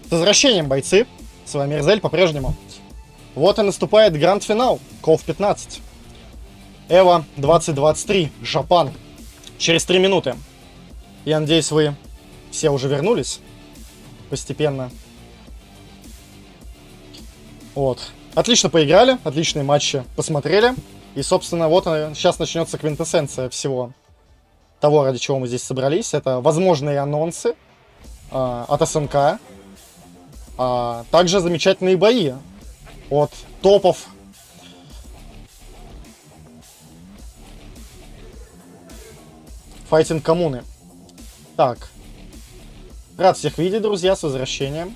С возвращением, бойцы! С вами Эрзель по-прежнему. Вот и наступает гранд-финал. Ков 15. Эва 2023. Жапан. Через 3 минуты. Я надеюсь, вы все уже вернулись. Постепенно. Вот. Отлично поиграли. Отличные матчи посмотрели. И, собственно, вот сейчас начнется квинтэссенция всего того, ради чего мы здесь собрались. Это возможные анонсы от СНК. Также замечательные бои от топов файтинг коммуны. Так. Рад всех видеть, друзья, с возвращением.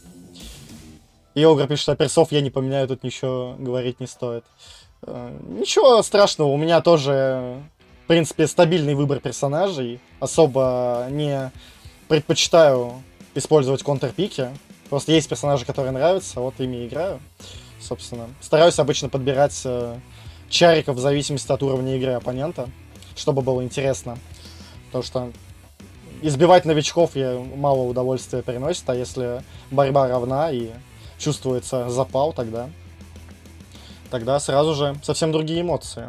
Йогра пишет, что персов я не поменяю, тут ничего говорить не стоит. Ничего страшного, у меня тоже, в принципе, стабильный выбор персонажей. Особо не предпочитаю использовать контрпики. Просто есть персонажи, которые нравятся, вот ими играю. Собственно, стараюсь обычно подбирать чариков в зависимости от уровня игры оппонента, чтобы было интересно. Потому что избивать новичков мало удовольствия приносит, а если борьба равна и чувствуется запал, тогда сразу же совсем другие эмоции.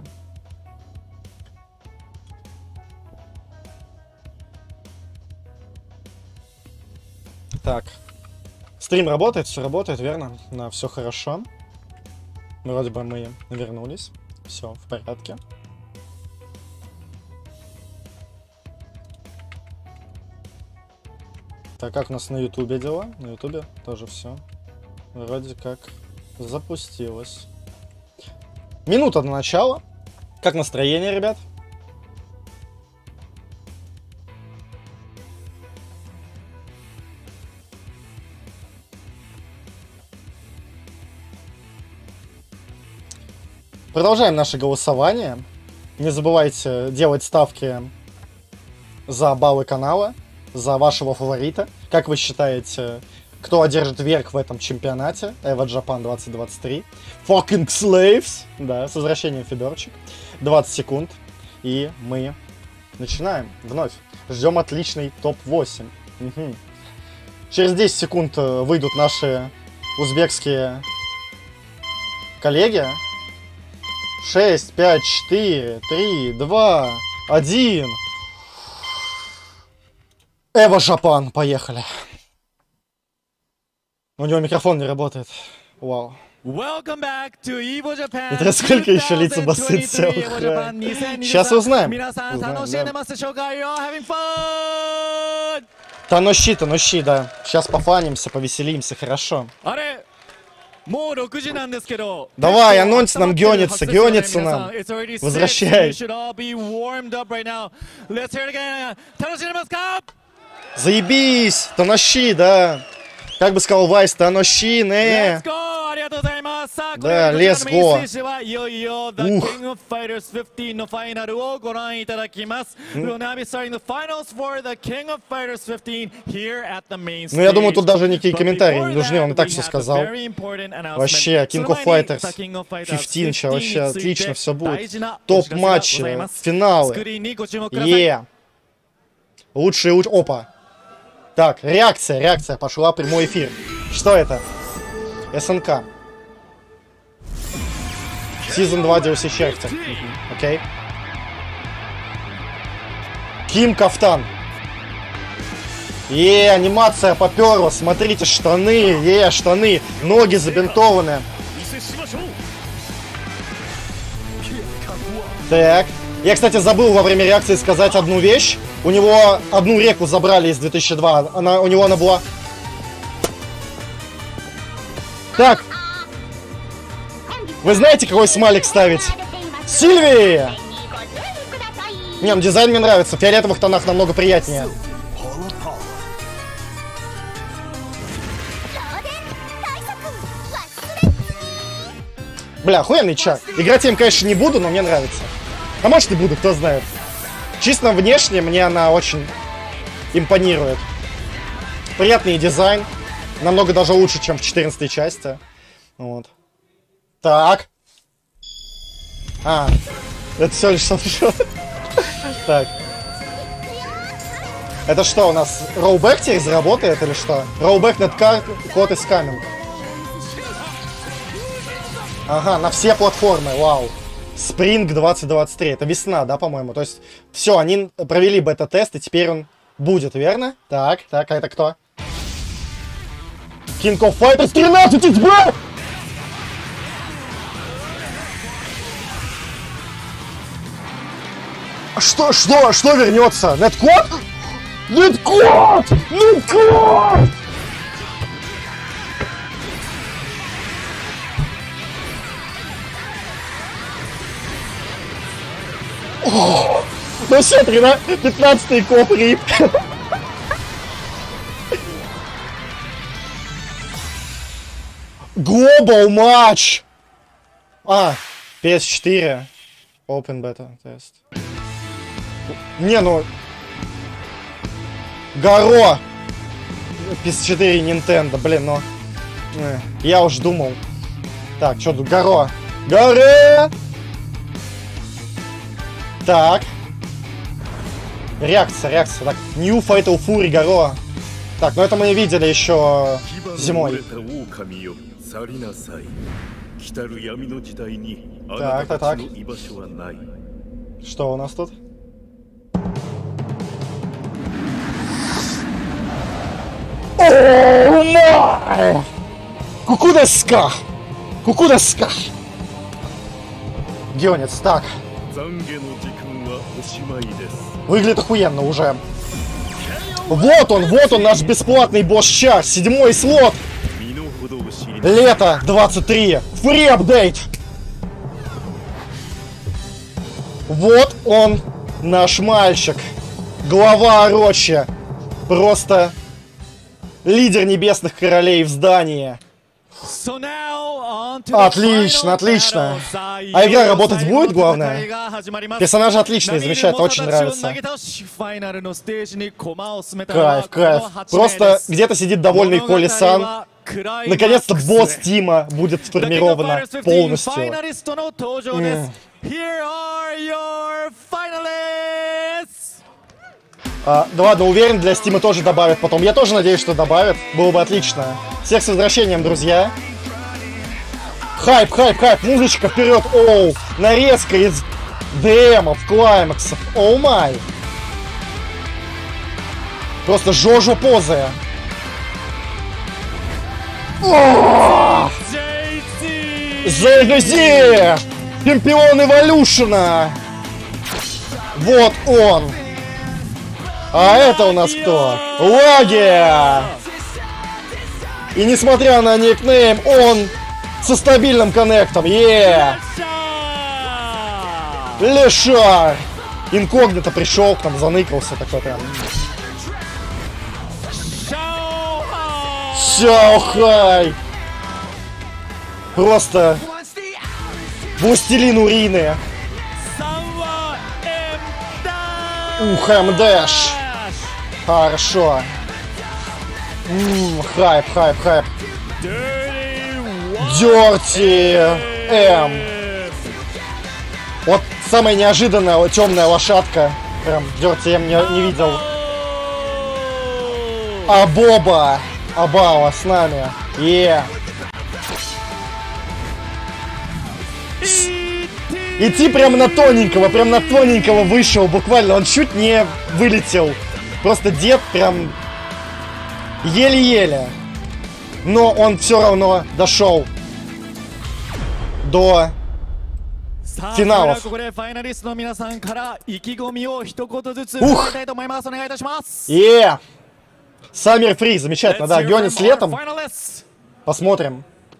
Так. Стрим работает, все работает, верно? Да, все хорошо. Вроде бы мы вернулись. Все в порядке. Так, как у нас на ютубе дела? На ютубе тоже все вроде как запустилось. Минута до начала. Как настроение, ребят? Продолжаем наше голосование. Не забывайте делать ставки за баллы канала, за вашего фаворита. Как вы считаете, кто одержит верх в этом чемпионате? Эва Japan 2023. Fucking slaves! Да, с возвращением Федорчик. 20 секунд. И мы начинаем вновь. Ждем отличный топ-8. Угу. Через 10 секунд выйдут наши узбекские коллеги. 6, 5, 4, 3, 2, 1. Эва Japan, поехали. У него микрофон не работает. Вау. Это сколько еще лица бассейн сел? Сейчас узнаем. Таноши, да. Сейчас пофанимся, повеселимся, хорошо. Давай, анонс нам гонится нам. Возвращай. Заебись, Таноши, да. Как бы сказал Вайс, Таноши, не. Да, let's go. Ну, я думаю, тут даже никакие комментарии не нужны, он и так все сказал. Вообще, King of Fighters 15, вообще отлично все будет. Топ-матчи, финалы. Лучшие. Опа. Так, реакция пошла, прямой эфир. Что это? СНК. Сезон 2 DLC Черти. Окей. Ким Кафтан. Анимация поперла. Смотрите, штаны. Штаны. Ноги забинтованы. Так. Я, кстати, забыл во время реакции сказать одну вещь. У него одну реку забрали из 2002. У него она была... Так. Вы знаете, какой смайлик ставить? Сильвии! Не, ну дизайн мне нравится. В фиолетовых тонах намного приятнее. Бля, охуенный чар. Играть я им, конечно, не буду, но мне нравится. А может и буду, кто знает. Чисто внешне мне она очень импонирует. Приятный дизайн. Намного даже лучше, чем в 14 части. Вот. Так. Это все лишь совершенно. Так. Это что, у нас роубэк теперь заработает или что? Роубэк неткар, код из каминг. Ага, на все платформы, вау. Spring 2023, это весна, да, по-моему? То есть, все, они провели бета-тест, и теперь он будет, верно? Так, так, а это кто? King of Fighters 13, it's back! Что вернется? Неткод? Неткод! Неткод! Ну все, 15-й коп рип. Global матч! PS4. Open Beta тест. Не, ну... Горо! PS4 Nintendo, блин, ну... Я уж думал. Так, что тут? Горо! Горе! Так. Реакция. Так, New Fatal Fury, Горо. Так, ну это мы видели еще зимой. Так. Что у нас тут? О май! Кукудеска! Гёнец, так. Выглядит охуенно уже. Вот он, наш бесплатный босс-чар. 7-й слот. Лето 23. Фри апдейт. Вот он, наш мальчик. Глава Орочья. Просто лидер небесных королей в здании. Отлично. А игра работать будет, главное? Персонажи отличные, замечательно, очень нравится. Кайф. Просто где-то сидит довольный Коли-сан. Наконец-то босс Тима будет сформирована полностью. Да ладно, уверен, для Стима тоже добавят потом. Я тоже надеюсь, что добавят. Было бы отлично. Всех с возвращением, друзья. Хайп. Музычка вперед. Оу. Нарезка из ДМов, клаймаксов. Оу май. Просто Жожо позы. ЗГЗ! Чемпион Эволюшена! Вот он! А это у нас кто? Лагия! И несмотря на никнейм, он со стабильным коннектом. Лешар! Инкогнито пришел к нам, заныкался такой прям. Сяохай! Просто властелин урины. МДэш. Хорошо. Хайп. Дёрти М. Вот самая неожиданная темная лошадка. Прям Дёрти М не видел. А Боба. Абала с нами. Идти прям на тоненького вышел, буквально, он чуть не вылетел. Просто дед прям еле-еле. Но он все равно дошел до финалов. Summer Free, замечательно, да, Гёнец летом. Посмотрим.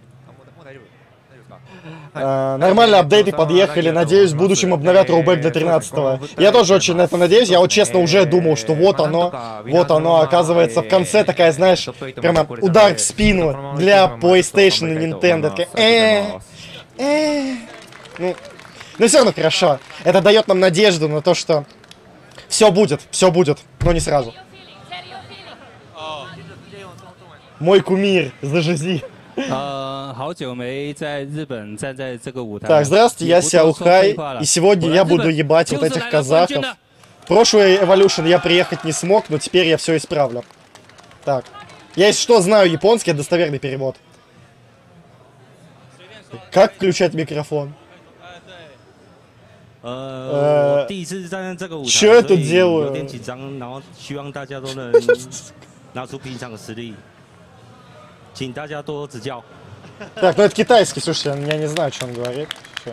Нормально, апдейты подъехали. Надеюсь, в будущем обновят роубэк для 13-го. Я тоже очень на это надеюсь. Я вот честно уже думал, что вот оно, оказывается, в конце такая, знаешь, прямо удар в спину для PlayStation и Nintendo. Ну все равно хорошо. Это дает нам надежду на то, что все будет, но не сразу. Мой кумир, зажизи. Так, здравствуйте, я Сяохай, и сегодня я буду ебать вот этих казахов. Прошлый Evolution я приехать не смог, но теперь я все исправлю. Так. Я, если что, знаю японский, это достоверный перевод. Как включать микрофон? Что я тут делаю? Так, ну это китайский, слушай, я не знаю, что он говорит.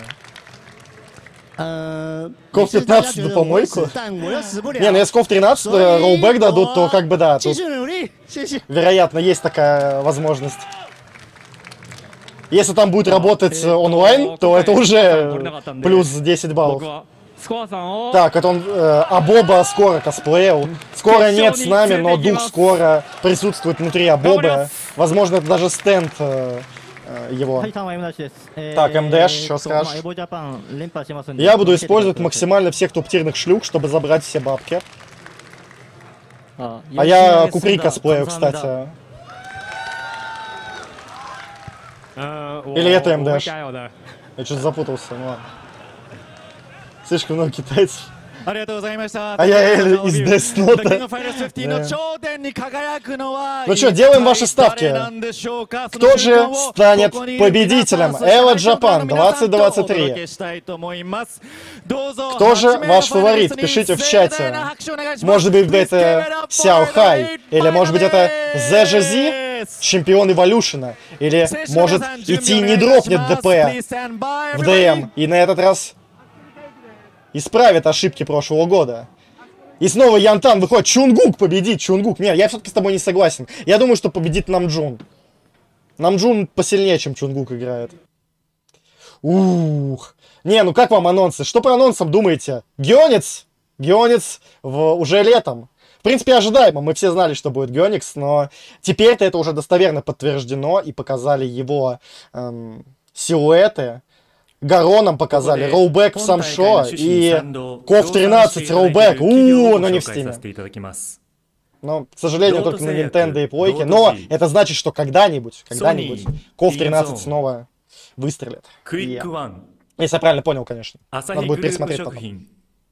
Ков 15 на помойку? Не, ну если Ков 13 роллбэк дадут, то как бы да, тут вероятно есть такая возможность. Если там будет работать онлайн, то это уже плюс 10 баллов. Так, это он Абоба скоро косплеил. Скоро нет с нами, но дух скоро присутствует внутри Абобы. Возможно, это даже стенд его. Так, МДШ, что скажешь? Я буду использовать максимально всех топ-тирных шлюх, чтобы забрать все бабки. А я Купри косплею, кстати. Или это МДШ? Я что-то запутался, ну ладно. Слишком много китайцев. А я из Death Note. Ну что, делаем ваши ставки. Кто же станет победителем Evo Japan 2023? Кто же ваш фаворит? Пишите в чате. Может быть, это Сяо Хай? Или может быть, это ZGZ? Чемпион Эволюшена? Или может идти не дропнет ДП в ДМ? И на этот раз исправит ошибки прошлого года. И снова Янтан выходит. Чунгук победит. Чунгук. Нет, я все-таки с тобой не согласен. Я думаю, что победит Намджун. Намджун посильнее, чем Чунгук играет. Ух. Не, ну как вам анонсы? Что по анонсам думаете? Геонец? Геонец уже летом. В принципе, ожидаемо. Мы все знали, что будет Геоникс, но теперь-то это уже достоверно подтверждено. И показали его силуэты. Гароном показали, роллбэк в Самшо и Ков 13 роллбэк. Но не в стиме. Но, к сожалению, только на Nintendo и плойке. Но это значит, что когда-нибудь Ков 13 снова выстрелит. Если я правильно понял, конечно. Надо будет пересмотреть потом.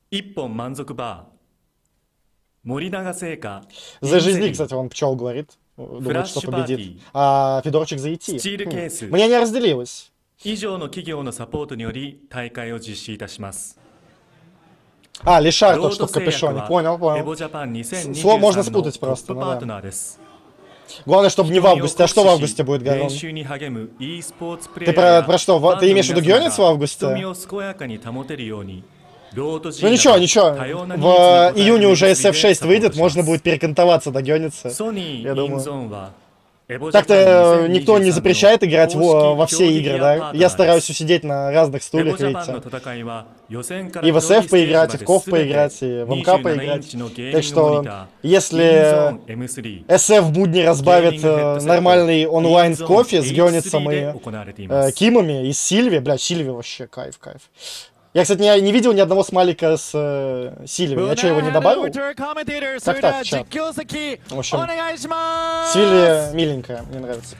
За жизни, кстати, он пчел говорит. Думает, что победит. А Федорчик за идти. Мнение разделилось. 以上の企業のサポートにより大会を実施いたします。Лишар тот, что в капюшоне. Понял. Слово можно спутать просто. Ну, да. Главное, чтобы не в августе. А что в августе будет, Гарон? Ты про что? Ты имеешь в виду Геонец в августе? Ну ничего. В июне уже SF6 выйдет, можно будет перекантоваться до Геонеца. Я думаю. Так-то никто не запрещает играть во все игры, да? Я стараюсь усидеть на разных стульях, видите. И в SF поиграть, и в Ков поиграть, и в МК поиграть. Так что, если SF в будни разбавит нормальный онлайн кофе с Геоницем и Кимами, и Сильви, блядь, Сильви вообще кайф. Я, кстати, не видел ни одного смайлика с Сильви. Я что, его не добавил? Так, чат. В общем, Сильви миленькая, мне нравится.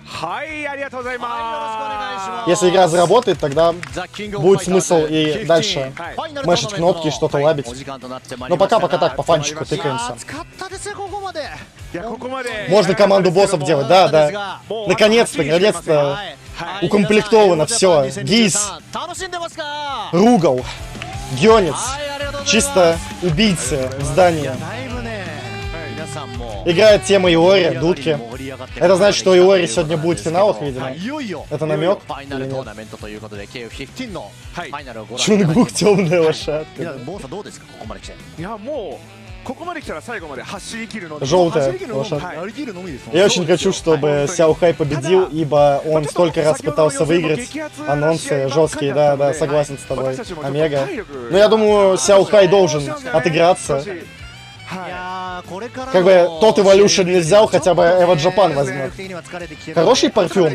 Если игра заработает, тогда будет смысл и дальше мэшить кнопки и что-то лабить. Но пока так, по фанчику тыкаемся. Можно команду боссов делать, да. Наконец-то укомплектовано все. Гиз, Ругал, Геонец, чисто убийцы в здании. Играет тема Иори, дудки. Это значит, что Иори сегодня будет в финалах, видимо. Это намек? Чунгук темная лошадка. Желтая лошадка. Я очень хочу, чтобы Сяо Хай победил, ибо он столько раз пытался выиграть. Анонсы жесткие, да, согласен с тобой, Омега. Но я думаю, Сяо Хай должен отыграться. Как бы тот Evolution не взял, хотя бы Evo Japan возьмет. Хороший парфюм.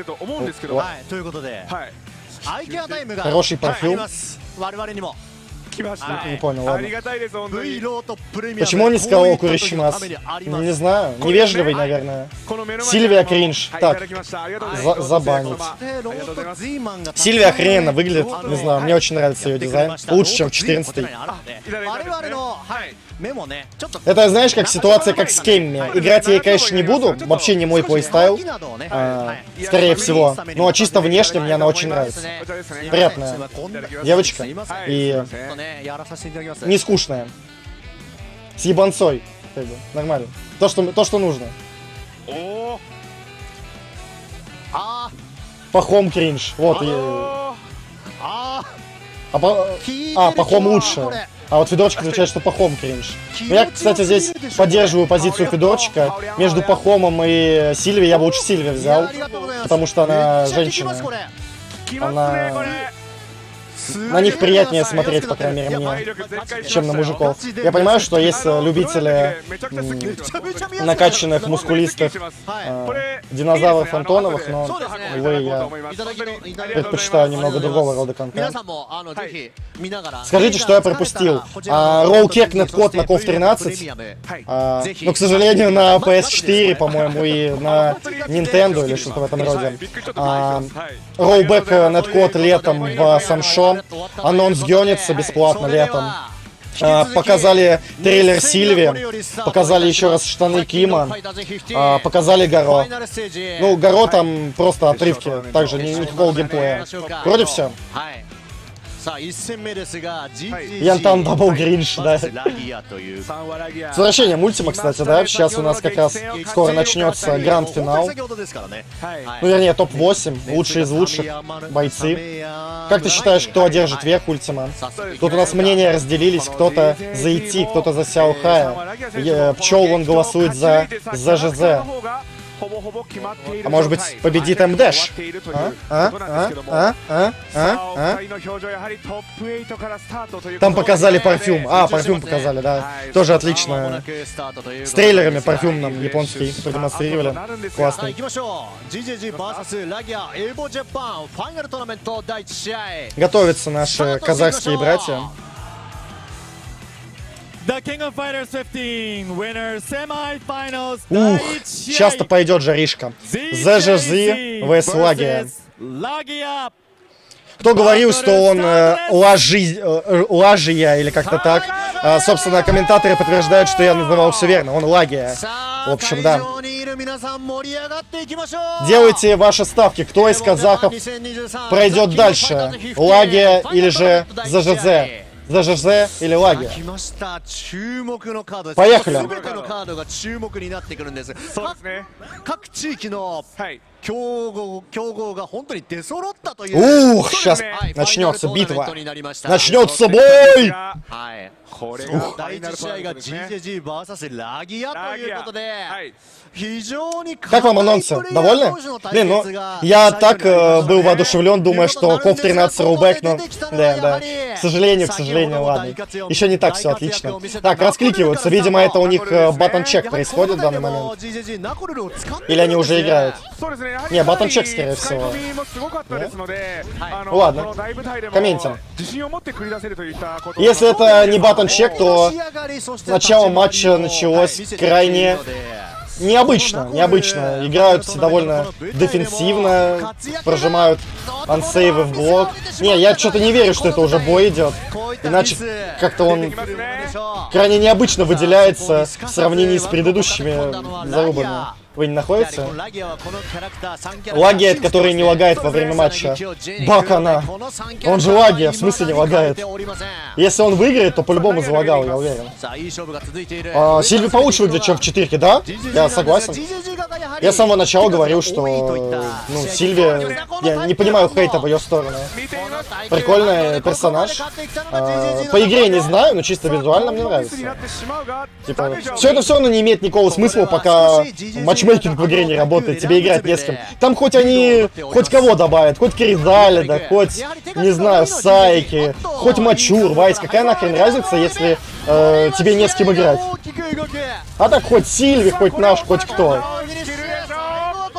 Хороший парфюм. Не понял, ладно. りがたいです本当に Почему он не сказал Куришимас? Не знаю. Невежливый, наверное. この目の前に Сильвия кринж. はいいた Так, だきましたありがとうございます забанить. ありがとうございます Сильвия охрененно выглядит. Не знаю, мне очень нравится ее дизайн. Лучше, чем в 14-й. いただいてますねはい Это, знаешь, как ситуация, как с Кемми. Играть я ей, конечно, не буду. Вообще не мой плейстайл. Скорее всего. Но чисто внешне мне она очень нравится. こちらですね Приятная いただきます девочка. はい И すいません не скучная. С ебанцой. Как бы, нормально. То, что нужно. おお Пахом кринж. Вот. о Пахом лучше. А вот Федорчик отвечает, что Пахом кринж. Но я, кстати, здесь поддерживаю позицию Федорчика. Между Пахомом и Сильвией я бы лучше Сильви взял. Потому что она женщина. きますねこれ На них приятнее смотреть, по крайней мере, мне, чем на мужиков. Я понимаю, что есть любители накачанных, мускулистых динозавров Антоновых, но, увы, я предпочитаю немного другого рода контента. Скажите, что я пропустил. Rollcake Netcode на KOF 13, но, к сожалению, на PS4, по-моему, и на Nintendo или что-то в этом роде. Rollback Netcode летом в Самшо. Анонс гонится бесплатно летом. Показали трейлер Сильви, показали еще раз штаны Кима, показали Гаро. Ну, Гаро там просто отрывки, также никакого геймплея. Вроде все. Янтан Дабл Гринш, да. С возвращением Ультима, кстати, да. Сейчас у нас как раз скоро начнется гранд-финал. Ну, вернее, топ-8, лучшие из лучших бойцы. Как ты считаешь, кто одержит верх Ультима? Тут у нас мнения разделились, кто-то за ИТ, кто-то за Сяо Хая. Пчел, он голосует за ЖЗ. А может быть, победит МДэш? Там показали парфюм. Парфюм показали, да. Тоже отлично. С трейлерами парфюм нам японский продемонстрировали. Классный. Готовятся наши казахские братья. The King of Fighters 15 winner semi-finals. Ух, сейчас-то пойдет жаришка. ЗЖЗ vs Лагия. Кто говорил, что он Лажия или как-то так? Собственно, комментаторы подтверждают, что я называл все верно. Он Лагия. В общем, да. Делайте ваши ставки. Кто из казахов пройдет дальше? Лагия или же ЗЖЗ? ЗЖЗ или Лагия? Поехали! Ух, сейчас начнется битва. Начнется бой! Как вам анонсы? Довольны? Блин, ну, я так был воодушевлен, думая, что KOF 13 роллбэк, но... Да. К сожалению, ладно. Еще не так все отлично. Так, раскликиваются. Видимо, это у них баттон-чек происходит в данный момент. Или они уже играют? Не, баттон-чек, скорее всего. Ладно. Комментим. Если это не баттон-чек, то начало матча началось крайне... Необычно. Играют все довольно дефенсивно, прожимают ансейвы в блок. Не, я что-то не верю, что это уже бой идет. Иначе как-то он крайне необычно выделяется в сравнении с предыдущими зарубами. Вы не находите? Лагия, который не лагает во время матча. Бакана. Он же Лагия, в смысле не лагает. Если он выиграет, то по-любому залагал, я уверен. Сильви получше выглядит, чем в 4-ке, да? Я согласен. Я с самого начала говорил, что ну, Сильви... Я не понимаю хейта в ее сторону. Прикольный персонаж. По игре не знаю, но чисто визуально мне нравится. Типа, все это все равно не имеет никакого смысла, пока матчмейкинг в игре не работает, тебе играть не с кем. Там хоть они, хоть кого добавят, хоть Кризалида, хоть, не знаю, Сайки, хоть Мачур, Вайс, какая нахрен разница, если тебе не с кем играть. А так хоть Сильви, хоть наш, хоть кто.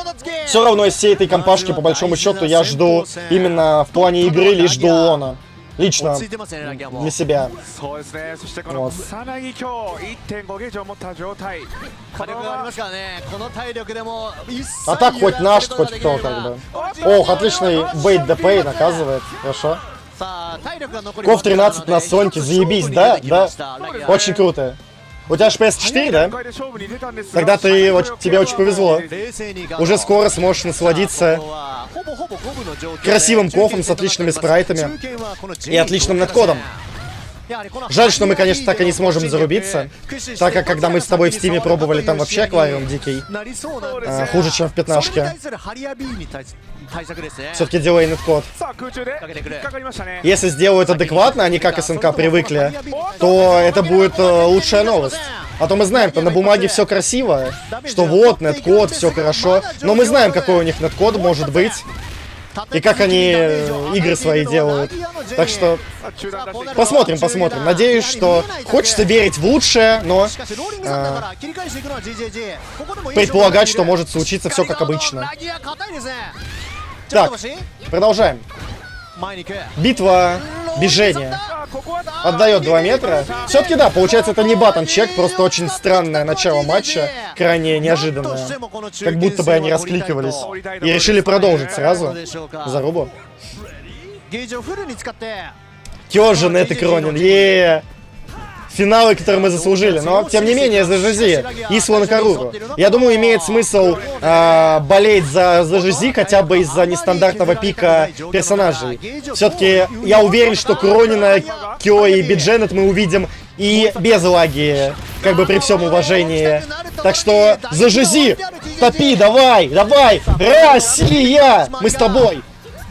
Все равно из всей этой компашки, по большому счету, я жду именно в плане игры лишь Дуона. Лично 落ち着いてますね、ラギアも для。себя. そうですね。そしてこのお草薙今日 1.5 ゲージを持った状態。 火力がありますからね、この体力でも一切 А так хоть 油断 наш, すること хоть が кто, できれば как бы. Ох, отличный бейт ДП и наказывает. Хорошо. さあ体力が残り Ков 13 на Соньке, заебись, да? Да. Очень круто. У тебя же PS4, да? で勝負に出たんですが Тогда ты, тебе очень повезло. 冷静に Уже скоро сможешь насладиться красивым кофом с отличными спрайтами и отличным неткодом. Жаль, что мы, конечно, так и не сможем зарубиться, так как когда мы с тобой в Стиме пробовали, там вообще аквариум дикий. Хуже, чем в пятнашке. Все-таки делай неткод. さあ空中で引っかかりましたね。 Если сделают адекватно, они как СНК привыкли, то это будет лучшая новость. А то мы знаем-то на бумаге все красиво, что вот, неткод, все хорошо, но мы знаем, какой у них неткод может быть, и как они игры свои делают. Так что посмотрим, посмотрим. Надеюсь, что хочется верить в лучшее, но предполагать, что может случиться все как обычно. Так, продолжаем. Битва бежения. Отдает 2 метра. Все-таки да, получается, это не баттон-чек, просто очень странное начало матча, крайне неожиданное. Как будто бы они раскликивались и решили продолжить сразу зарубу. Кёжин, это Кронин, финалы, которые мы заслужили, но тем не менее ЗЖЗ, Исла на Каруру. Я думаю, имеет смысл болеть за ЗЖЗ хотя бы из-за нестандартного пика персонажей. Все-таки я уверен, что Кронина, Кё и Бидженет мы увидим и без лаги, как бы при всем уважении. Так что ЗЖЗ, топи, давай, давай, Россия, мы с тобой.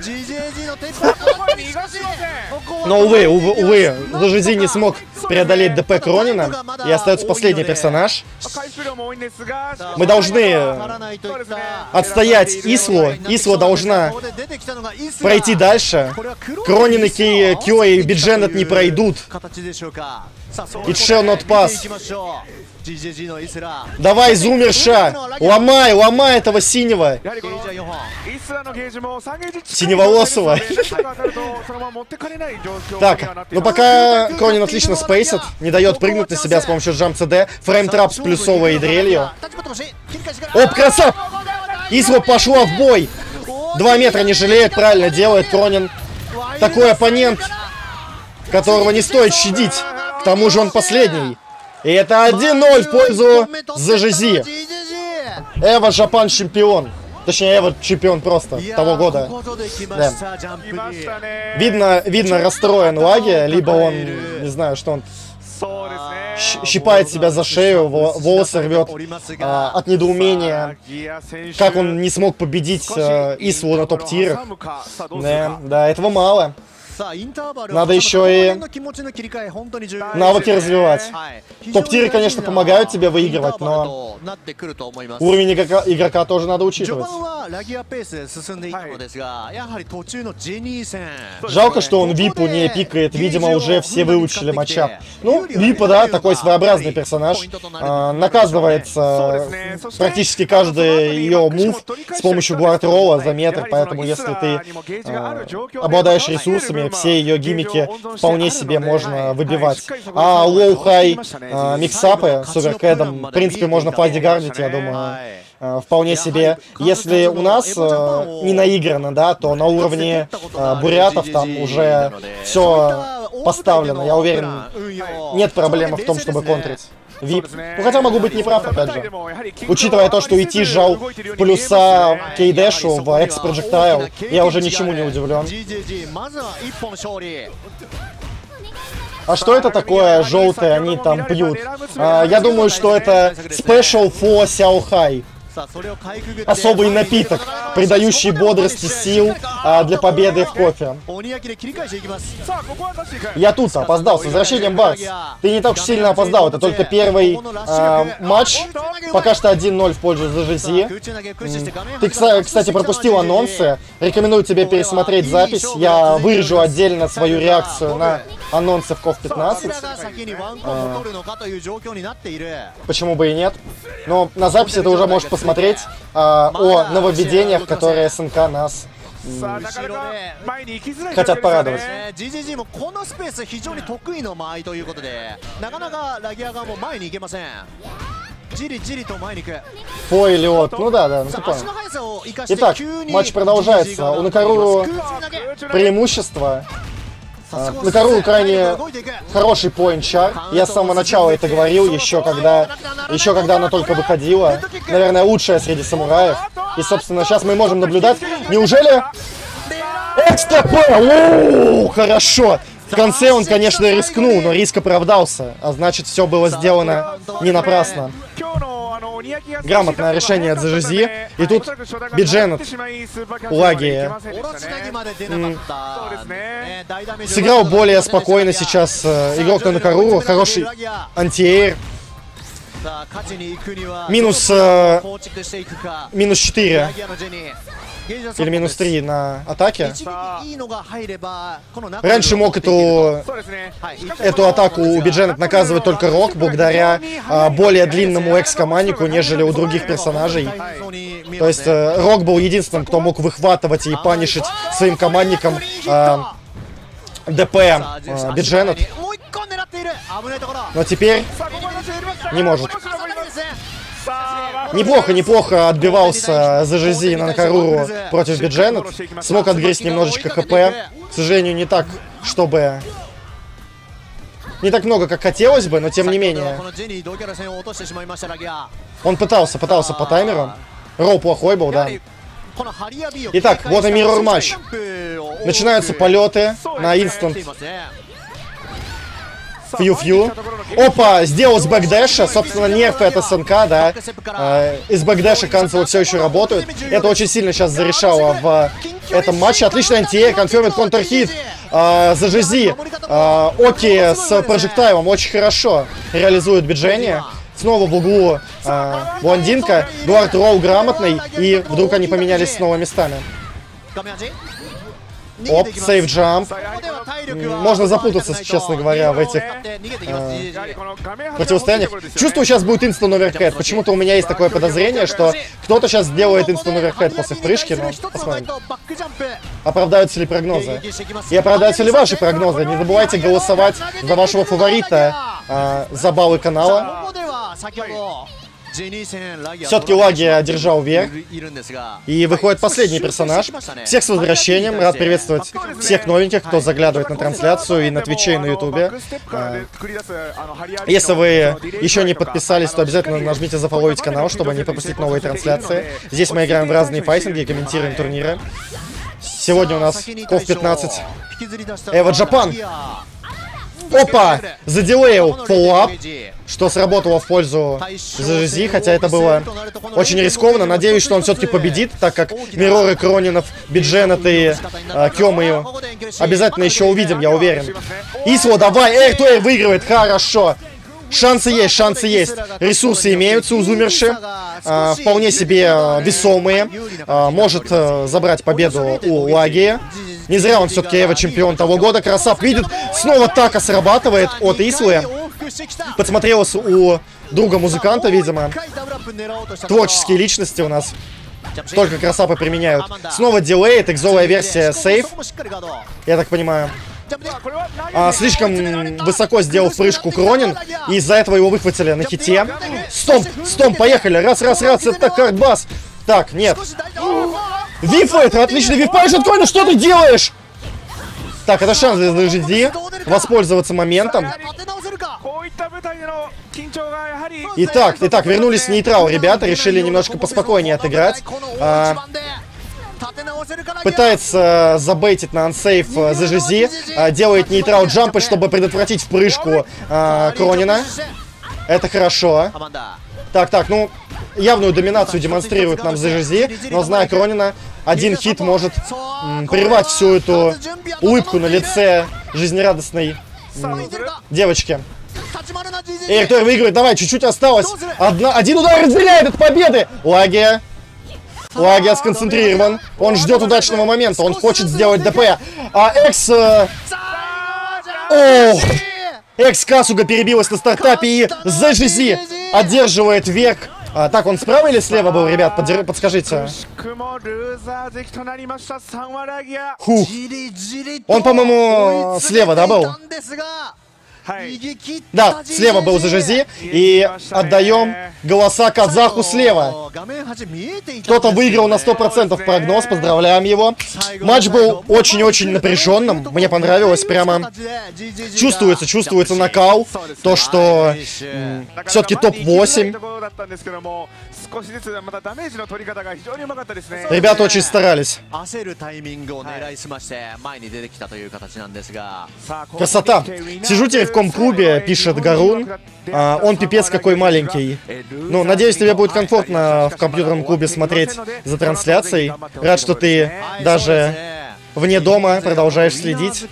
Но, увы, ЗЖЗ не смог преодолеть ДП Кронина, и остается последний персонаж. Мы должны отстоять Ислу. Исла должна пройти дальше. Кронин и Кё и Бидженет не пройдут. It shall not pass. Давай, зумерша! Ломай, ломай этого синего! Синеволосого. Так, ну пока Кронин отлично спейсит, не дает прыгнуть на себя с помощью джамп CD, фреймтрап с плюсовой дрелью. Оп, красав! Исла пошла в бой! 2 метра не жалеет, правильно делает Кронин. Такой оппонент, которого не стоит щадить. К тому же он последний. И это 1-0 в пользу ЗЖЗ. Эва Жапан чемпион. Точнее, Эва чемпион просто того года. Да. Видно расстроен Лаги, либо он, не знаю, что он щипает себя за шею, волосы рвет от недоумения, как он не смог победить Ислу на топ-тирах. Да, этого мало. Надо еще и навыки развивать. Топ-тиры, конечно, помогают тебе выигрывать, но уровень игрока тоже надо учитывать. Жалко, что он Випу не пикает. Видимо, уже все выучили матчап. Ну, Випа, да, такой своеобразный персонаж. Наказывается практически каждый ее мув с помощью гвард-ролла за метр. Поэтому, если ты обладаешь ресурсами, все ее гиммики вполне себе можно выбивать. А лоу-хай миксапы с оверкэдом, в принципе, можно фаздигардить, я думаю, вполне себе. Если у нас не наиграно, да, то на уровне бурятов там уже все поставлено. Я уверен, нет проблемы в том, чтобы контрить Вип. Ну, хотя могу быть неправ, опять же. Учитывая то, что идти сжал плюса Кейдэшу в X-Projectile, я уже ничему не удивлен. А что это такое желтое, они там пьют? Я думаю, что это Special for Xiaohai. Особый напиток, придающий бодрости сил для победы в кофе. Я тут опоздал с возвращением, Барс. Ты не так уж сильно опоздал, это только первый матч. Пока что 1-0 в пользу ЗЖЗ. Ты, кстати, пропустил анонсы. Рекомендую тебе пересмотреть запись. Я вырежу отдельно свою реакцию на анонсы в КОВ 15. Почему бы и нет? Но на записи ты уже можешь посмотреть о нововведениях, которые СНК нас さあなかなか前に行きづらい Хотят порадовать. GGG もこのスペース非常に得意の間合いということで、なかなかラギア側も前に行けません。じりじりと前に行く。 Пойлет. Ну да, да, ну ты 足の понял. 速さを生かして Итак, 急に матч продолжается. У Накаруру 空中投げ преимущество. Накаруру крайне хороший поинт-чар. Я с самого начала это говорил, еще когда она только выходила. Наверное, лучшая среди самураев. И, собственно, сейчас мы можем наблюдать. Неужели... ХТП! Хорошо! В конце он, конечно, рискнул, но риск оправдался. А значит, все было сделано не напрасно. Грамотное решение от ZGZ. И тут Бидженет Лаги сыграл более спокойно сейчас игрок на Накаруру. Хороший антиэйр. Минус 4. Или минус 3 на атаке. Раньше мог эту атаку у Бидженет наказывать только Рок, благодаря более длинному экс-команднику, нежели у других персонажей. То есть Рок был единственным, кто мог выхватывать и панишить своим командникам ДП Бидженет. Но теперь не может. Неплохо отбивался ZGZ на Накаруру против Бидженет. Смог отгрызть немножечко ХП. К сожалению, не так, чтобы... Не так много, как хотелось бы, но тем не менее. Он пытался по таймеру. Роу плохой был, да. Итак, вот и миррор матч. Начинаются полеты на инстант. Фью-фью. Опа, сделал с бэкдэша. Собственно, нерфы от СНК, да. Из бэкдэша канцелы все еще работают. Это очень сильно сейчас зарешало в этом матче. Отличный антиэйр, конфермит контрхит. ZGZ. Оки с прожектайлом очень хорошо реализует биджение. Снова в углу блондинка. Дуарт Роу грамотный. И вдруг они поменялись снова местами. Оп, сейф джамп. Можно запутаться, честно говоря, в этих противостояниях. Чувствую, сейчас будет инстант оверхед. Почему-то у меня есть такое подозрение, что кто-то сейчас сделает инстант оверхед после впрыжки. Но посмотрим. Оправдаются ли прогнозы? И оправдаются ли ваши прогнозы? Не забывайте голосовать за вашего фаворита за баллы канала. Все-таки Лаги одержал верх. И выходит последний персонаж. Всех с возвращением. Рад приветствовать всех новеньких, кто заглядывает на трансляцию и на Твиче, и на Ютубе. Если вы еще не подписались, то обязательно нажмите зафоловить канал, чтобы не пропустить новые трансляции. Здесь мы играем в разные файтинги и комментируем турниры. Сегодня у нас КОВ 15 Эва Джапан. Опа! Задилейл фоллап, что сработало в пользу ZGZ, хотя это было очень рискованно. Надеюсь, что он все-таки победит, так как мирроры Кронинов, Бидженет и Кёмы обязательно еще увидим, я уверен. Исво, давай! Эртуэр выигрывает, хорошо! Шансы есть, шансы есть. Ресурсы имеются у Зумерши. Вполне себе весомые. Может забрать победу у Лаги. Не зря он все-таки Эва чемпион того года. Красав видит. Снова така срабатывает от Ислы. Подсмотрелось у друга музыканта, видимо. Творческие личности у нас. Только красапы применяют. Снова дилейт, экзовая версия сейф. Я так понимаю. Слишком высоко сделал впрыжку Кронин, и из-за этого его выхватили на хите. Стомп, поехали, раз, это кардбас. Так, нет. Вифайт, отличный вифайт от Кронина, что ты делаешь? Так, это шанс для ZGZ воспользоваться моментом. Итак, вернулись в нейтрал, ребята, решили немножко поспокойнее отыграть. Пытается забейтить на ансейф ZGZ, делает нейтрал джампы, чтобы предотвратить впрыжку Кронина. Это хорошо. Так, ну, явную доминацию демонстрирует нам ZGZ, но, зная Кронина, один хит может прервать всю эту улыбку на лице жизнерадостной девочки. Эртуэр выигрывает, давай, чуть-чуть осталось. Один удар разделяет от победы. Лагия сконцентрирован. Он ждет удачного момента. Он хочет сделать ДП. Экс Касуга перебилась на стартапе. И ZGZ одерживает верх Так, он справа или слева был, ребят? Подскажите. くしくもルーザー関となりましたサンワラギア。 Фух. じりじりと Он, по-моему, 追い詰め слева, да, てい был? たんですが、 はい。 逃げ切った Да, слева был ZGZ. И отдаем голоса казаху слева. 画面端見えていたんですよね。 Кто-то выиграл на 100% прогноз, поздравляем его. Матч был очень-очень напряженным, мне понравилось, прямо чувствуется накал, то, что все-таки топ-8. 少しずつまたダメージの取り方が非常にうまかったですね。 Ребята очень старались. 焦るタイミングを狙いすまして前に出てきたという形なんですが、 Красота. Сижу теперь в ком-клубе, пишет Гарун. Он пипец какой маленький. Ну, надеюсь, тебе будет комфортно в компьютерном клубе смотреть за трансляцией. Рад, что ты даже вне дома продолжаешь следить.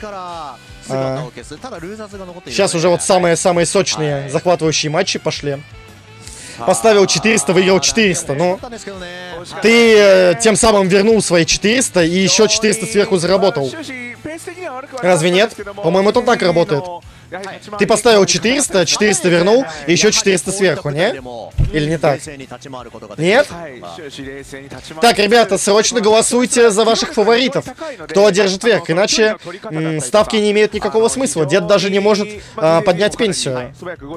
Сейчас уже вот самые сочные, захватывающие матчи пошли. Поставил 400, выиграл 400. Ну, ты тем самым вернул свои 400 и еще 400 сверху заработал. Разве нет? По-моему, это так работает. Ты поставил 400, 400 вернул, и еще 400 сверху, не? Или не так? Нет? Так, ребята, срочно голосуйте за ваших фаворитов. Кто одержит верх, иначе ставки не имеют никакого смысла. Дед даже не может поднять пенсию.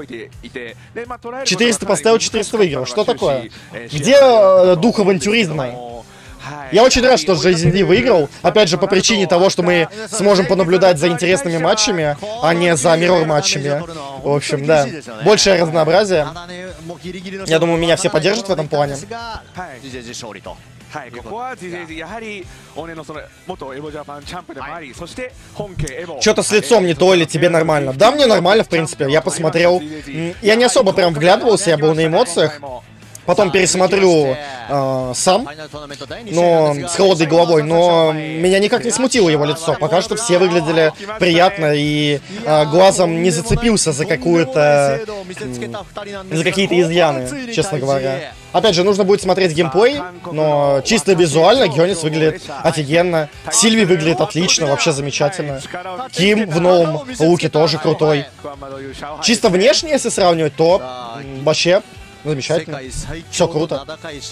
400 поставил, 400 выиграл. Что такое? Где дух авантюризма? Я очень рад, что Джейзи выиграл. Опять же, по причине того, что мы сможем понаблюдать за интересными матчами, а не за миррор-матчами. В общем, да. Большее разнообразие. Я думаю, меня все поддержат в этом плане. はい、ここは GJG やはり往年のその元エボジャパンチャンプでもあり、そして本家エボ Что-то с лицом не то, или тебе нормально? Да, мне нормально, в принципе. Я посмотрел. Я не особо прям вглядывался, я был на эмоциях. Потом пересмотрю сам, но с холодной головой, но меня никак не смутило его лицо. Пока что все выглядели приятно, и глазом не зацепился за какую-то, за какие-то изъяны, честно говоря. Опять же, нужно будет смотреть геймплей, но чисто визуально Гёнис выглядит офигенно. Сильви выглядит отлично, вообще замечательно. Ким в новом луке тоже крутой. Чисто внешне, если сравнивать, то вообще... Замечательно. Все круто.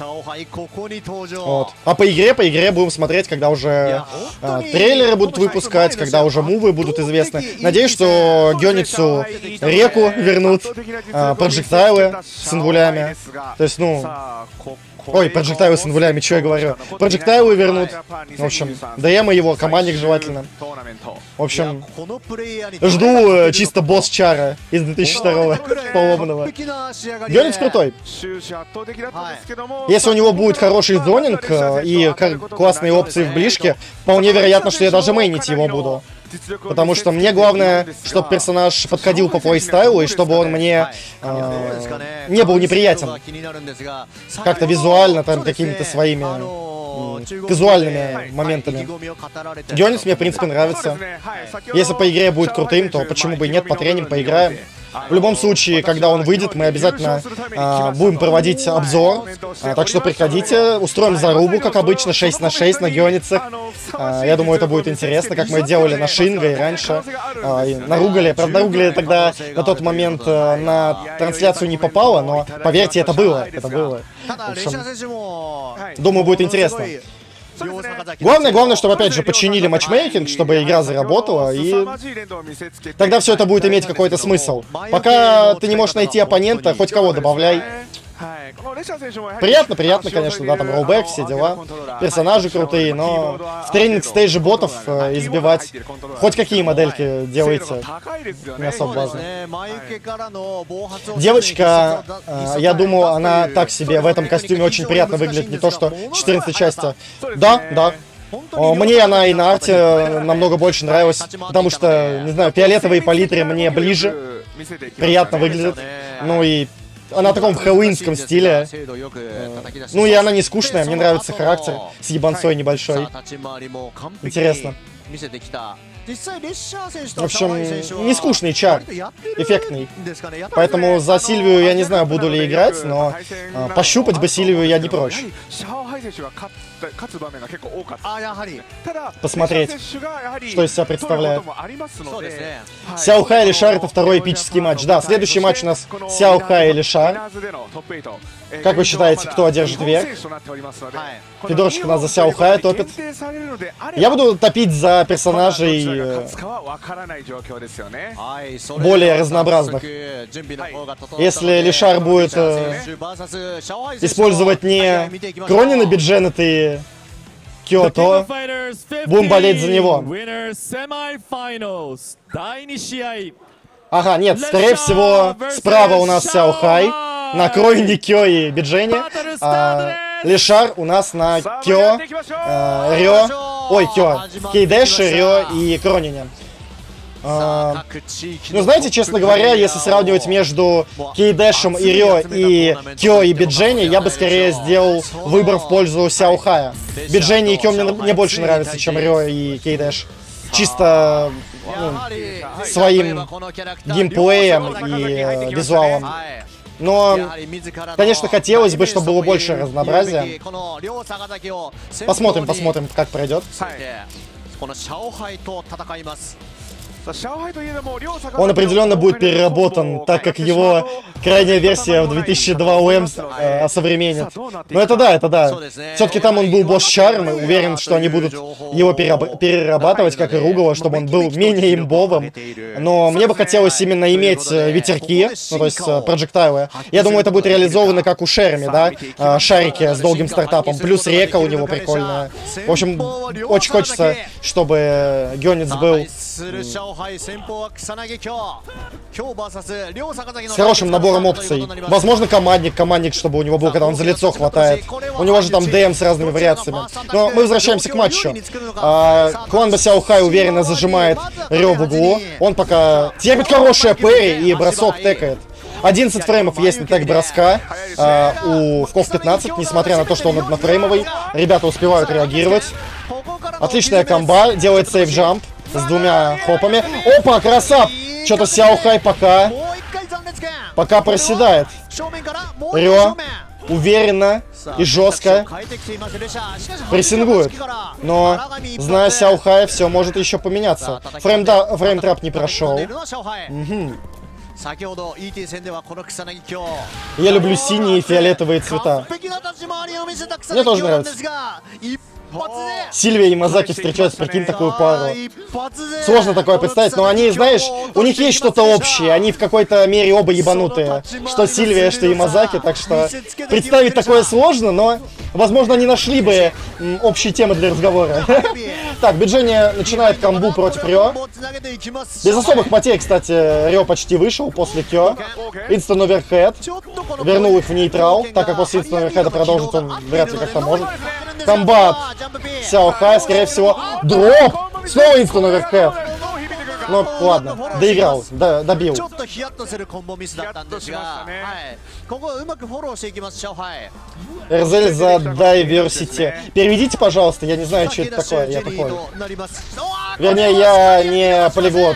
Вот. А по игре будем смотреть, когда уже трейлеры будут выпускать, когда уже мувы будут известны. Надеюсь, что Гёницу реку вернут, проджектайлы с инвулями. То есть, ну... Ой, проджектайлы с инвулями, что я говорю? Проджектайлы вернут. В общем, ДМ и его командник желательно. В общем, жду чисто босс Чара из 2002-го поломанного. Гёнец крутой. Если у него будет хороший зонинг и классные опции в ближке, вполне вероятно, что я даже мейнить его буду. Потому что мне главное, чтобы персонаж подходил по плейстайлу, и чтобы он мне не был неприятен. Как-то визуально, там, какими-то своими казуальными моментами. Гёнис мне, в принципе, нравится. Если по игре будет крутым, то почему бы и нет, потреним, поиграем. В любом случае, когда он выйдет, мы обязательно будем проводить обзор. Так что приходите, устроим зарубу, как обычно, 6 на 6 на Гёнице. Я думаю, это будет интересно, как мы делали на Шинга и раньше. Наругали, правда, наругали тогда на тот момент на трансляцию не попало, но поверьте, это было. Это было. В общем, думаю, будет интересно. Главное, чтобы, опять же, починили матчмейкинг, чтобы игра заработала, и тогда все это будет иметь какой-то смысл. Пока ты не можешь найти оппонента, хоть кого добавляй. Приятно, конечно, да, там роллбэк, все дела. Персонажи крутые, но в тренинг-стейже ботов избивать хоть какие модельки делайте. Не особо важно. Девочка, я думаю, она так себе в этом костюме очень приятно выглядит, не то что 14 части. Да. Мне она и на арте намного больше нравилась, потому что, не знаю, фиолетовые палитры мне ближе, приятно выглядит. Ну и она в таком хэллоуинском стиле. Ну и она не скучная, мне нравится характер с ебанцой небольшой. Интересно. В общем, не скучный чар, эффектный. Поэтому за Сильвию я не знаю, буду ли играть, но пощупать бы Сильвию я не прочь. ハイ選手が勝つ場面が結構多かった。 あ、やはり。 ただ、 Посмотреть, 選手がやはり что из себя представляет. 取ることもありますので、 そうですね。 Сяо Хай и Лишар — это второй эпический матч. Да, следующий матч у нас Сяо Хай и Лишар. Как вы считаете, кто одержит верх? Федорчик у нас за Сяо Хая топит. Я буду топить за персонажей более разнообразных. Если Лишар будет использовать не Кронина, Бидженет и Кё, то будем болеть за него. Ага, нет, скорее всего, справа у нас Сяо Хай, на Кроине, Кё и Биджене, а Лишар у нас на Кё, Рё, ой, Кё, Кейдэше, Рё и Кронине. Ну, знаете, честно говоря, если сравнивать между Кейдэшем и Рё и Кё и Биджене, я бы скорее сделал выбор в пользу Сяо Хая. Биджене и Кё мне больше нравятся, чем Рё и Кейдэш. Чисто своим геймплеем и визуалом. Но, конечно, хотелось бы, чтобы было больше разнообразия. Посмотрим, как пройдет. Он определенно будет переработан, так как его крайняя версия в 2002 УМ осовременит. Но это да. Все-таки там он был босс-чарм, и уверен, что они будут его перерабатывать, как и Ругала, чтобы он был менее имбовым. Но мне бы хотелось именно иметь ветерки, ну то есть проджектайлы. Я думаю, это будет реализовано как у Шерми, да? Шарики с долгим стартапом, плюс река у него прикольная. В общем, очень хочется, чтобы Гёнец был с хорошим набором опций. Возможно, командник, чтобы у него был, когда он за лицо хватает. У него же там ДМ с разными вариациями. Но мы возвращаемся к матчу. Клан Сяо Хай уверенно зажимает Рё в углу. Он пока терпит хорошее парри и бросок тэкает. 11 фреймов есть на тег броска у Вков 15, несмотря на то, что он однофреймовый. Ребята успевают реагировать. Отличная комба, делает сейф-джамп с двумя хопами. Опа, красав! Что-то Сяо Хай пока проседает. Рё уверенно и жестко прессингует. Но, зная Сяо Хая, все может еще поменяться. Фрейм-трап не прошел. Угу. Я люблю синие и фиолетовые цвета. Мне тоже нравится. Сильвия и Мазаки встречаются, прикинь, такую пару. Сложно такое представить, но они, знаешь, у них есть что-то общее. Они в какой-то мере оба ебанутые. Что Сильвия, что и Мазаки, так что представить такое сложно, но, возможно, они нашли бы общие темы для разговора. Так, Биджене начинает камбу против Рё. Без особых потерь, кстати, Рё почти вышел после Кё. Инстан оверхед. Вернул их в нейтрал, так как после инстан оверхеда продолжить он вряд ли как-то может. Комбат Сяо Хай, скорее всего, дроп! Снова инстан оверхед. Ну, ладно, доиграл, добил. РЗЛ за Diversity. Переведите, пожалуйста, я не знаю, что это такое, я такой. Вернее, я не полиглот.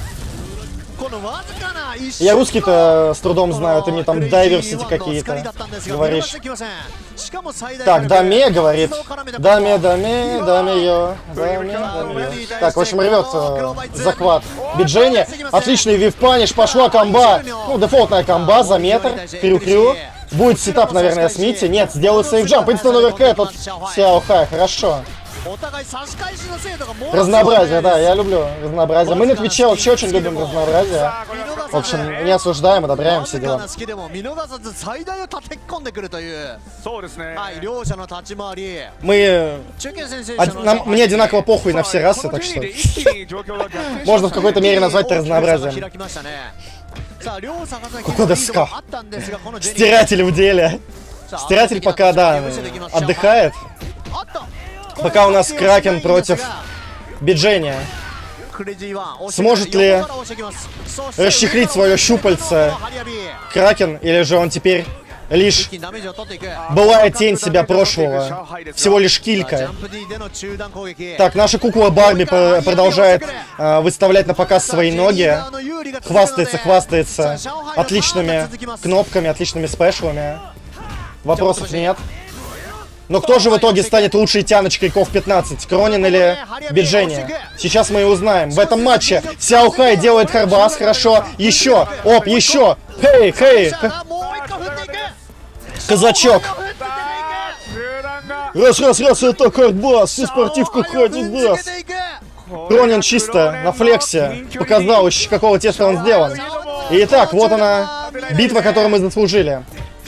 Я русский-то с трудом знаю, ты мне там Diversity какие-то говоришь. Так, Даме говорит. Даме, йо. Так, в общем, рвет захват Биджене. Отличный вив-паниш, пошла комба. Ну, дефолтная комба за метр. Крю-крю. Будет сетап, наверное, с Мити. Нет, сделаю сейф-джамп. Инстан оверкэт от Сяо Хай, хорошо. Разнообразие, да, я люблю разнообразие. Мы на Твиче вообще очень любим разнообразие. В общем, не осуждаем, одобряем все дела. Мне одинаково похуй на все расы, так что можно в какой-то мере назвать это разнообразием. Кукодеска. Стиратель в деле. Стиратель пока, да, отдыхает. Пока у нас Кракен против Биджене. Сможет ли расчехлить свое щупальце Кракен, или же он теперь лишь былая тень себя прошлого, всего лишь килька. Так, наша кукла Барби продолжает выставлять на показ свои ноги. Хвастается отличными кнопками, отличными спешлами. Вопросов нет. Но кто же в итоге станет лучшей тяночкой КОВ 15? Кронин или Биджени? Сейчас мы и узнаем. В этом матче Сяо Хай делает харбас, хорошо. Еще, оп, еще. Хей, хей. Казачок. Раз, это карбас, все спортивку хватит, бас. Кронин чисто на флексе показал, из какого теста он сделан. Итак, вот она, битва, которую мы заслужили.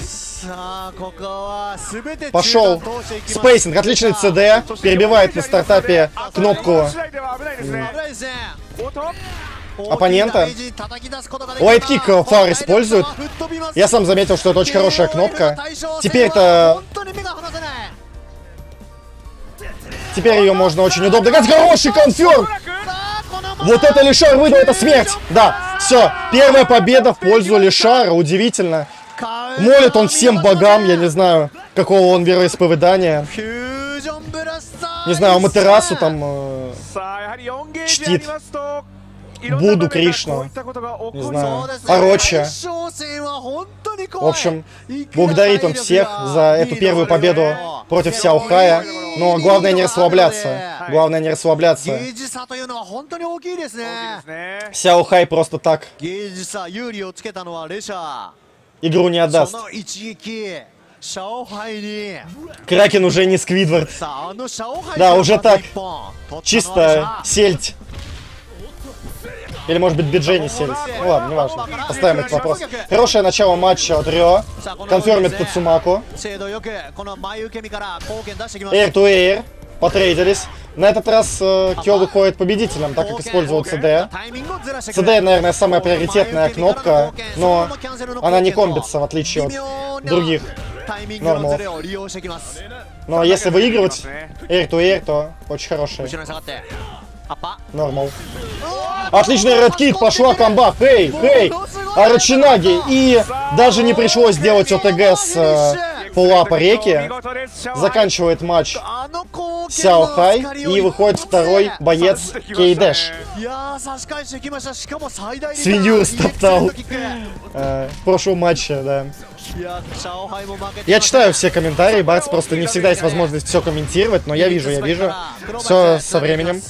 Пошел. Спейсинг, отличный ЦД. Перебивает на стартапе кнопку оппонента. Лайткик Фар использует. Я сам заметил, что это очень хорошая кнопка. Теперь-то... Теперь ее можно очень удобно. Это хороший конферм! Вот это Лишар выдал, это смерть! Да, все, первая победа в пользу Лишара, удивительно. Молит он всем богам, я не знаю, какого он вероисповедания. Не знаю, Аматерасу там чтит. Будду, Кришну. Не знаю. Ороча. В общем, благодарит он всех за эту первую победу против Сяо Хая. Но главное не расслабляться. Главное не расслабляться. Сяо Хай просто так игру не отдаст. Кракен уже не Сквидвард. Да, уже так. Чисто сельдь. Или может быть Биджени сельдь. Ну ладно, неважно. Оставим этот вопрос. Хорошее начало матча от Рё. Конфермит Тацумаку. Air to Air. Потрейдились. На этот раз Кё выходит победителем, так как использовал ЦД. ЦД, наверное, самая приоритетная кнопка, но она не комбится, в отличие от других нормалов. Но если выигрывать Air to Air, то очень хороший нормал. Отличный редкик, пошла комба. Хей, хей, Арачинаги. И даже не пришлось делать ОТГ с пулапа реки. Заканчивает матч Сяо Хай. И выходит второй боец Кейдэш. Свинью растоптал в прошлом матче, да. Я читаю все комментарии, Барц, просто не всегда есть возможность все комментировать, но я вижу. Все со временем.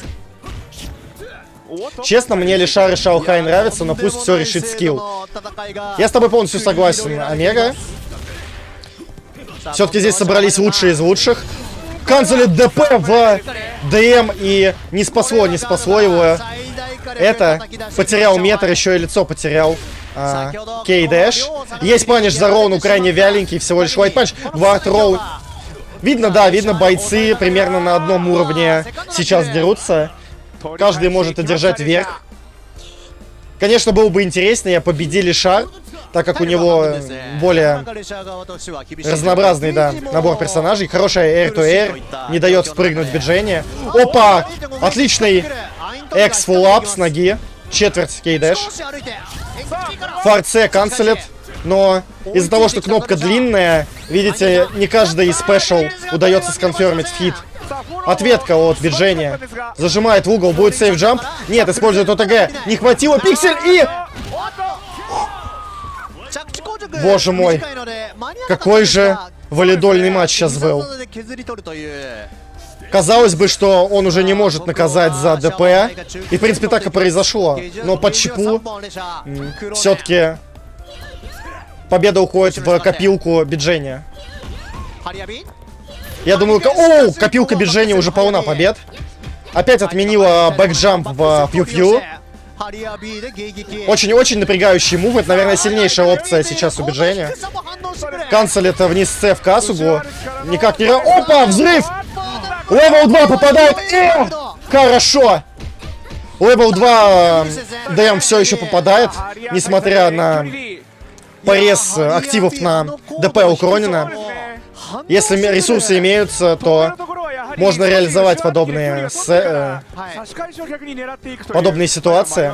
Честно, мне Лишар и Сяо Хай нравятся, но пусть все решит скилл. Я с тобой полностью согласен, Омега. Все-таки здесь собрались лучшие из лучших. Канцелит ДП в ДМ и не спасло его. Это потерял метр, еще и лицо потерял. Кейдэш. Есть паниш за Роуну, крайне вяленький, всего лишь лайт панч. Вард Роун. Видно, да, видно, бойцы примерно на одном уровне сейчас дерутся. Каждый может одержать верх. Конечно, было бы интереснее победить Лишар, так как у него более разнообразный, да, набор персонажей. Хорошая Air to Air, не дает впрыгнуть Биджени. Опа! Отличный экс-фуллап с ноги. Четверть Кейдэш. Фарце канцелит. Но из-за того, что кнопка длинная, видите, не каждый из спешл удается сконфермить фит. Ответка от Биджени. Зажимает в угол. Будет сейф джамп. Нет, использует ОТГ. Не хватило пиксель и... Боже мой. Какой же валидольный матч сейчас был. Казалось бы, что он уже не может наказать за ДП. И, в принципе, так и произошло. Но по чипу все-таки победа уходит в копилку Биджени. Я думаю, копилка Биджени уже полна побед. Опять отменила бэкджамп в пью-пью. Очень-очень напрягающий мув. Это, наверное, сильнейшая опция сейчас у Биджени. Канцелит вниз С в Касугу. Никак не... Опа, взрыв! Левел 2 попадает. Хорошо. Левел 2 ДМ все еще попадает, несмотря на порез активов на ДП у Кронина. Если ресурсы имеются, то можно реализовать подобные ситуации.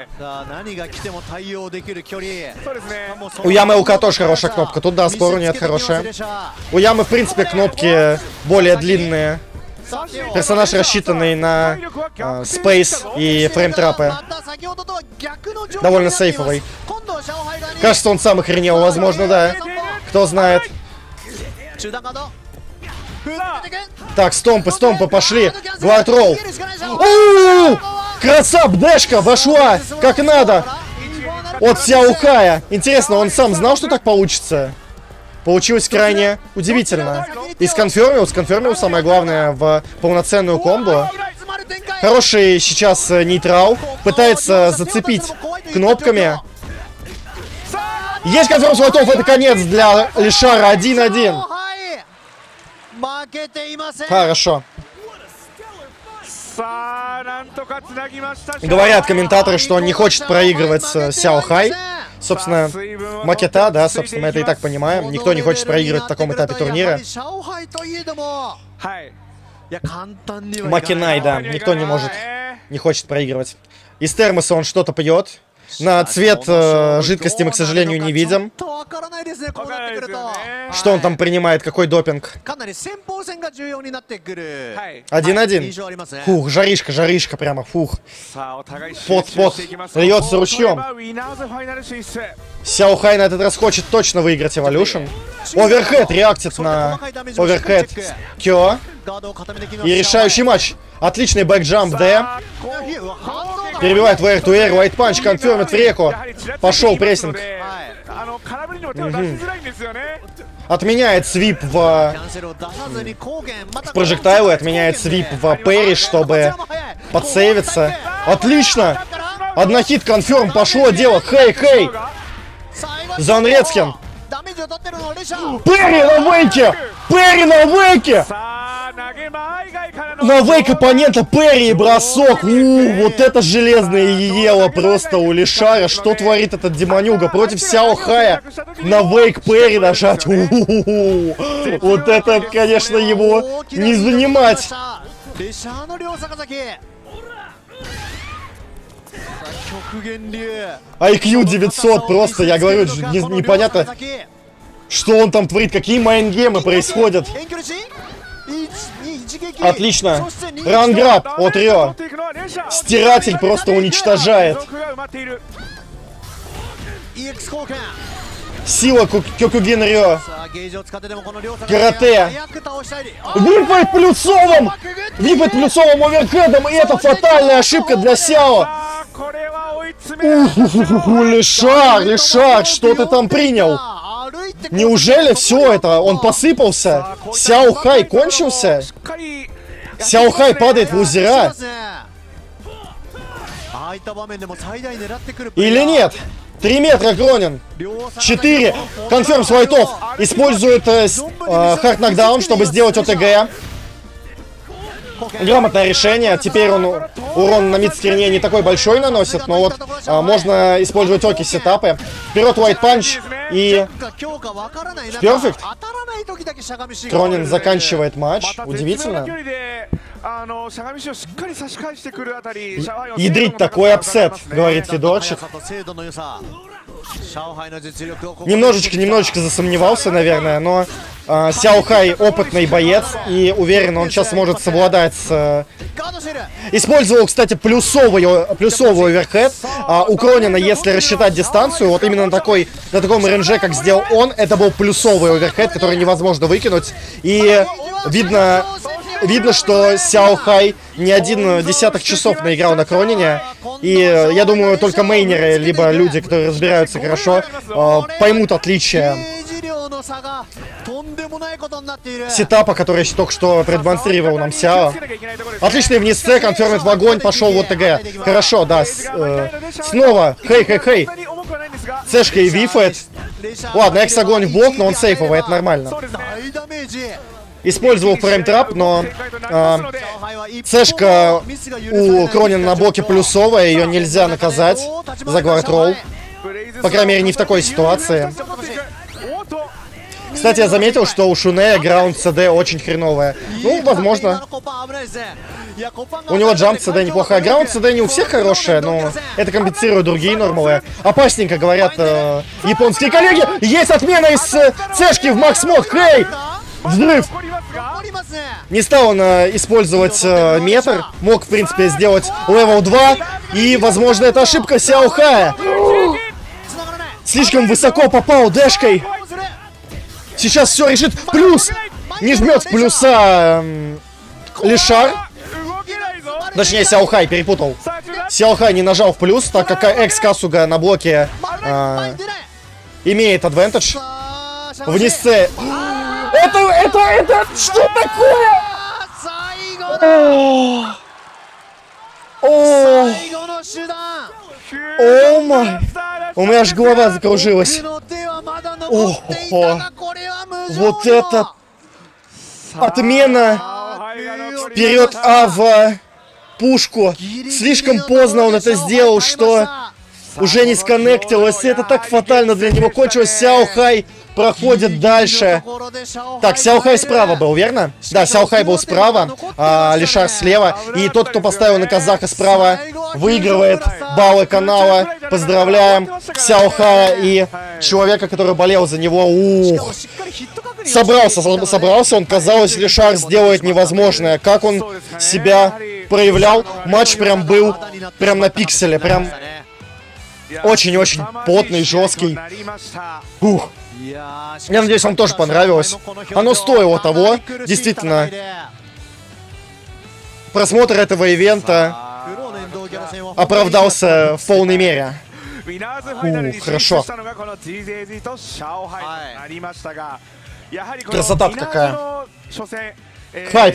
У Ямы ЛК тоже хорошая кнопка. Тут, да, спору нет, хорошая. У Ямы, в принципе, кнопки более длинные. Персонаж, рассчитанный на спейс и фреймтрапы. Довольно сейфовый. Кажется, он сам охренел, возможно, да. Кто знает. Так, стомпы пошли. Гвард-ролл. Оу! Красав, дэшка вошла как надо. От Сяо Хая. Интересно, он сам знал, что так получится? Получилось крайне удивительно. И сконфермил самое главное в полноценную комбо. Хороший сейчас нейтрал. Пытается зацепить кнопками. Есть конферм слотов, это конец для Лишара. 1-1. Хорошо. Говорят комментаторы, что он не хочет проигрывать с Сяо Хай. Собственно, макета, да, собственно, мы это и так понимаем. Никто не хочет проигрывать в таком этапе турнира. Макинай, да, никто не хочет проигрывать. Из термоса он что-то пьет. На цвет жидкости мы, к сожалению, не видим. Что он там принимает? Какой допинг? 1-1. Фух, жаришка прямо, фух. Пот, льется ручьем. Сяо Хай на этот раз хочет точно выиграть Evolution. Оверхед реактит на оверхед Кё. И решающий матч. Отличный бэкджамп Д. Перебивает в Air to Air, White Punch, конфермит в реку. Пошел прессинг. Отменяет свип в прожектайлы, отменяет свип в Перри, чтобы подсейвиться. Отлично! Однохит конферм, пошло дело. Хей! Занрецкин. Перри на вейке! На вейк оппонента Перри и бросок. Вот это железное ело просто у Лишара. Что творит этот демонюга против Сяо Хая? На вейк Перри нажать. Вот это, конечно, его не занимать. IQ 900 просто, я говорю, непонятно, что он там творит, какие майнгемы происходят. Отлично. Ранграб от Рё. Стиратель просто уничтожает. Сила Кёкугин Рё. Карате. Випает плюсовым оверхедом. И это фатальная ошибка для Сяо. Лишар, что ты там принял? Неужели все это? Он посыпался? Сяо Хай кончился? Сяо Хай падает в лузера? Или нет? 3 метра Кронин. 4. Конферм с лайтов. Использует хард нокдаун, чтобы сделать ОТГ. Грамотное решение. Теперь он урон на мидскрине не такой большой наносит, но вот можно использовать оки сетапы. Вперед White Punch и перфект. Кронин заканчивает матч. Удивительно. Ядрить такой апсет, говорит Федорчик. Немножечко засомневался, наверное, но Сяо Хай опытный боец, и уверен, он сейчас сможет совладать с... Использовал, кстати, плюсовый оверхед. У Кронина, если рассчитать дистанцию, вот именно на таком рейнже, как сделал он, это был плюсовый оверхед, который невозможно выкинуть. И видно, что Сяо Хай не 1 десяток часов наиграл на Кронине. И я думаю, только мейнеры, либо люди, которые разбираются хорошо, поймут отличие сетапа, который только что продемонстрировал нам Сяо. Отличный вниз С, конфермит в огонь, пошел в ОТГ. Хорошо, да. Снова. Хей. Цешка и вифает. Ладно, экс огонь в блок, но он сейфовый, это нормально. Использовал фрейм-трап, но цешка у Кронина на блоке плюсовая, ее нельзя наказать за гвард-ролл. По крайней мере, не в такой ситуации. Кстати, я заметил, что у Шунея граунд ЦД очень хреновая. Ну, возможно. У него джамп ЦД неплохая. Граунд ЦД не у всех хорошая, но это компенсирует другие нормалы. Опасненько, говорят японские коллеги. Есть отмена из цешки в макс-мод. Хей! Взрыв! Не стал он использовать метр. Мог, в принципе, сделать левел 2. И, возможно, это ошибка Сяо Хая. Слишком высоко попал дэшкой. Сейчас все решит. Плюс! Не жмет в плюса Лишар. Точнее, Сяохай перепутал. Сяохай не нажал в плюс, так как экс-Касуга на блоке имеет адвантаж. Вниз С. Это что такое? О май. У меня аж голова закружилась. Ого. Вот это отмена. Вперед в пушку. Слишком поздно он это сделал, что уже не сконнектилось. Это так фатально для него кончилось. Сяохай проходит дальше. Так, Сяохай справа был, верно? Да, Сяохай был справа, а Лишар слева. И тот, кто поставил на казаха справа, выигрывает баллы канала. Поздравляем Сяохая и человека, который болел за него. Ух. Собрался он, казалось, Лишар сделает невозможное. Как он себя проявлял. Матч прям был прям на пикселе, прям очень-очень потный, жесткий. Ух. Я надеюсь, вам тоже понравилось. Оно стоило того. Действительно, просмотр этого ивента оправдался в полной мере. Хорошо. Красота-то какая. Хайп.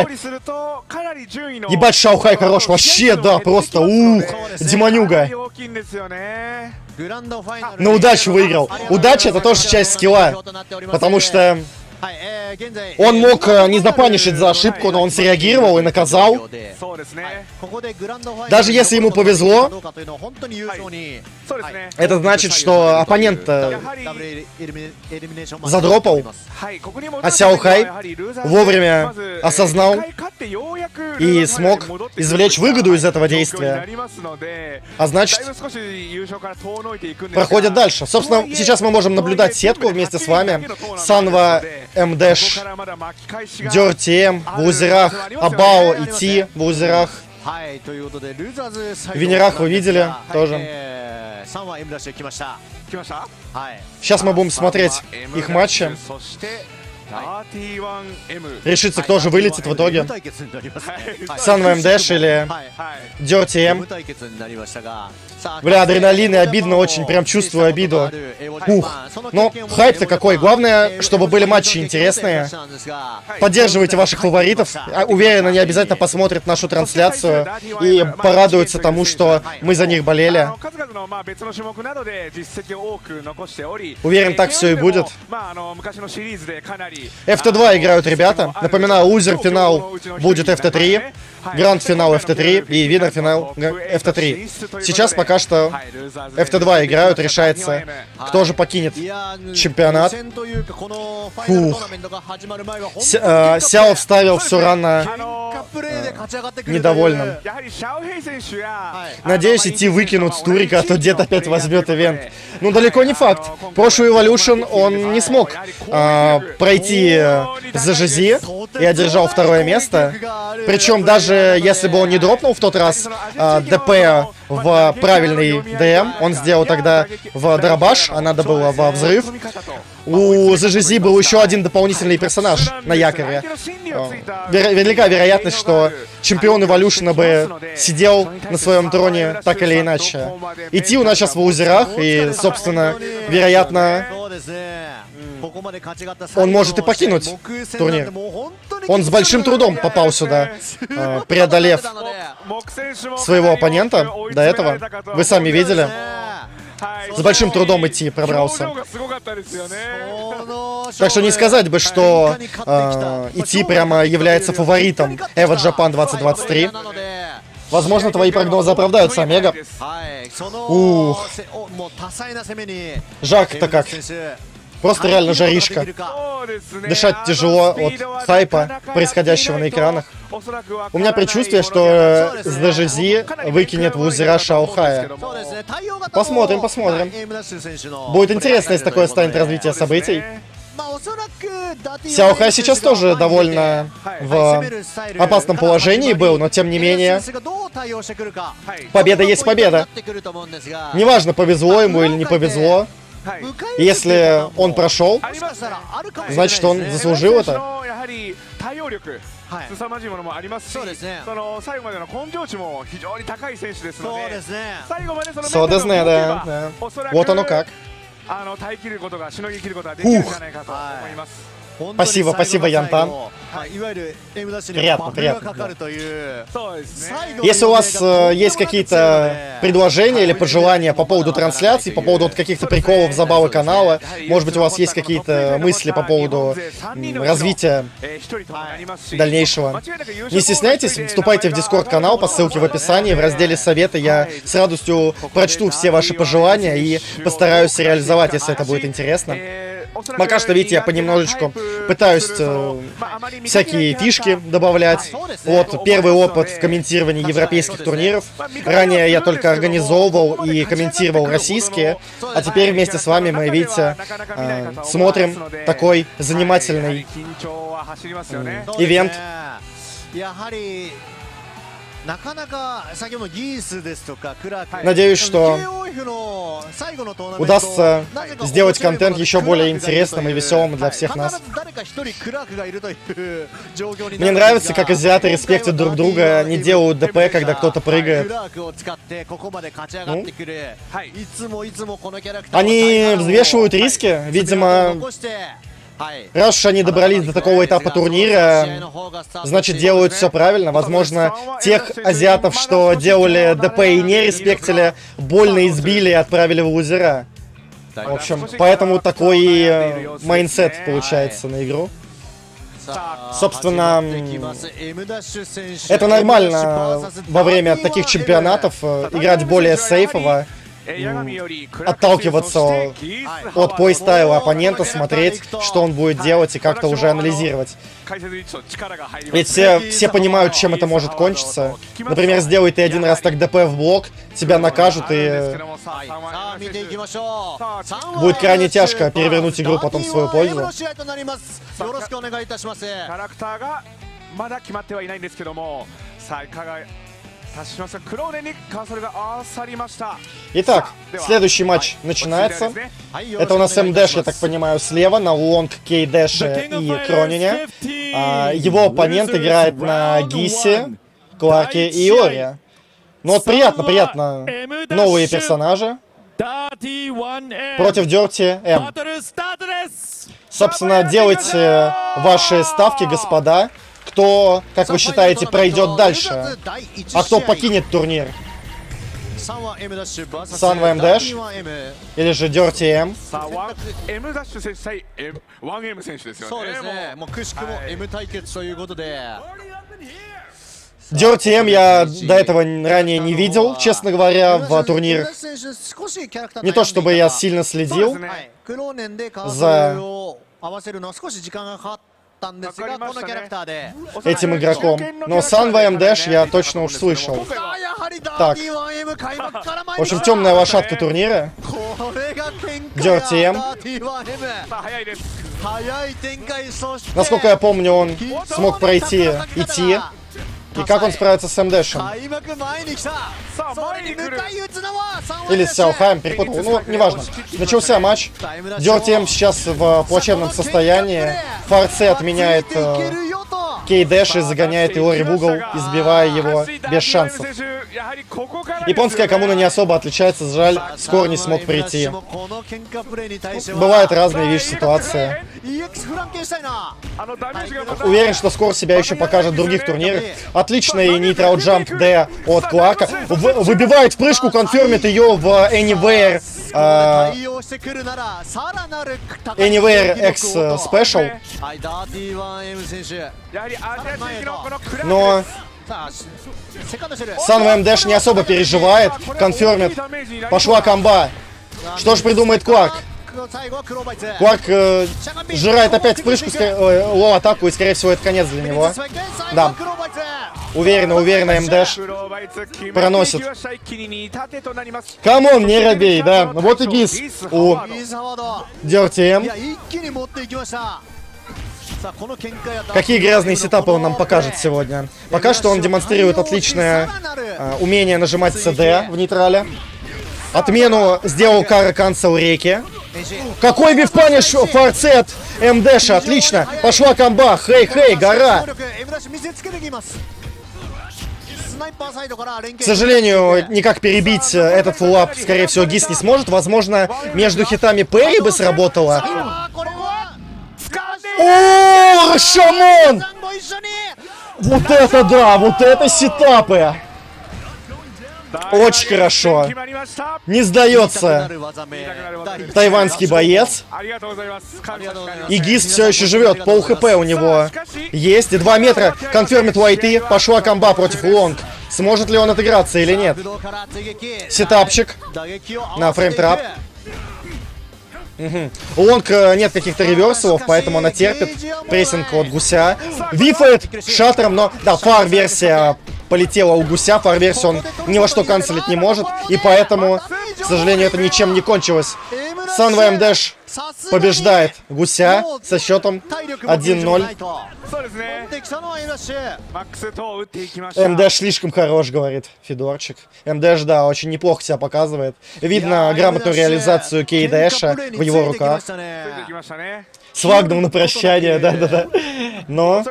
Ебать, Шаохай хорош. Вообще, да, просто ух. Демонюга. На удачу выиграл. Удача — это тоже часть скилла. Потому что он мог не запанишить за ошибку, но он среагировал и наказал. Даже если ему повезло, это значит, что оппонент задропал, а Сяохай вовремя осознал и смог извлечь выгоду из этого действия. А значит, проходит дальше. Собственно, сейчас мы можем наблюдать сетку вместе с вами. Санва, МДэш, Дёрти в лузерах, Абао и Ти в лузерах. В винерах вы видели тоже. Сейчас мы будем смотреть их матчи. Решится, кто же вылетит в итоге. Санва МДэш или Дёрти М. Бля, адреналин и обидно очень, прям чувствую обиду. Ух. Но хайп-то какой. Главное, чтобы были матчи интересные. Поддерживайте ваших фаворитов. Уверен, они обязательно посмотрят нашу трансляцию и порадуются тому, что мы за них болели. Уверен, так все и будет. FT2 играют ребята. Напоминаю, лузер-финал будет FT3. Гранд-финал FT3 и винер-финал FT3. Сейчас пока что FT2 играют, решается, кто же покинет чемпионат. Фух. Сяо вставил все рано недовольным. Надеюсь, идти выкинут с турика, а то дед опять возьмет ивент. Ну, далеко не факт. Прошлый Evolution он не смог пройти за ЖЗ и одержал второе место. Причем даже если бы он не дропнул в тот раз ДП в правильный ДМ, он сделал тогда в дробаш, а надо было во взрыв. У ЗЖЗ был еще один дополнительный персонаж на якоре. Велика вероятность, что чемпион Эволюшена бы сидел на своем троне так или иначе. Идти у нас сейчас в лузерах, и, собственно, вероятно, он может и покинуть турнир. Он с большим трудом попал сюда, преодолев своего оппонента до этого. Вы сами видели. С большим трудом идти пробрался. Так что не сказать бы, что идти прямо является фаворитом Evo Japan 2023. Возможно, твои прогнозы оправдаются, Омега. Ух. Жарко-то как. Просто реально жаришка. Дышать тяжело от хайпа, происходящего на экранах. У меня предчувствие, что ЗЖЗ выкинет в лузера Шаохая. Посмотрим. Будет интересно, если такое станет развитие событий. Сяохай сейчас тоже довольно в опасном положении был, но тем не менее, победа есть победа. Неважно, повезло ему или не повезло. И если он прошел, もしかしたらあるかもしれないです значит, он ね заслужил 選 это. 手のやはり対応力、 はい凄まじいものもありますし、 そうですねその最後までの根性値も非常に高い選手ですので、 そうですね最後までそのメンタそうルをですね、 持てば да. おそらく Вот оно как. 耐え切ることが、しのぎ切ることができるんじゃないかと思います。 本当に Спасибо, 最後 спасибо, の最 Янтан. 後はいいわゆる M ダッシュに Приятно, バフがかかるというそうですね。 最後の Если у вас 予定が есть какие-то предложения или пожелания по поводу трансляций, по поводу вот каких-то приколов, забавы канала, может быть, у вас есть какие-то мысли по поводу развития дальнейшего, не стесняйтесь, вступайте в Discord-канал по ссылке в описании, в разделе «Советы». Я с радостью прочту все ваши пожелания и постараюсь реализовать, если это будет интересно. Пока что, видите, я понемножечку пытаюсь всякие фишки добавлять. Вот, первый опыт в комментировании европейских турниров. Ранее я только организовывал и комментировал российские, а теперь вместе с вами мы, видите, смотрим такой занимательный ивент. やはりなかなか先ほどギースですとかクラーク Надеюсь, что KOF の最後のトーナメント удастся なぜか сделать контент 面白い еще ことが более クラークがいるという интересным и веселым для всех はい нас. 必ず誰か一人クラークがいるという状況になるんですが Мне нравится, как азиаты респектят друг друга, не делают ДП, когда кто-то ク прыгает. ラークを使ってここまで勝ち上がってくるいつもこのキャラクター Они взвешивают риски, видимо, 残してはい раз уж они добрались до такого этапа турнира, значит, делают все правильно. Возможно, тех азиатов, что делали ДП и не респектили, больно избили и отправили в лузера. В общем, поэтому такой майндсет получается на игру. Собственно, это нормально во время таких чемпионатов играть более сейфово, отталкиваться от плейстайла оппонента, смотреть, что он будет делать и как-то уже анализировать. Ведь все понимают, чем это может кончиться. Например, сделай ты один раз так ДП в блок, тебя накажут и будет крайне тяжко перевернуть игру потом в свою пользу. 達しました。クローネにカーソルが去りました。 Итак, следующий матч начинается. Это у нас МДэш, я так понимаю, слева, на Лонг, Кейдэше и Кронине. Его оппонент играет на Гисе, Кларке и Иоре. Ну вот приятно. Новые персонажи против Dirty M. Собственно, делайте ваши ставки, господа. Кто, как вы считаете, пройдет дальше? А кто покинет турнир? Sunva M Dash? Или же Dirty M? M ダッシュ選手対 1M 選手ですよね。 そうですね。もうくしくも M 対決ということで。 Dirty M я до этого ранее не видел, честно говоря, в турнирах. Не то чтобы я сильно следил за этим игроком, но Sunva M Dash я точно уж слышал. Так, в общем, темная лошадка турнира. Dirty M. Насколько я помню, он смог пройти идти. И как он справится с МДэшем? Или с Сяохаем, перепутал. Ну, неважно. Начался матч. Dirty M сейчас в плачевном состоянии. Фарце отменяет Кейдэш и загоняет Иори в угол, избивая его без шансов. Японская коммуна не особо отличается, жаль, скоро не смог прийти. Бывают разные, видишь, ситуации. Уверен, что скоро себя еще покажет в других турнирах. Отличный нейтрал джамп Д от Кларка. Выбивает в прыжку, конфермит ее в Anywhere. Anywhere X Special. Но Sunva M Dash не особо переживает. Конфермит. Пошла комба. Что же придумает Кларк? Кларк жирает опять вспышку, лоу-атаку, и, скорее всего, это конец для него. Да. Уверенно М Dash проносит. Камон, не робей, да. Вот и гис у Dirty M. Какие грязные сетапы он нам покажет сегодня. Пока что он демонстрирует отличное умение нажимать CD в нейтрале. Отмену сделал Кара Cancel Реки. Какой бифпаниш форцет МДша, отлично. Пошла комба, хей, гора. К сожалению, никак перебить этот фуллап, скорее всего, Гис не сможет. Возможно, между хитами Перри бы сработало. О, Рашомон! Вот это да, вот это сетапы. Очень хорошо. Не сдается тайванский боец. И Гис все еще живет. Пол хп у него есть. И 2 метра. Конфермит Уайты. Пошла комба против Лонг. Сможет ли он отыграться или нет? Сетапчик на фреймтрап. У Лонг нет каких-то реверсалов, поэтому она терпит прессинг от Гуся. Вифает шаттером, но... Да, фар-версия полетела у Гуся. Фар-версию он ни во что канцелить не может. И поэтому, к сожалению, это ничем не кончилось. Sunway Dash побеждает Гуся со счетом 1-0. МДэш слишком хорош, говорит Федорчик. МДэш, да, очень неплохо себя показывает. Видно грамотную реализацию Кейдэша в его руках. С Вагном на прощание, да-да-да. Но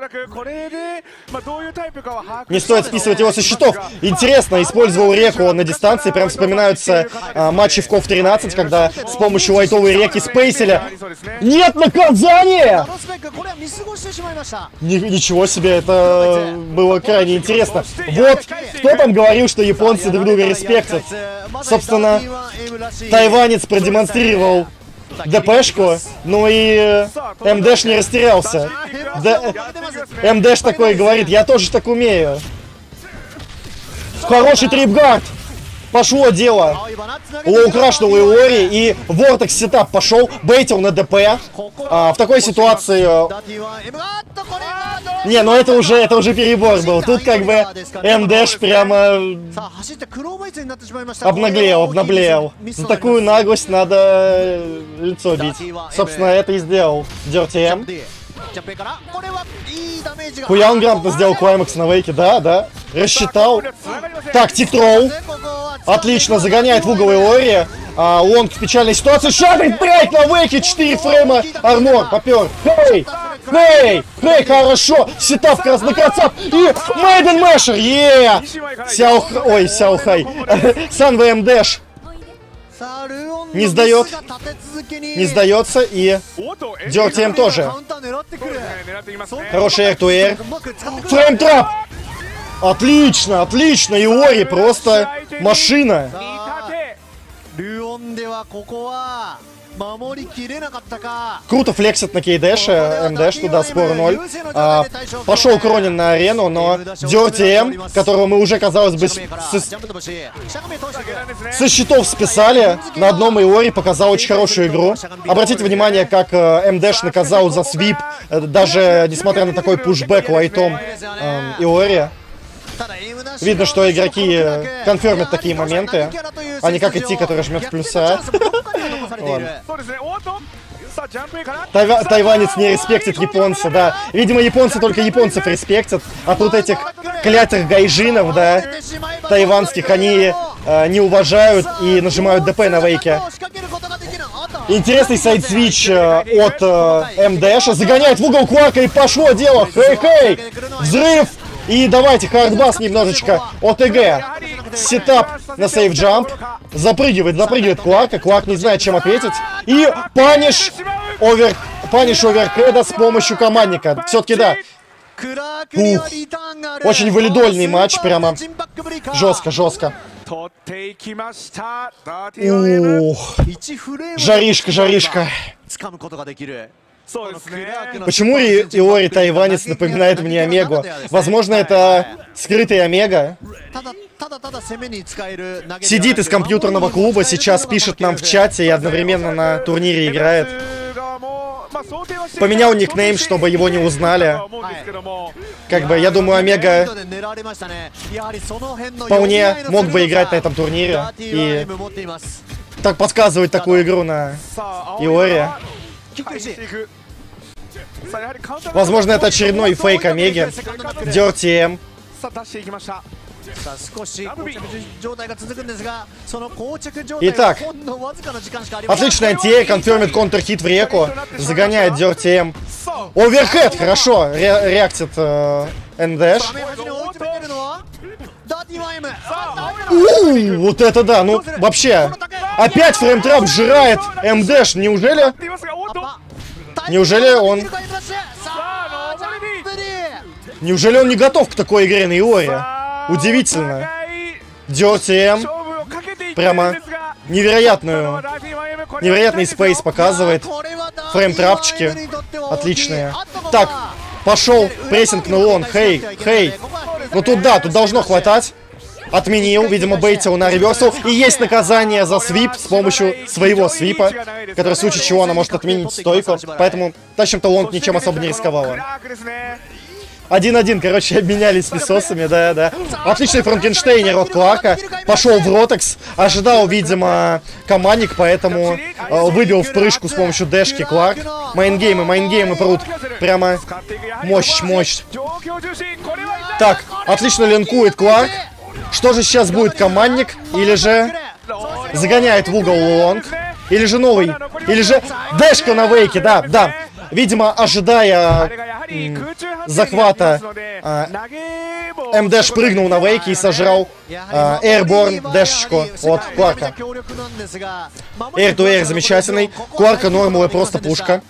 не стоит списывать его со счетов. Интересно, использовал реку на дистанции. Прям вспоминаются матчи в КОВ 13, когда с помощью лайтовой реки спейсили. Нет наказания! Ничего себе, это было крайне интересно. Вот, кто там говорил, что японцы друг друга респектят? Собственно, тайванец продемонстрировал ДПшку, ну и МДэш не растерялся. МДэш такой говорит, я тоже так умею. Хороший трипгард. Пошло дело. Лоу крашнул Иори, и Вортекс сетап пошел, бейтил на ДП. В такой ситуации... Не, ну это уже перебор был. Тут как бы МДэш прямо обнаглел. За такую наглость надо лицо бить. Собственно, это и сделал Dirty M. Хуя он грамотно сделал клаймакс на вейке, да. Рассчитал. Так, тик-тролл. Отлично, загоняет в угол Иори. Лонг в печальной ситуации. Шадрит, блять, на вейке 4 фрейма. Армор, попер. Хей, хорошо. Сетап краснокрасав. И Мейден Мэшер, Сяохай. Sunway Dash. Не сдается, и Dirty M тоже. Хороший air-to-air. Фреймтрап. Отлично. Иори просто машина. Круто флексит на Кейдэше. МДэш туда, спор 0. Пошел Кронин на арену, но Dirty M, которого мы уже, казалось бы, со счетов списали, на одном Иори показал очень хорошую игру. Обратите внимание, как МДэш наказал за свип, даже несмотря на такой пушбэк лайтом Иори. Видно, что игроки конфермят такие моменты, а не как идти, который жмет в плюса. Тайванец не респектит японца, да. Видимо, японцы только японцев респектят, а тут этих клятых гайжинов, да, тайванских, они не уважают и нажимают ДП на вейке. Интересный сайд-свич от МДэша. Загоняет в угол Кварка, и пошло дело. Хей! Взрыв! И давайте хардбас немножечко. ОТГ. Сетап на сейф-джамп. Запрыгивает Кварка. Кварк не знает, чем ответить. И паниш оверкеда с помощью командника. Все-таки да. Очень валидольный матч. Прямо жестко. Жаришка. Почему Иори тайванец напоминает мне Омегу? Возможно, это скрытый Омега. Сидит из компьютерного клуба, сейчас пишет нам в чате и одновременно на турнире играет. Поменял никнейм, чтобы его не узнали. Как бы, я думаю, Омега вполне мог бы играть на этом турнире. И так подсказывать такую игру на Иори. Возможно, это очередной фейк Омеги. Dirty M. さあ少し膠着状態が続くんですが、その膠着状態 Итак, がほんのわずかな時間しかありません。 отличный антиэр, конфермит контрхит в реку, загоняет Dirty M. Оверхед, хорошо, реактит N-Dash. 画面端に追い詰めてるのはダーティーワン M。 Вот это да, ну вообще. Опять фреймтрап сжирает М-Дэш, неужели? Неужели он... Неужели он не готов к такой игре на Иоре? Удивительно. Dirty M прямо невероятный спейс показывает. Фреймтрапчики отличные. Так, пошел прессинг на лонг. Хей, хей. Ну тут да, тут должно хватать. Отменил, видимо, бейтил на реверсал. И есть наказание за свип с помощью своего свипа, который в случае чего она может отменить стойку. Поэтому тащим-то лонг ничем особо не рисковала. 1-1, короче, обменялись песосами, да. Отличный франкенштейнер от Кларка. Пошел в ротекс. Ожидал, видимо, командник, поэтому выбил в прыжку с помощью дэшки Кларк. Майнгеймы прут. Прямо мощь. Так, отлично линкует Кларк. Что же сейчас будет, командник? Или же загоняет в угол лонг? Или же новый? Или же дэшка на вейке, да. Видимо, ожидая захвата, М-Дэш прыгнул на вейке и сожрал Airborne дэшечку от Кларка. Air-to-Air замечательный. Кларка нормалая просто пушка.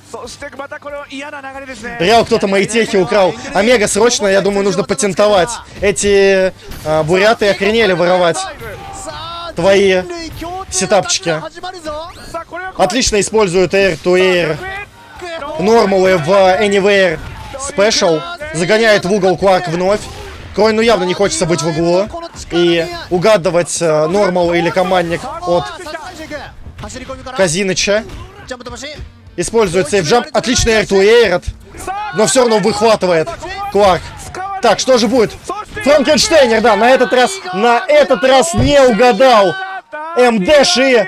Реал кто-то мои техи украл. Омега, срочно, я думаю, нужно патентовать. Эти буряты охренели воровать твои сетапчики. Отлично используют Air-to-Air. Нормалы в Anywhere Special. Загоняет в угол Кларк вновь. Кройну явно не хочется быть в углу и угадывать нормал или командник от Казиныча. Использует сейф-джамп. Отличный Air-to-Air, но все равно выхватывает Кларк. Так, что же будет? Франкенштейнер, да, на этот раз не угадал. М-Дэш и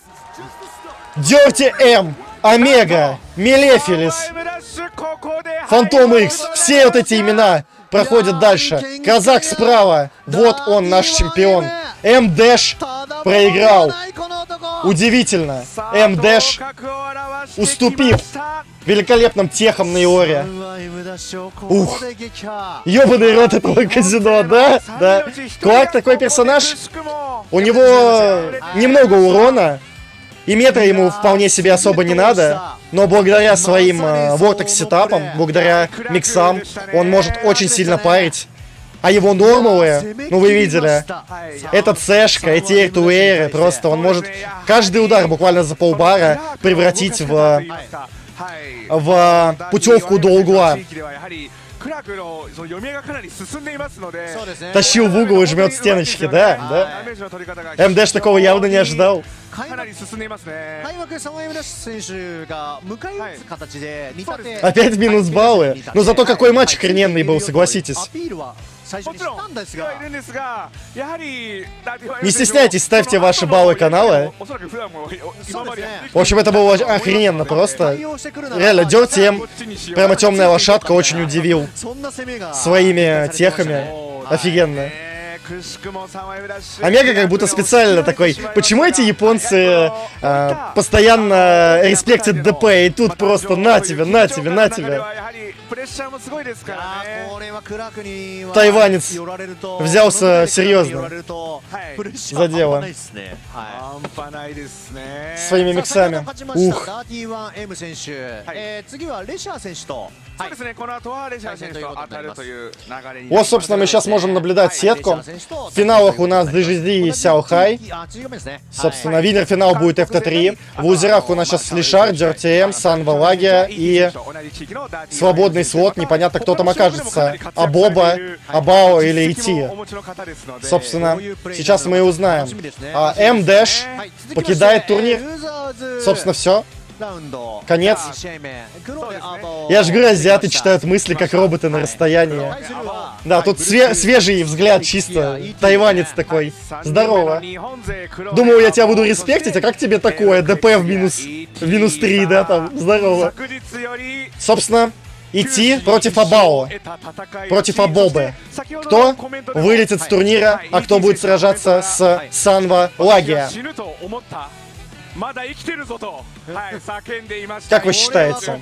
Dirty M. Омега, Мелефилис, Фантом Икс, все вот эти имена проходят дальше. Казак справа, вот он наш чемпион. М-Дэш проиграл. Удивительно. М-Дэш, уступив великолепным техам на Иоре. Ух, ёбаный рот этого казино, да? Кларк такой персонаж, у него немного урона. И метра ему вполне себе особо не надо, но благодаря своим вортекс-сетапам, благодаря миксам, он может очень сильно парить. А его нормалы, ну вы видели, этот сэшка, эти эйр-ту-эйры, просто он может каждый удар буквально за полбара превратить в путевку до угла. Тащил в угол и жмет стеночки, да? М-Дэш такого явно не ожидал. Опять минус баллы. Но зато какой матч охрененный был, согласитесь. Не стесняйтесь, ставьте ваши баллы канала. В общем, это было охрененно просто. Реально, Dirty M, прямо темная лошадка, очень удивил своими техами. Офигенно. Омега как будто специально такой. Почему эти японцы постоянно респектят ДП, и тут просто на тебе. Тайванец взялся серьезно за дело. Своими миксами. Ух. Вот, собственно, мы сейчас можем наблюдать сетку. В финалах у нас DGZ и Сяо Хай. Собственно, винер-финал будет FT3. В лузерах у нас сейчас Лишар, Dirty M, Санва Лагия и свободный слот. Непонятно, кто там окажется. Абоба, Абао или Ити. Собственно, сейчас мы и узнаем. М-Дэш покидает турнир. Собственно, все. Конец. Я же говорю, азиаты читают мысли, как роботы на расстоянии. Да, тут свежий взгляд чисто. Тайванец такой. Здорово. Думаю, я тебя буду респектить, а как тебе такое? ДП в минус 3, да, там. Здорово. Собственно, идти против Абао, против Абобы. Кто вылетит с турнира, а кто будет сражаться с Санва Лагия? Как вы считаете?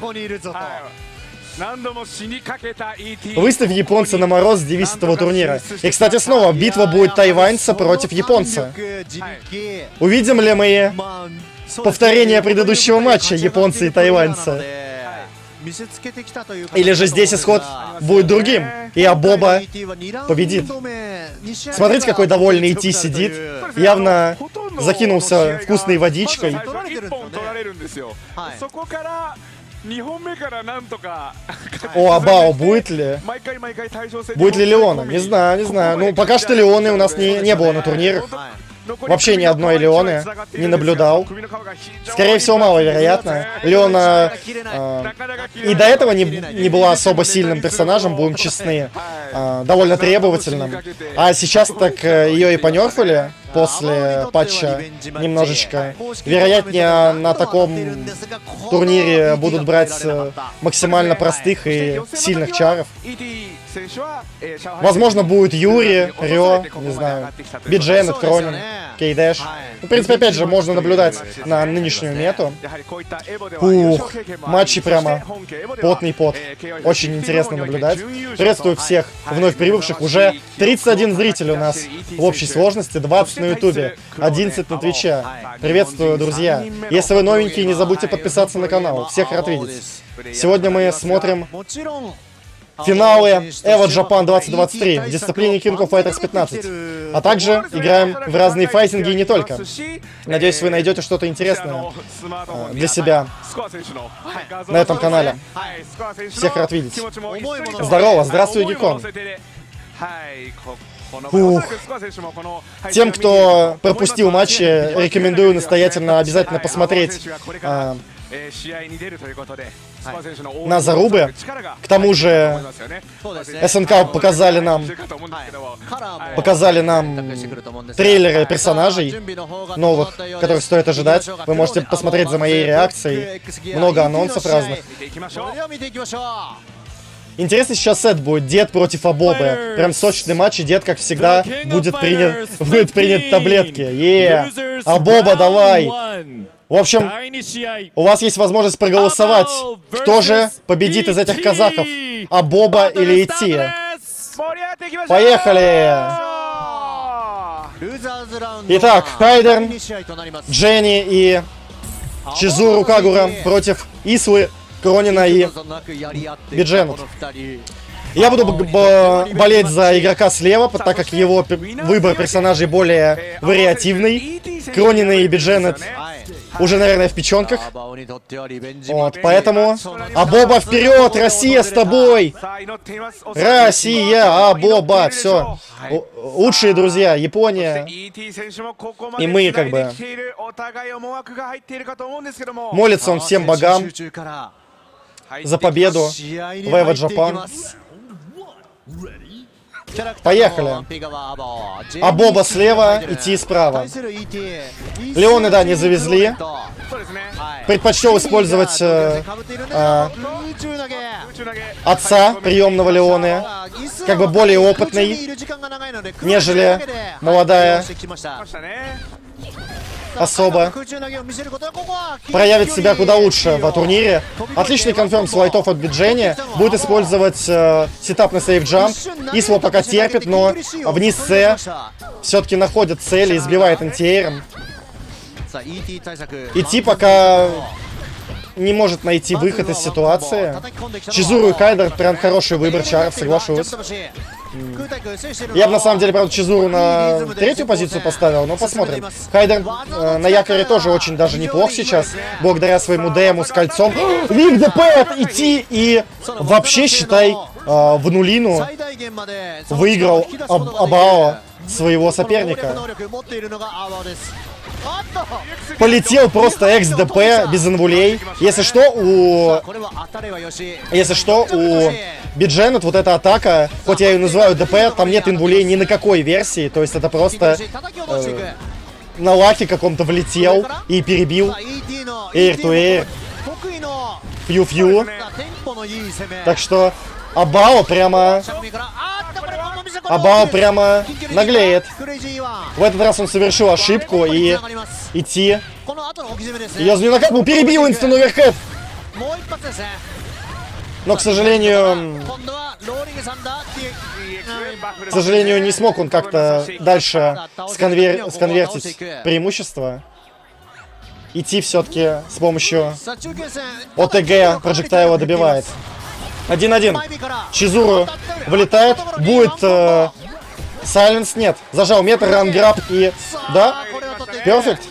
Выставь японца на мороз, девиз этого турнира. И, кстати, снова битва будет тайваньца против японца. Увидим ли мы повторение предыдущего матча японца и тайваньца? Или же здесь исход будет другим, и Абоба победит. Смотрите, какой довольный Ити сидит. Явно закинулся вкусной водичкой. О, Абао будет ли? Будет ли Леона? Не знаю, не знаю. Ну, пока что Леоны у нас не было на турнирах. Вообще ни одной Леоны не наблюдал. Скорее всего, маловероятно. Леона и до этого не была особо сильным персонажем, будем честны. Довольно требовательным. А сейчас так ее и понерфили после патча немножечко. Вероятнее, на таком турнире будут брать максимально простых и сильных чаров. Возможно, будет Юри, Рё, не знаю, Биджен, Кронин, Кейдэш. В принципе, опять же, можно наблюдать на нынешнюю мету. Ух, матчи прямо потный пот. Очень интересно наблюдать. Приветствую всех вновь прибывших. Уже 31 зритель у нас в общей сложности, 20 на ютубе, 11 на твиче. Приветствую, друзья. Если вы новенькие, не забудьте подписаться на канал. Всех рад видеть. Сегодня мы смотрим финалы EVO Japan 2023 в дисциплине King of Fighters 15. А также играем в разные файтинги и не только. Надеюсь, вы найдете что-то интересное для себя на этом канале. Всех рад видеть. Здорово, здравствуй, Гекон. Фух. Тем, кто пропустил матчи, рекомендую настоятельно обязательно посмотреть на зарубы. К тому же СНК показали нам трейлеры персонажей новых, которых стоит ожидать. Вы можете посмотреть за моей реакцией. Много анонсов разных. Интересный сейчас сет будет. Дед против Абобы. Прям сочный матч, и Дед, как всегда, будет принят таблетки. Абоба, давай! В общем, у вас есть возможность проголосовать, кто же победит из этих казахов, Абоба или Ити. Поехали! Итак, Хайдерн, Дженни и Чизуру Кагура против Ислы, Кронина и Бидженут. Я буду болеть за игрока слева, так как его выбор персонажей более вариативный. Кронина и Бидженет уже, наверное, в печенках. Вот, поэтому... Абоба вперед! Россия с тобой! Россия! Абоба! Все. Лучшие друзья. Япония. И мы, как бы... Молится он всем богам за победу в EVO Japan. Поехали. Абоба слева, Ити справа. Леоны, да, не завезли. Предпочтел использовать отца приемного Леоны, как бы более опытный, нежели молодая особо. Проявит себя куда лучше в турнире. Отличный конферм с лайтов от Биджени. Будет использовать сетап на сейф-джамп. Исла пока терпит, но вниз С все-таки находит цель и избивает антиэйром. Ити пока не может найти выход из ситуации. Чизуру и Кайдер прям хороший выбор чаров, соглашусь. Я бы на самом деле, правда, Чизуру на третью позицию поставил, но посмотрим. Хайдер на якоре тоже очень даже неплох сейчас, благодаря своему ДМу с кольцом. Вик ДП от Ити и вообще, считай, в нулину выиграл Абао своего соперника. Полетел просто экс-ДП без инвулей. Если что, у Бидженет вот эта атака, хоть я ее называю ДП, там нет инвулей ни на какой версии. То есть это просто на лаке каком-то влетел и перебил эйр-ту-эйр. Фью-фью. テンポのいい攻め Так что Абао прямо 着身からこれコンボ見せこ Абао прямо 緊急に наглеет. クレイジーワン В этот раз он совершил ошибку и 繋がります идти. この後の置き攻めですね Ее Змеинокапу перебил инстан оверхед. もう一発ですね Но, к сожалению, 今度はローリングサンダーっていう к сожалению, не смог он как-то дальше сконвертить преимущество. Идти все-таки с помощью さあ中堅戦 ОТГ Projectile добивает. 1-1. 前火から Чизуру вылетает. Будет Сайленс. Нет. Зажал метр, ранграб и... Да? これを取って Перфект.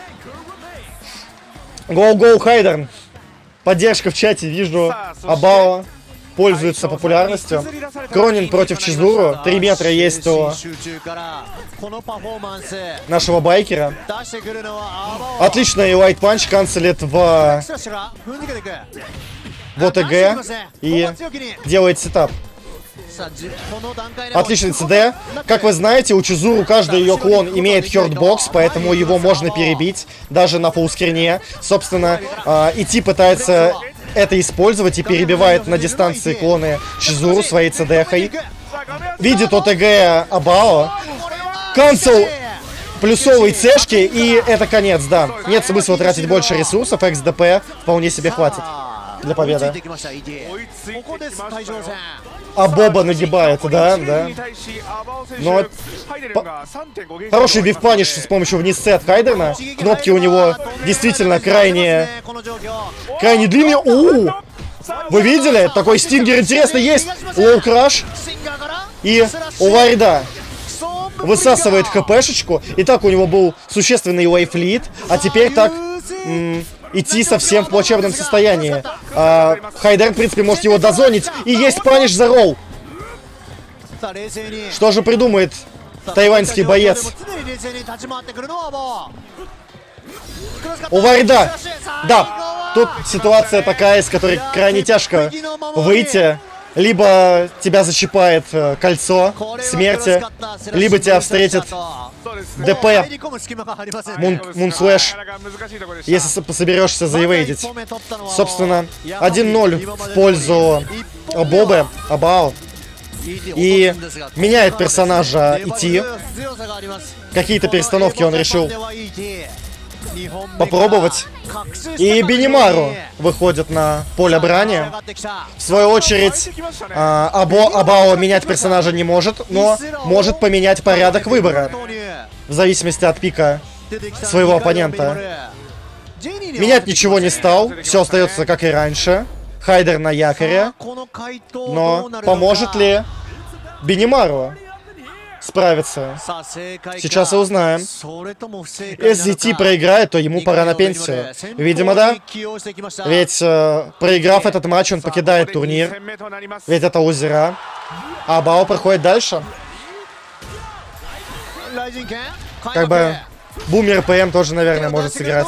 Гоу-гоу, Хайдерн. Поддержка в чате. Вижу. Абао пользуется популярностью. Кронин против Чизуру. 3 метра есть у 集中からこのパフォーマンス нашего байкера. 出してくるのはアーバー Отличный лайт панч канцелит в スラッシュが踏んづけていく ОТГ и делает сетап. さあこの段階で Отличный ЦД. Как вы знаете, у Чизуру каждый ее клон имеет хёртбокс, поэтому его можно перебить даже на фуллскрине. Собственно, Ити пытается это использовать и перебивает на дистанции клоны Чизуру своей ЦДхой. Видит ОТГ Абао. Канцел плюсовые цешки, и это конец, да. Нет смысла тратить больше ресурсов, XDP вполне себе хватит для 追いつい победы. てきました ET ここです退場戦 А Боба нагибает, да, да. Но хороший вивпаниш с помощью вниз-се от Хайдерна. Кнопки у него действительно крайне この状況 длинные. Оу! Вы видели? Такой стингер интересно есть. Лоу краш. シンガーから И у Вайда высасывает хпшечку. И так у него был существенный лейфлит. А теперь так идти совсем в плачевном состоянии. Хайдер, в принципе, может его дозонить. И есть паниш за ролл. さあ冷静に Что же придумает тайваньский боец? 常に冷静に立ち回ってくるのはもう У Вайда. Да, тут ситуация такая, из которой крайне тяжко выйти. Либо тебя зачипает кольцо смерти, либо тебя встретит ДП, Мунслэш, если соберешься заевейдить. Собственно, 1-0 в пользу Бобы, Абао. И меняет персонажа Ити. Какие-то перестановки он решил попробовать. И Бенимару выходит на поле брани. В свою очередь, Абао менять персонажа не может, но может поменять порядок выбора. В зависимости от пика своего оппонента. Менять ничего не стал, все остается как и раньше. Хайдер на якоре. Но поможет ли Бенимару справиться? Сейчас и узнаем. Если Ти проиграет, то ему пора на пенсию. Видимо, да. Ведь, проиграв этот матч, он покидает турнир. Ведь это лузера. А Бао проходит дальше. Как бы Бумер ПМ тоже, наверное, может сыграть.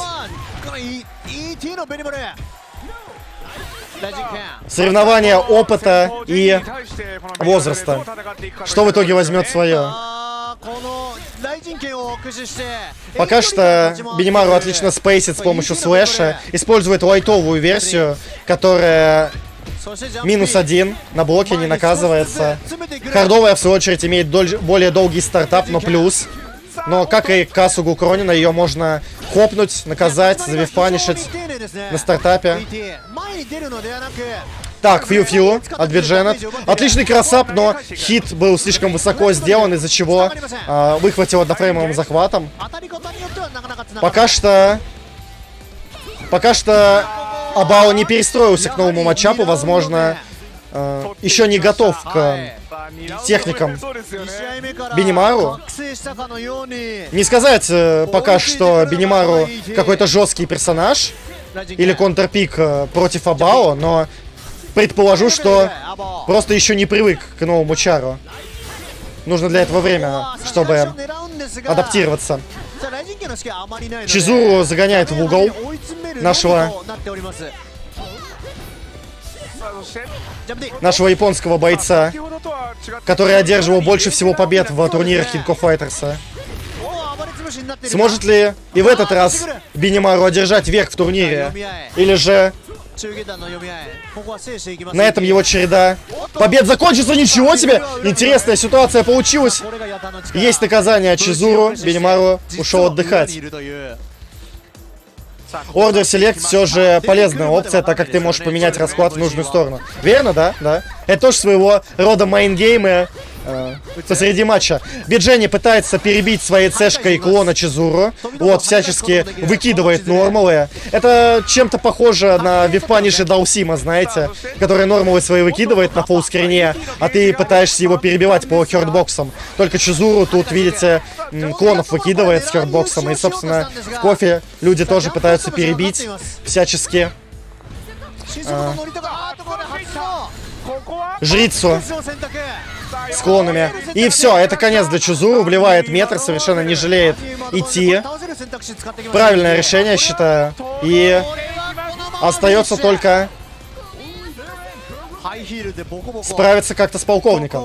Соревнования опыта и возраста. Что в итоге возьмет свое? Пока что Бенимару отлично спейсит с помощью слэша. Использует лайтовую версию, которая -1 на блоке, не наказывается. Хардовая, в свою очередь, имеет более долгий стартап, но плюс. Но, как и Касугу Кронина, ее можно хопнуть, наказать, завивпанишить на стартапе. Так, фью-фью от Бидженет. Отличный кросап, но хит был слишком высоко сделан, из-за чего выхватил однофреймовым захватом. Пока что Абао не перестроился к новому матчапу, возможно, еще не готов к техникам Бенимару. Не сказать пока что Бенимару какой-то жесткий персонаж или контрпик против Абао, но предположу, что просто еще не привык к новому чару. Нужно для этого время, чтобы адаптироваться. Чизуру загоняет в угол нашего японского бойца, который одерживал больше всего побед в турнирах King of Fighters. Сможет ли и в этот раз Бенимару одержать верх в турнире? Или же 中下段の読み合いここは制していきます。 На этом его череда побед закончится. Ничего себе! Интересная ситуация получилась. これが矢田の力。 Есть наказание Чизуру. Бенемару ушел отдыхать. Order Select все же полезная опция, так как ты можешь поменять расклад в нужную сторону. Верно, да? Да. Это тоже своего рода мейнгеймы посреди матча. Бидженни пытается перебить своей цешкой клона Чизуру. Вот, всячески выкидывает нормалы. Это чем-то похоже на Вивпаниши Даусима, знаете, который нормалы свои выкидывает на фуллскрине, а ты пытаешься его перебивать по хёртбоксам. Только Чизуру тут, видите, клонов выкидывает с хёртбоксом. И, собственно, в кофе люди тоже пытаются перебить всячески жрицу с клонами. И все, это конец для Чизуру. Вливает метр, совершенно не жалеет идти. Правильное решение, считаю. И остается только справиться как-то с полковником.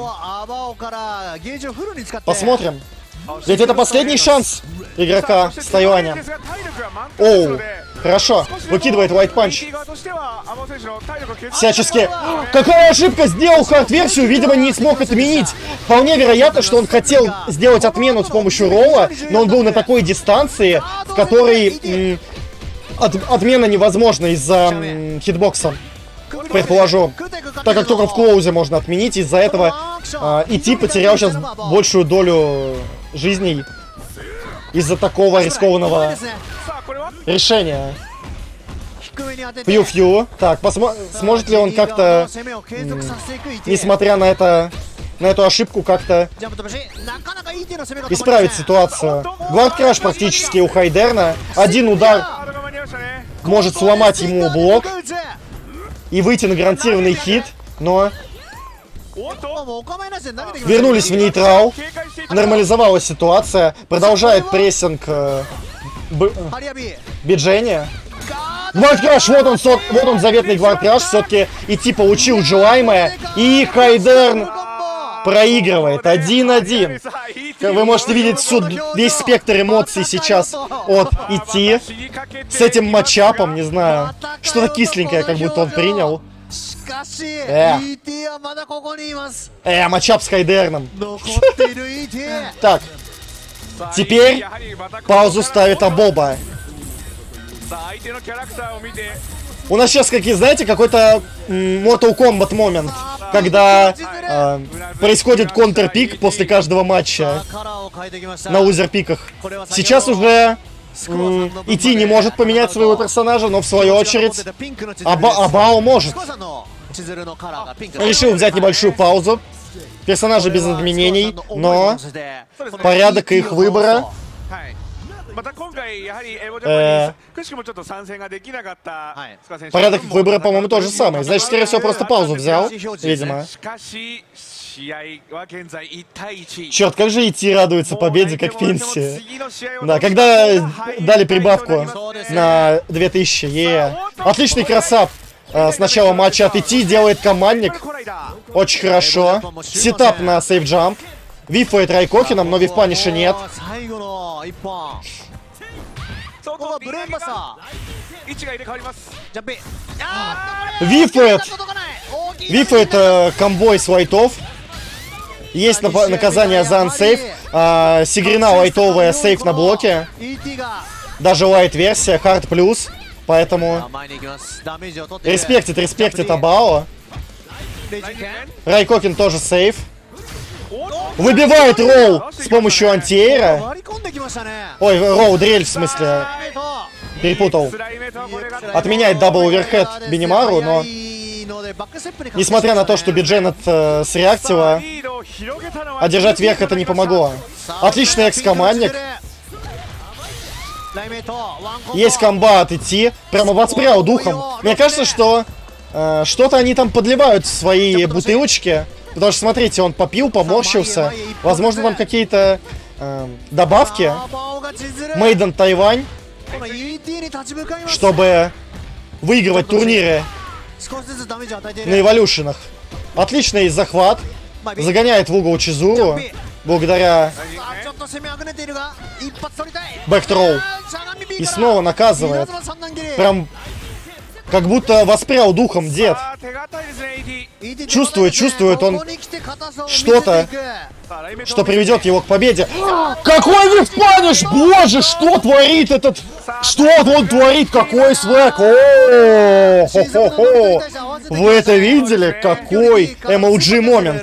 Посмотрим. Ведь это последний шанс игрока с Тайваня. Оу, хорошо. Выкидывает White Punch. Всячески. Какая ошибка! Сделал хард-версию, видимо, не смог отменить. Вполне вероятно, что он хотел сделать отмену с помощью ролла, но он был на такой дистанции, в которой отмена невозможна из-за хитбокса. Предположу. Так как только в клоузе можно отменить, из-за этого Ити потерял сейчас большую долю жизней из-за такого рискованного решения. Фью-фью. Так, сможет ли он как-то, несмотря на эту ошибку, как-то исправить ситуацию? Гвардкраш практически у Хайдерна. Один удар может сломать ему блок и выйти на гарантированный хит, но вернулись в нейтрал. Нормализовалась ситуация. Продолжает прессинг Бидженни. Гвардкраш, вот он заветный Гвардкраш. Все-таки Ити получил желаемое. И Хайдерн проигрывает 1-1. Как вы можете видеть весь спектр эмоций сейчас от Ити. С этим матчапом, не знаю. Что-то кисленькое, как будто он принял. Матчап с Хайдерном. Так. Теперь паузу ставит Абоба. У нас сейчас, знаете, какой-то Mortal Kombat момент, когда происходит контрпик после каждого матча на лузер-пиках. Сейчас уже Ити не может поменять своего персонажа, но в свою очередь Абао может. Решил взять небольшую паузу. Персонажи без изменений, но порядок их выбора порядок их выбора, по-моему, тот же самый. Значит, скорее всего, просто паузу взял, видимо. Черт, как же Ити радуется победе, как пенсия. Да, когда дали прибавку на 2000, Отличный красав. С начала матча от Ити делает командник. Очень хорошо. Сетап на сейф-джамп. Вифает Райкохином, но Вивпаниша нет. Вифает комбой с лайтов. Есть наказание за ансейф. Сигрина лайтовая, сейф на блоке. Даже лайт-версия, хард плюс. Поэтому респектит Абао. Райкокин тоже сейф. Выбивает Роу с помощью антиэйра. Ой, Роу дрель в смысле. Перепутал. Отменяет дабл оверхед Бенемару, но несмотря на то, что Бидженет среактила, одержать верх это не помогло. Отличный экс-командник. Есть комбат идти. Прямо воспрял духом. Мне кажется, что что-то они там подливают в свои бутылочки. Потому что, смотрите, он попил, поморщился. Возможно, там какие-то добавки. Мейден Тайвань. Чтобы выигрывать турниры на эволюшенах. Отличный захват. Загоняет в угол Чизуру. Благодаря бэктроу. И снова наказывает. Прям Как будто воспрял духом дед. さあ手堅いですね AT Чувствует он что-то, что приведет его к победе. Какой вип-паниш! Боже, что творит этот... Что он творит? Какой свек! О, хо-хо-хо! Вы это видели? Какой MLG момент!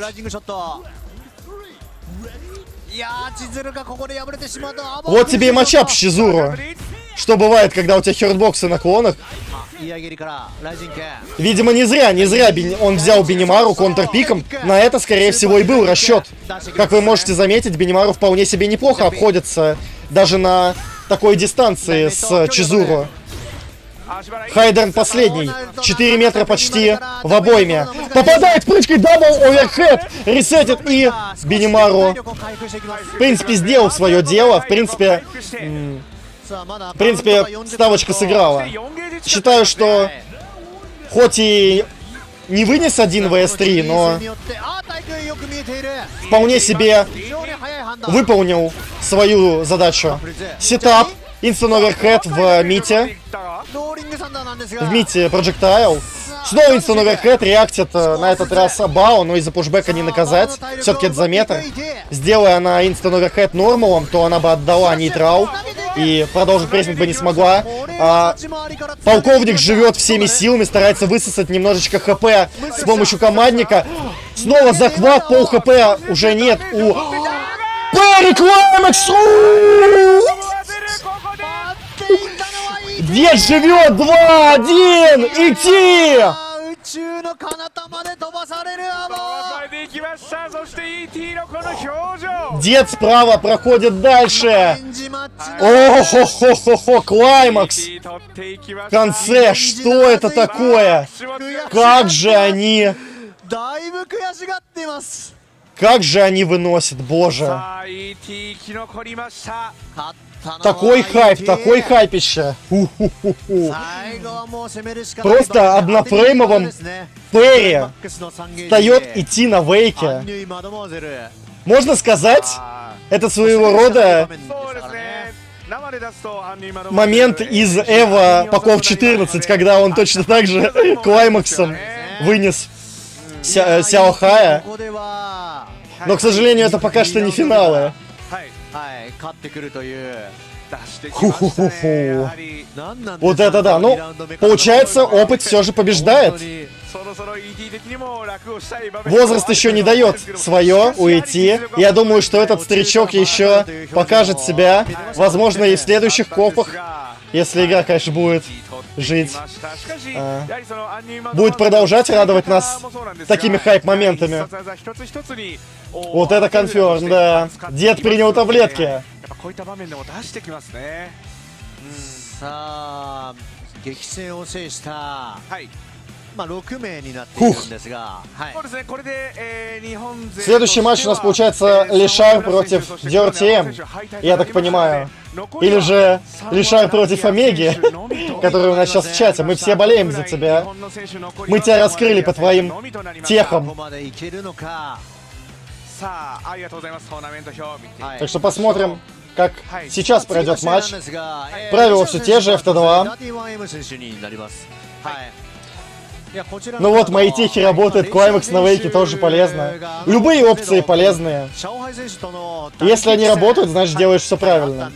Вот тебе и матчап с Чизуру. Что бывает, когда у тебя хёртбоксы на клонах? Видимо, не зря он взял Бенемару контрпиком. На это, скорее всего, и был расчет. Как вы можете заметить, Бенемару вполне себе неплохо обходится даже на такой дистанции с Чизуру. Хайдерн последний. 4 метра почти в обойме. Попадает прыжкой, дабл оверхед. Ресетит и Бенемару. В принципе, сделал свое дело. В принципе, ставочка сыграла. Считаю, что хоть и не вынес один vs3, но вполне себе выполнил свою задачу. Сетап, инстан оверхед в мите. В мите проджектайл. Снова инстан оверхед, реактит на этот раз Бао, но из-за пушбэка не наказать. Все-таки это за метр. Сделая она инстан оверхед нормалом, то она бы отдала нейтрал. И продолжить прессинг бы не смогла. Полковник живет всеми силами, старается высосать немножечко хп с помощью командника. Снова захват, пол хп уже нет у... Перри Клаймакс! Дед живет! 2-1! Идти! Дед справа проходит дальше. О-хо-хо-хо-хо, Клаймакс. В конце, что это такое? Как же они... Как же они выносят, боже. Такой хайпище. Просто однофреймовым Перри встает идти на вейке. Можно сказать, это своего рода момент из Эва Поков 14, когда он точно так же Клаймаксом вынес Сяо Хая. Но, к сожалению, это пока что не финалы. Ху-ху-ху-ху. Вот это да. Ну, получается, опыт все же побеждает. Возраст еще не дает свое уйти. Я думаю, что этот старичок еще покажет себя. Возможно, и в следующих копах. Если игра, конечно, будет жить. Будет продолжать радовать нас такими хайп-моментами. Вот это конферм, да. Дед принял таблетки. Следующий матч у нас получается Лишар против DRTM, я так понимаю. Или же Лишар против Омеги, который у нас сейчас в чате. Мы все болеем за тебя. Мы тебя раскрыли по твоим техам. Так что посмотрим, как сейчас пройдет матч. Правила все те же, FT2. Ну вот, мои техи работают, Клаймакс на вейке тоже полезно. Любые опции полезные. Если они работают, значит делаешь все правильно.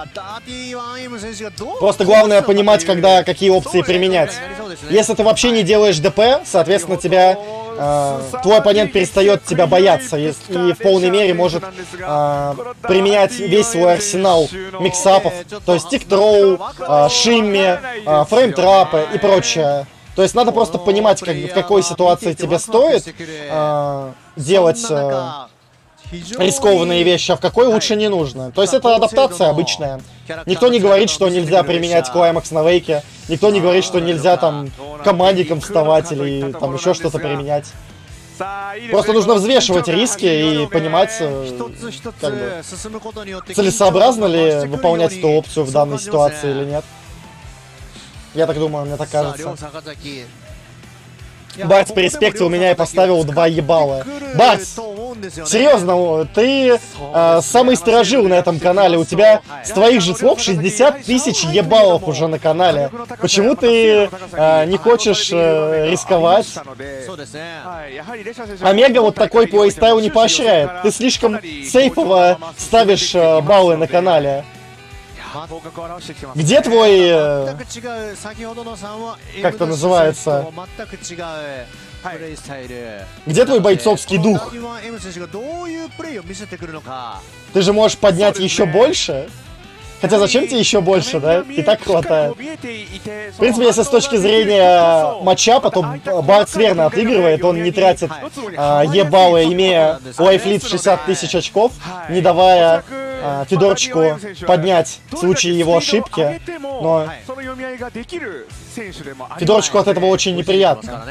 Просто главное понимать, когда какие опции применять. Если ты вообще не делаешь ДП, соответственно, тебя... твой оппонент перестает тебя бояться и в полной мере может применять весь свой арсенал миксапов, то есть тик-троу, шимми, фрейм-трапы и прочее. То есть надо просто понимать, в какой ситуации тебе стоит делать рискованные вещи, а в какой лучше не нужно. То есть это адаптация обычная. Никто не говорит, что нельзя применять Клаймакс на вейке. Никто не говорит, что нельзя там командиком вставать или там еще что-то применять. Просто нужно взвешивать риски и понимать, как бы, целесообразно ли выполнять эту опцию в данной ситуации или нет. Я так думаю, мне так кажется. Бартс переспектил меня и поставил 2 ебала. Бартс, Серьезно, ты самый старожил на этом канале. У тебя с твоих же слов 60 тысяч ебалов уже на канале. Почему ты не хочешь рисковать? Омега вот такой плейстайл не поощряет. Ты слишком сейфово ставишь баллы на канале. Где твой... как это называется? Где твой бойцовский дух? Ты же можешь поднять еще больше? Хотя зачем тебе еще больше, да? И так хватает. В принципе, если с точки зрения матчапа, то Бартс верно отыгрывает. Он не тратит ебалы, имея лайфлит в 60 тысяч очков, не давая Федорчику поднять в случае его ошибки. Но Федорчику от этого очень неприятно.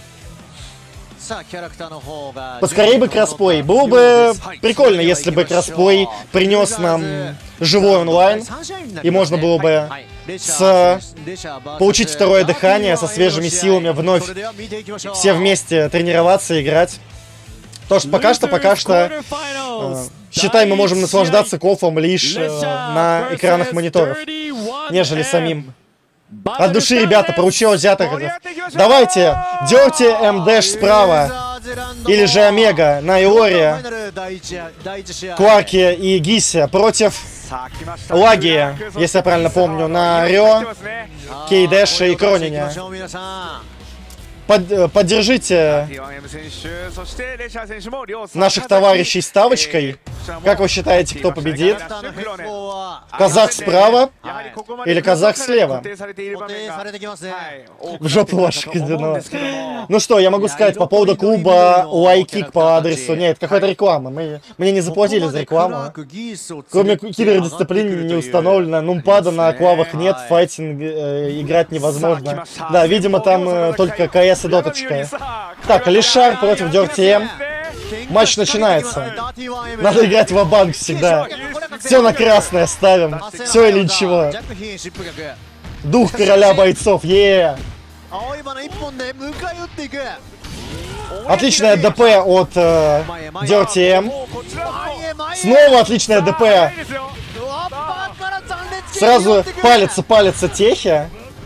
Поскорей бы кроссплей. Было бы прикольно, если бы кроссплей принес нам живой онлайн, и можно было бы получить второе дыхание со свежими силами, вновь все вместе тренироваться и играть. Потому что пока что, считай, мы можем наслаждаться кофом лишь на экранах мониторов, нежели самим. От души, ребята, поручил взятых. Давайте, Dirty M Dash справа. Или же Омега на Иоре, Кларке и Гисе против Лагия, если я правильно помню, на Рио, Кейдэша и Кронине. Поддержите наших товарищей ставочкой. Как вы считаете, кто победит? Казах справа или казах слева? В жопу ваших казино. Ну что, я могу сказать по поводу клуба Лайкик по адресу. Нет, это какая-то реклама. Мне не заплатили за рекламу. Кроме кибердисциплины не установлено. Нумпада на клавах нет, файтинг играть невозможно. Да, видимо, там только КС и доточка. Так, Лишар против Dirty M. Матч начинается. Надо играть ва-банк всегда. Все на красное ставим. Все или ничего. Дух короля бойцов. Отличная ДП от Dirty M. Снова отличная ДП. Сразу палится техи.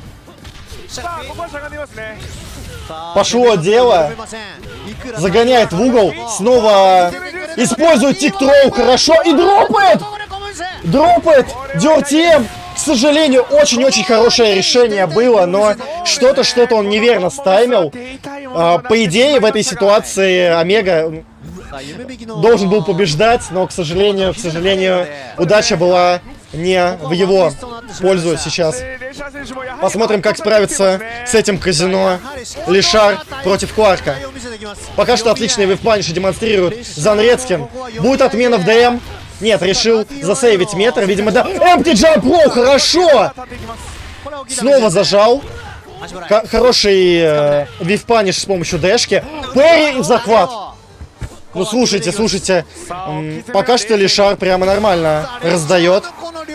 Пошло дело. Загоняет в угол. Снова использует тик-троу. Хорошо. И дропает. Дропает. Dirty M. К сожалению, очень-очень хорошее решение было, но что-то он неверно стаймил. По идее, в этой ситуации Омега должен был побеждать, но, к сожалению, удача была не в его пользу сейчас. Посмотрим, как справится с этим казино Лишар против Кларка. Пока что отличные вейвпаниши демонстрирует Занрецкин. Будет отмена в ДМ. Нет, решил засейвить метр. Видимо, да. Empty Jump Low, хорошо! Снова зажал. Хороший вейвпаниш с помощью дэшки. Перри и захват. Ну, слушайте. Пока что Лишар прямо нормально раздает.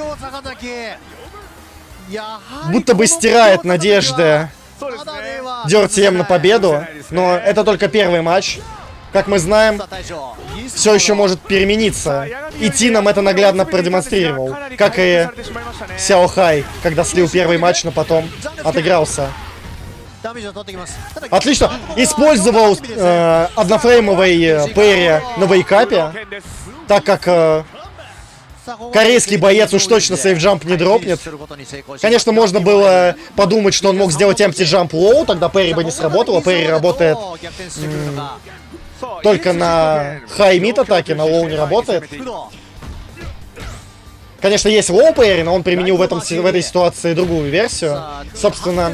Будто бы стирает надежды Dirty M на победу. Но это только первый матч. Как мы знаем, все еще может перемениться. И Ти нам это наглядно продемонстрировал. Как и Сяо Хай, когда слил первый матч, но потом отыгрался. Отлично. Использовал однофреймовый Перри на вейкапе, так как корейский боец уж точно сейф-джамп не дропнет. Конечно, можно было подумать, что он мог сделать empty jump low, тогда Перри бы не сработало. Перри работает только на хай-мид атаке, на лоу не работает. Конечно, есть лоу Перри, но он применил в этой ситуации другую версию. Собственно,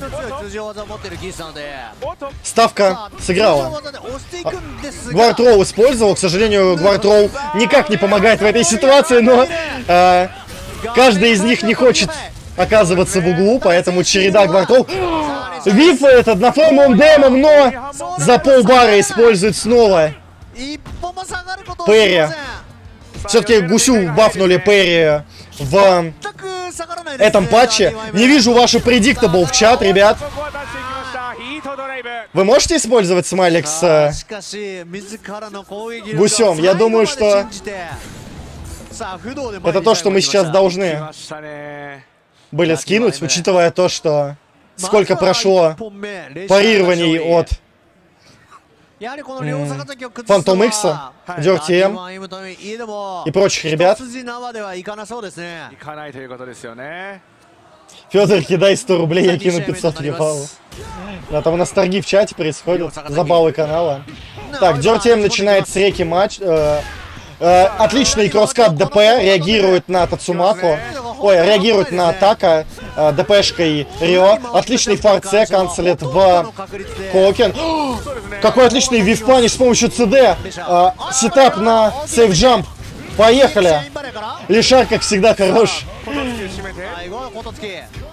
ставка сыграла. Гвартроу использовал. К сожалению, Гвартроу никак не помогает в этой ситуации, но каждый из них не хочет оказываться в углу, поэтому череда Гвартроу. Виф этот на флеймовом демом, но за полбара использует снова Перри. Все-таки Гусю бафнули Перри в этом патче. Не вижу вашу предиктабл в чат, ребят. Вы можете использовать смайлик с しかし自らの攻撃力を гусем? Я думаю, что 最後まで信じてさあ不動で前に это то, что мы сейчас 来 должны ましたね。 были скинуть, учитывая то, что まずは сколько прошло 一本目レシャーが парирований 勝利 от やはりこの両坂崎を崩す Phantom の X, は Dirty M ラティワン M といえども и прочих ребят. 一筋縄ではいかなそうですね。 行かないということですよね。 Федор, кидай 100 рублей, я кину 500 ебалов. Да, там у нас торги в чате происходят за баллы канала. Так, Dirty M начинает с реки матч. Отличный кросскат ДП, реагирует на Тацумаку. Ой, реагирует на Така ДПшкой Рио. Отличный фарце, канцелит в Кокен. Какой отличный вивпаниш с помощью ЦД. Сетап на сейф-джамп. Поехали. Лишар, как всегда, хорош. 最後はコトツキ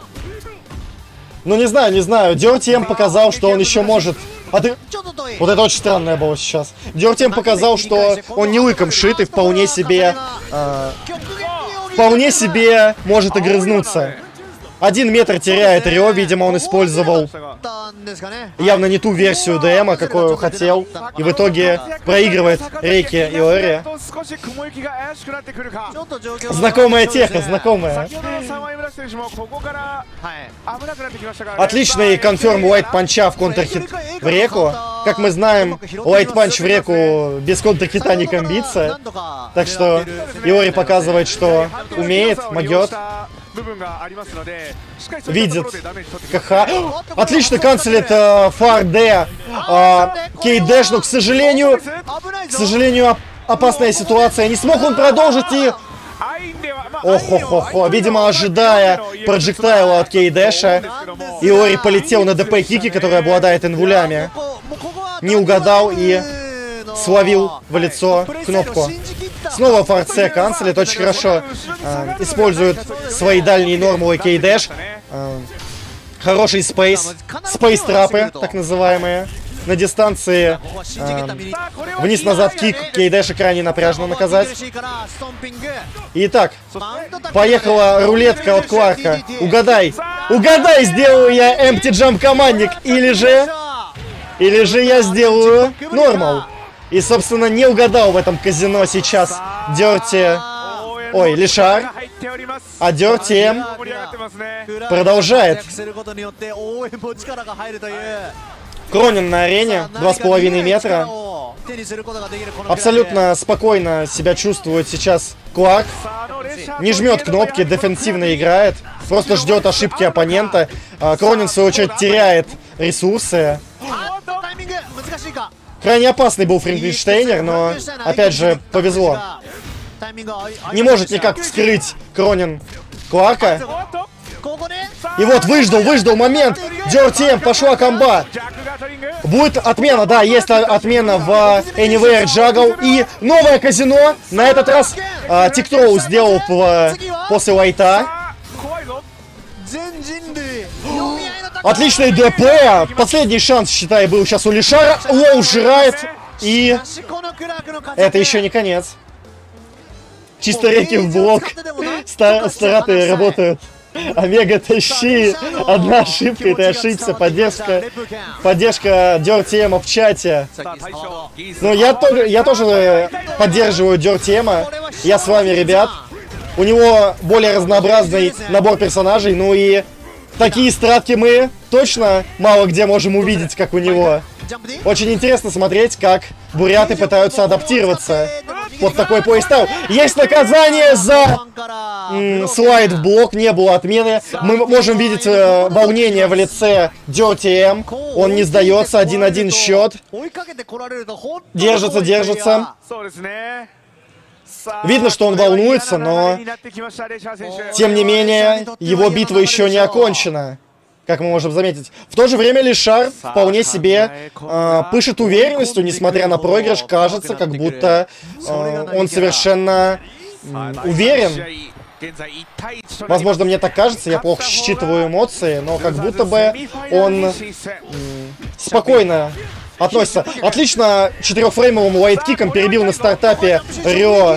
Ну, не знаю. Dirty M показал, что он еще может... А ты... ちょっと遠い Вот это очень странное было сейчас. Dirty M показал, что он не лыком шит и вполне себе... 極限に вполне себе может огрызнуться. 1 метр теряет Рио, видимо, он использовал たんですかね。 явно не ту версию ДМа, какую хотел, и в итоге проигрывает Рейки и Ори. 少し雲行きが怪しくなってくるか。 ちょっと状況が Знакомая そうです теха, ね знакомая. 先ほどのサマイムラ選手もここからはい。 危なくなってきましたからね。 Отличный конферм лайт панча в контрхит в реку. Как мы знаем, лайт панч в реку без контрхита не комбится. なんとか Так что Иори показывает, что умеет, могет. 部分がありますので、しっかり Видит そういったところでダメージ取ってきます КХ. Отлично канцелит Фар Д. Кейдэш, но, к сожалению, 危ない к ぞ。 сожалению, опасная ситуация. Не смог он продолжить и... アインでは、まあ Охо-хо-хо. Видимо, ожидая проджектайла от Кейдэша, Иори полетел на ДП Кики, который обладает инвулями. もうここは Не угадал и словил в лицо кнопку. Снова форце канцелит, очень хорошо использует свои дальние нормулы Кейдэш. Хороший спейс. Спейс-трапы, так называемые. На дистанции вниз-назад кик Кейдэша крайне напряжно наказать. Итак, поехала рулетка от Кларка. Угадай, угадай, сделаю я empty jump командник или же я сделаю нормал. И, собственно, не угадал в этом казино сейчас Dirty... Ой, Лишар. А Dirty M продолжает. Кронин на арене, 2,5 метра. Абсолютно спокойно себя чувствует сейчас Кларк. Не жмет кнопки, дефенсивно играет. Просто ждет ошибки оппонента. Кронин, в свою очередь, теряет ресурсы. Крайне опасный был Франкенштейнер, но, опять же, повезло. Не может никак вскрыть Кронин Кларка. И вот выждал момент. Dirty M, пошла комба. Будет отмена, да, есть отмена в Anywhere Juggle. И новое казино. На этот раз Тиктроу сделал после лайта. Отличный ДП. Последний шанс, считай, был сейчас у Лишара. Лоу жирает. И это еще не конец. Чисто реки в блок. Стараты работают. Омега, тащи. Одна ошибка, и ты ошибся. Поддержка Dirty M в чате. Ну, я тоже поддерживаю Dirty M. Я с вами, ребят. У него более разнообразный набор персонажей. Ну и такие стратки мы точно мало где можем увидеть, как у него. Очень интересно смотреть, как буряты пытаются адаптироваться под такой плейстайл. Есть наказание за слайд в блок, не было отмены. Мы можем видеть волнение в лице Dirty M. Он не сдается, 1-1 счет. Держится. Видно, что он волнуется, но тем не менее его битва еще не окончена. Как мы можем заметить. В то же время Лишар вполне себе пышет уверенностью, несмотря на проигрыш. Кажется, как будто он совершенно уверен. Возможно, мне так кажется, я плохо считываю эмоции, но как будто бы он спокойно относится. Отлично 4-фреймовым лайткиком перебил на стартапе Рио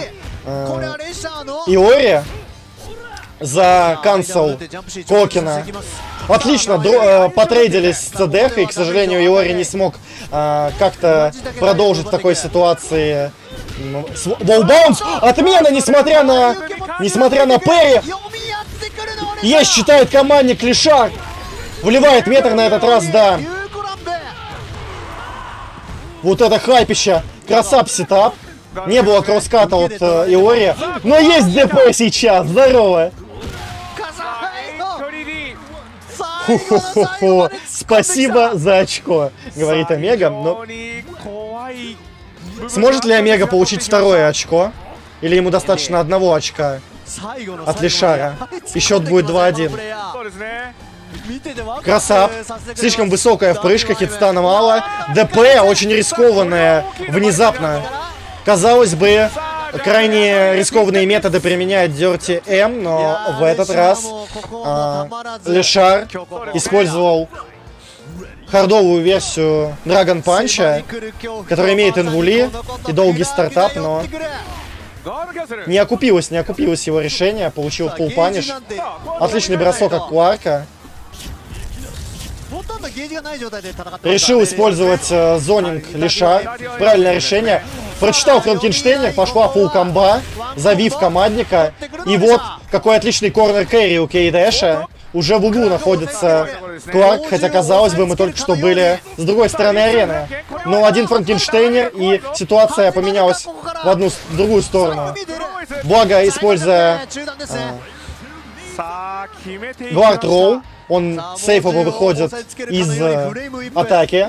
Иори за канцел Кокина. Отлично, потрейдились с ЦДХ, и, к сожалению, Иори не смог как-то продолжить в такой ситуации. Волбаунс! Отмена, несмотря на Перри! Есть, считает командник Лишар! Вливает метр на этот раз, да. Вот это хайпище. Красап сетап. Не было кросската от Иори. Но есть ДП сейчас. Здорово. Хо-хо-хо-хо. Спасибо за очко, говорит Омега. Но... Сможет ли Омега получить второе очко? Или ему достаточно одного очка от Лишара? И счет будет 2-1. Красав. Слишком высокая впрыжка, хитстана мало. ДП очень рискованная. Внезапно. Казалось бы, крайне рискованные методы применяет Dirty M, но в этот раз Лишар использовал хардовую версию Dragon Punch, которая имеет инвули и долгий стартап, но не окупилось его решение, получил full punish. Отличный бросок от Кларка. Решил использовать зонинг Лишар. Правильное решение. Прочитал Франкенштейнер, пошла фулл комба, завив командника. И вот какой отличный корнер кэрри у Кейдэша. Уже в углу находится Кларк, хотя казалось бы, мы только что были с другой стороны арены. Но один Франкенштейнер, и ситуация поменялась в другую сторону. Благо, используя Гвард Роу, он сейфово выходит из атаки,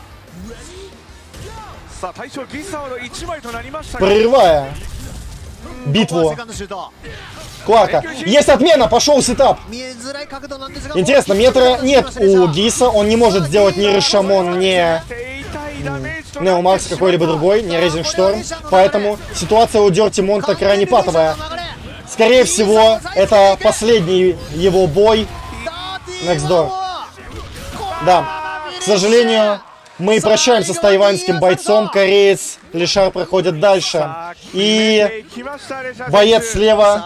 прерывая битву Кларка. Есть отмена, пошел сетап. Интересно, метра нет у Гиса, он не может сделать ни Рашомон, ни Неомакс какой-либо другой, ни Рейзинг Шторм, поэтому ситуация у Dirty Монта крайне патовая. Скорее всего, это последний его бой. Next Door. Да, к сожалению, мы прощаемся с тайваньским бойцом. Кореец Лишар проходит дальше. И боец слева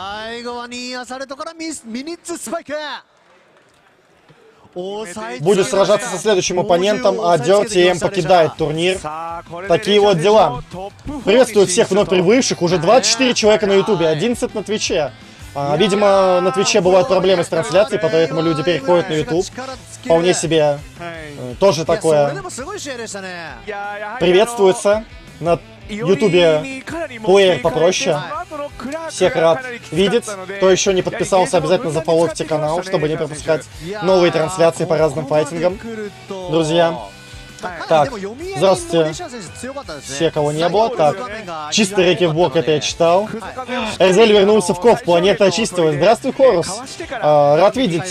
будет сражаться со следующим оппонентом, а Dirty M покидает турнир. Такие вот дела. Приветствую всех вновь прибывших. Уже 24 человека на ютубе, 11 на твиче. Видимо, на твиче бывают проблемы с трансляцией, поэтому люди переходят на ютуб. Вполне себе тоже такое приветствуется. На ютубе плеер попроще. Всех рад видеть. Кто еще не подписался, обязательно зафоловьте канал, чтобы не пропускать новые трансляции по разным файтингам. Друзья. Так, здравствуйте. Все, кого не было. Так, чистый реки в блок, это я читал. Эрзель вернулся в Ков, планета очистилась. Здравствуй, Хорус. Рад видеть.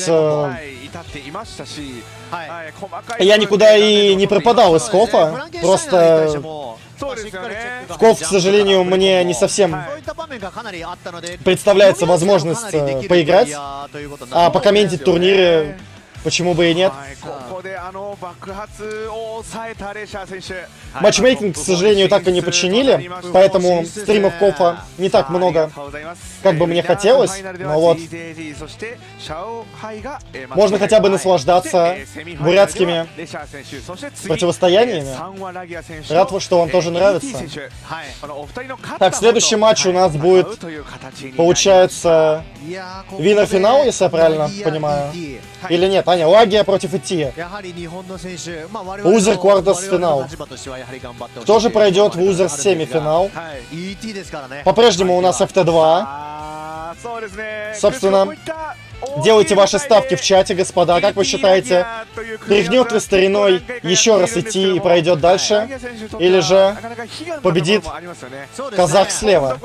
Я никуда и не пропадал из Кофа. Просто в Ков, к сожалению, мне не совсем представляется возможность поиграть. А покомментить турниры, почему бы и нет. Матчмейкинг, к сожалению, так и не починили, поэтому стримов Кофа не так много, как бы мне хотелось, но вот можно хотя бы наслаждаться бурятскими противостояниями. Рад, что вам тоже нравится. Так, следующий матч у нас будет, получается, винер-финал, если я правильно понимаю. Или нет, Аня, Лагия против ИТ. Лузер квартас-финал. Кто же пройдет в лузер семифинал? По-прежнему у нас FT2. Собственно, делайте ваши ставки в чате, господа. Как вы считаете, перегнет ли стариной еще раз идти и пройдет дальше? Или же победит казах слева?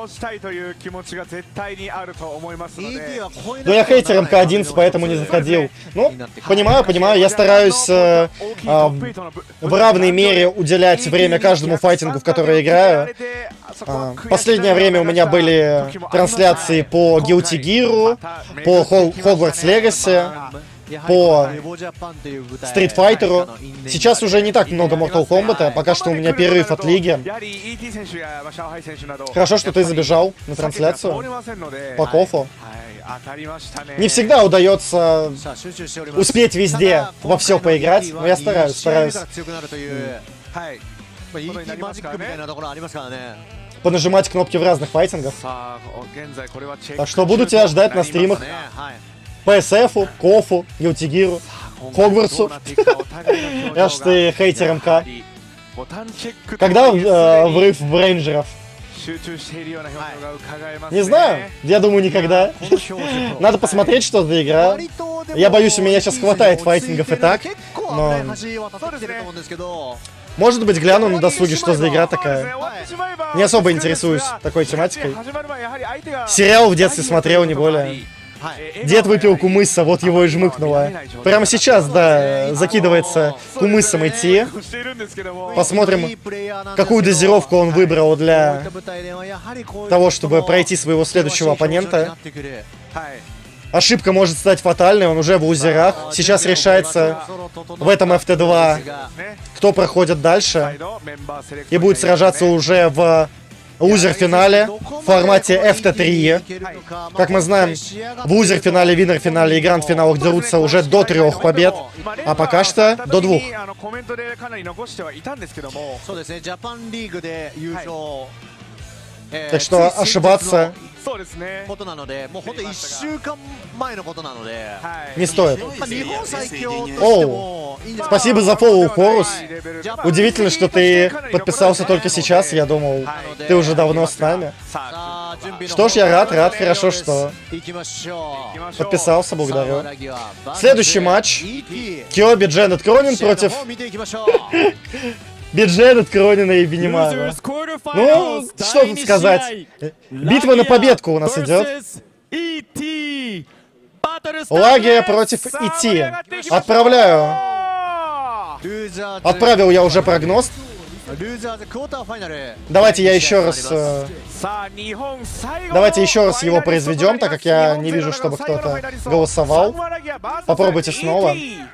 Но я хейтер МК-11, поэтому не заходил. Ну, понимаю, я стараюсь в равной мере уделять время каждому файтингу, в который играю. Последнее время у меня были трансляции по Guilty Gear, по Hogwarts Legacy, по стритфайтеру. Сейчас уже не так много Mortal Kombat, пока что у меня перерыв от лиги. Хорошо, что ты забежал на трансляцию по Кофу. Не всегда удается успеть везде во все поиграть, но я стараюсь. Понажимать кнопки в разных файтингах. Так что буду тебя ждать на стримах. ПСФу, Кофу, Гилтигиру, Хогвартсу. Я ж ты хейтер МК. Когда врыв в рейнджеров? Не знаю, я думаю, никогда. Надо посмотреть, что за игра. Я боюсь, у меня сейчас хватает файтингов и так. Но... Может быть, гляну на досуге, что за игра такая. Не особо интересуюсь такой тематикой. Сериал в детстве смотрел, не более. Дед выпил кумыса, вот его и жмыкнуло. Прямо сейчас, да, закидывается кумысом идти. Посмотрим, какую дозировку он выбрал для того, чтобы пройти своего следующего оппонента. Ошибка может стать фатальной, он уже в лузерах. Сейчас решается в этом FT2, кто проходит дальше. И будет сражаться уже в лузер-финале в формате FT3. Как мы знаем, в лузер-финале, виннер-финале и гранд-финалах дерутся уже до 3 побед, а пока что до 2. Так что ошибаться не стоит. Оу, спасибо за фоллоу, Хорус. Удивительно, что ты подписался только сейчас, я думал, ты уже давно с нами. Что ж, я рад, хорошо, что подписался, благодарю. Следующий матч. Киоби Дженнет Кронин против... Бидженет, Кронина и Бенемана. Ну, что тут сказать. Битва на победку у нас идет. Лагия против ИТ. Отправил я уже прогноз. Давайте я еще раз... Давайте еще раз его произведем, так как я не вижу, чтобы кто-то голосовал. Попробуйте снова.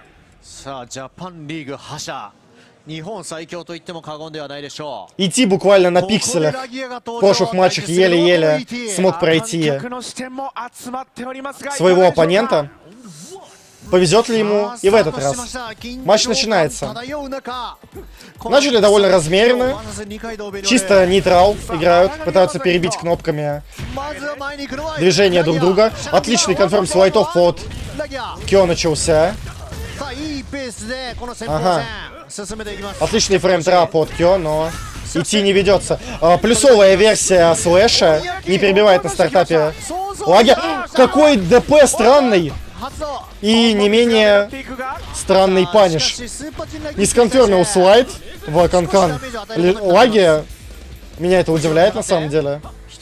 Идти буквально на пикселях. В прошлых матчах еле-еле смог пройти своего оппонента. Повезет ли ему и в этот раз? Матч начинается. Начали довольно размеренно. Чисто нейтрал играют. Пытаются перебить кнопками движения друг друга. Отличный конферм с лайтов от Кё начался. Ага. Отличный фрейм-трап от Кё, но идти не ведется. Плюсовая версия слэша не перебивает на стартапе лаги. Какой ДП странный! И не менее странный паниш. Не сконфермил слайд в канкан лаги. Меня это удивляет на самом деле.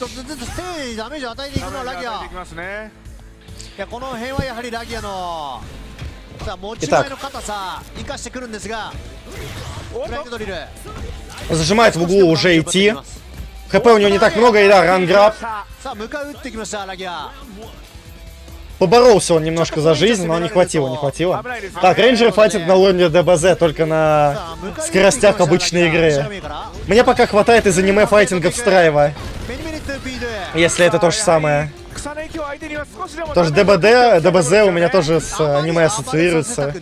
Итак. Зажимает в углу уже идти. ХП у него не так много, и да, ранграб. Поборолся он немножко за жизнь, но не хватило. Так, рейнджеры файтят на уровне ДБЗ, только на скоростях обычной игры. Мне пока хватает из аниме файтингов Страйва. Если это то же самое. Тоже ДБЗ у меня тоже с аниме ассоциируется.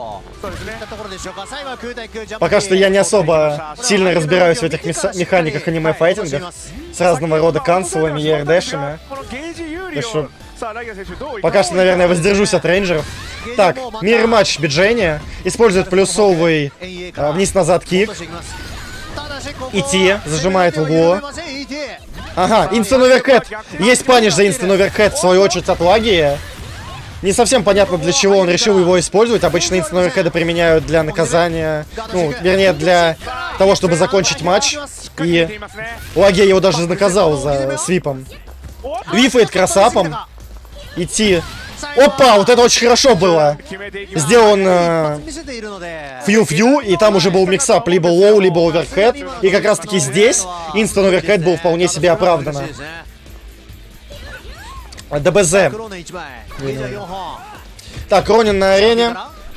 Пока что я не особо сильно разбираюсь в этих механиках аниме-файтингах с разного рода канцелами и РДшами. Так что пока что, наверное, воздержусь от рейнджеров. Так, мир-матч Биджения. Использует плюсовый вниз-назад кик. Идти, зажимает в углу. Ага, инстан оверкэт. Есть паниш за инстан оверкэт, в свою очередь, от лаги. Не совсем понятно, для чего он решил его использовать. Обычно инстан оверкэты применяют для наказания. Ну, вернее, для того, чтобы закончить матч. И лаги его даже наказал за свипом. Вифает красапом. Идти. Опа, вот это очень хорошо было. Сделан фью-фью, и там уже был миксап либо лоу, либо оверхед. И как раз таки здесь инстан оверхед был вполне себе оправданно. ДБЗ. Так, Ронин на арене.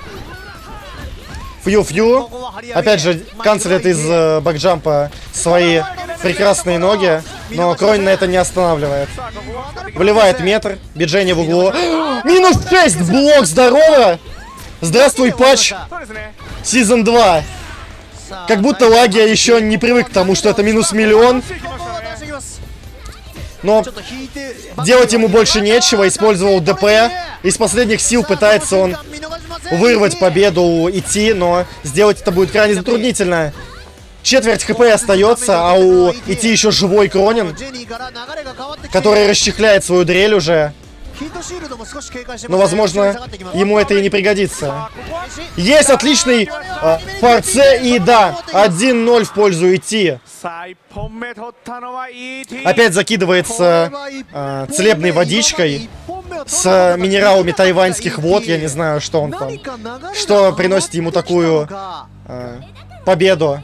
Фью-фью. Опять же, канцелит из бэкджампа свои прекрасные ноги. Но Кронин на это не останавливает. Вливает метр. Биджени в углу. Минус 6! Блок, здорово! Здравствуй, патч! Сезон 2. Как будто Лагия еще не привык к тому, что это минус миллион. Но делать ему больше нечего. Использовал ДП. Из последних сил пытается он вырвать победу, идти, но сделать это будет крайне затруднительно. Четверть хп остается, а у идти еще живой Кронин, который расчехляет свою дрель уже. Но, возможно, ему это и не пригодится. Есть отличный форце, и да, 1-0 в пользу идти. Опять закидывается целебной водичкой с минералами тайваньских вод. Я не знаю, что он там. Что приносит ему такую победу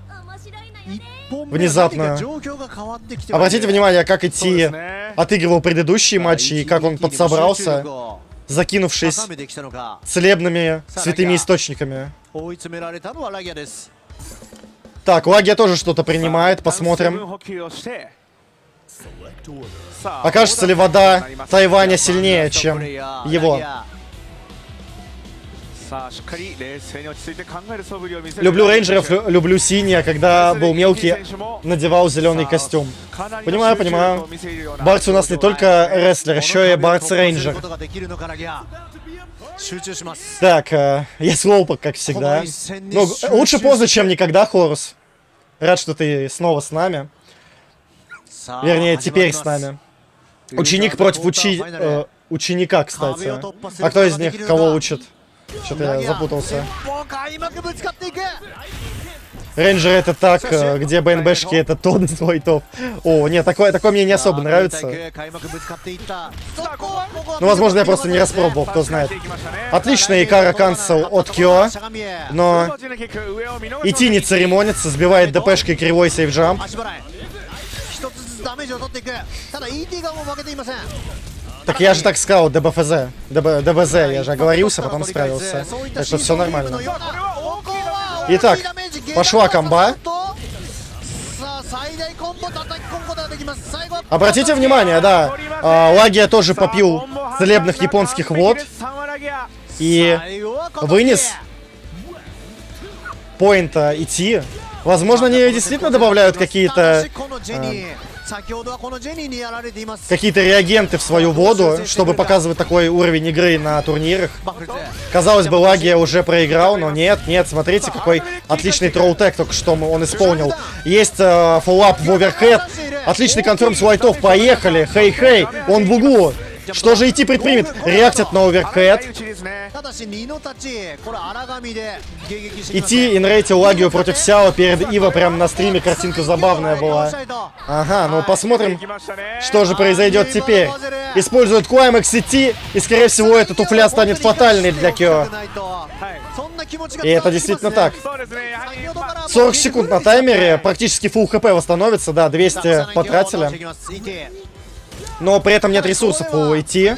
внезапно. Обратите внимание, как идти отыгрывал предыдущие матчи и как он подсобрался, закинувшись целебными святыми источниками. Так, Лагия тоже что-то принимает, посмотрим. Окажется ли вода Тайваня сильнее, чем его? Люблю рейнджеров, люблю синий, когда был мелкий, надевал зеленый костюм. Понимаю, понимаю. Барц у нас не только рестлер, еще и Барц-рейнджер. Так, я слоупок, как всегда. Ну, лучше поздно, чем никогда, Хорус. Рад, что ты снова с нами. Вернее, теперь с нами. Ученик против ученика, кстати. А кто из них кого учит? Что-то я запутался. Рейнджер это так, где БНБшки это тот свой топ. О, нет, такое мне не особо нравится. Ну, возможно, я просто не распробовал, кто знает. Отличный Икара канцел от Кио, но идти не церемонится, сбивает ДПшкой кривой сейфджамп. Так я же так сказал, ДБФЗ. ДБЗ, я же оговорился, потом справился. Так что все нормально. Итак, пошла комба. Обратите внимание, да, Лагия тоже попил целебных японских вод. И вынес поинта идти. Возможно, они действительно добавляют какие-то реагенты в свою воду, чтобы показывать такой уровень игры на турнирах. Казалось бы, Лагия уже проиграл, но нет, смотрите, какой отличный троу-тек только что он исполнил. Есть фоллап в оверхед, отличный конферм с лайтов, поехали, хей-хей, он в углу. Что же идти предпримет? Реактят на оверхед. Идти инрейтил Лагию против Сяо перед Ива прямо на стриме. Картинка забавная была. Ага, ну посмотрим, что же произойдет теперь. Используют Клаймакс идти, и скорее всего эта туфля станет фатальной для Кио. И это действительно так. 40 секунд на таймере, практически фулл хп восстановится, да, 200 потратили. Но при этом нет ресурсов у идти.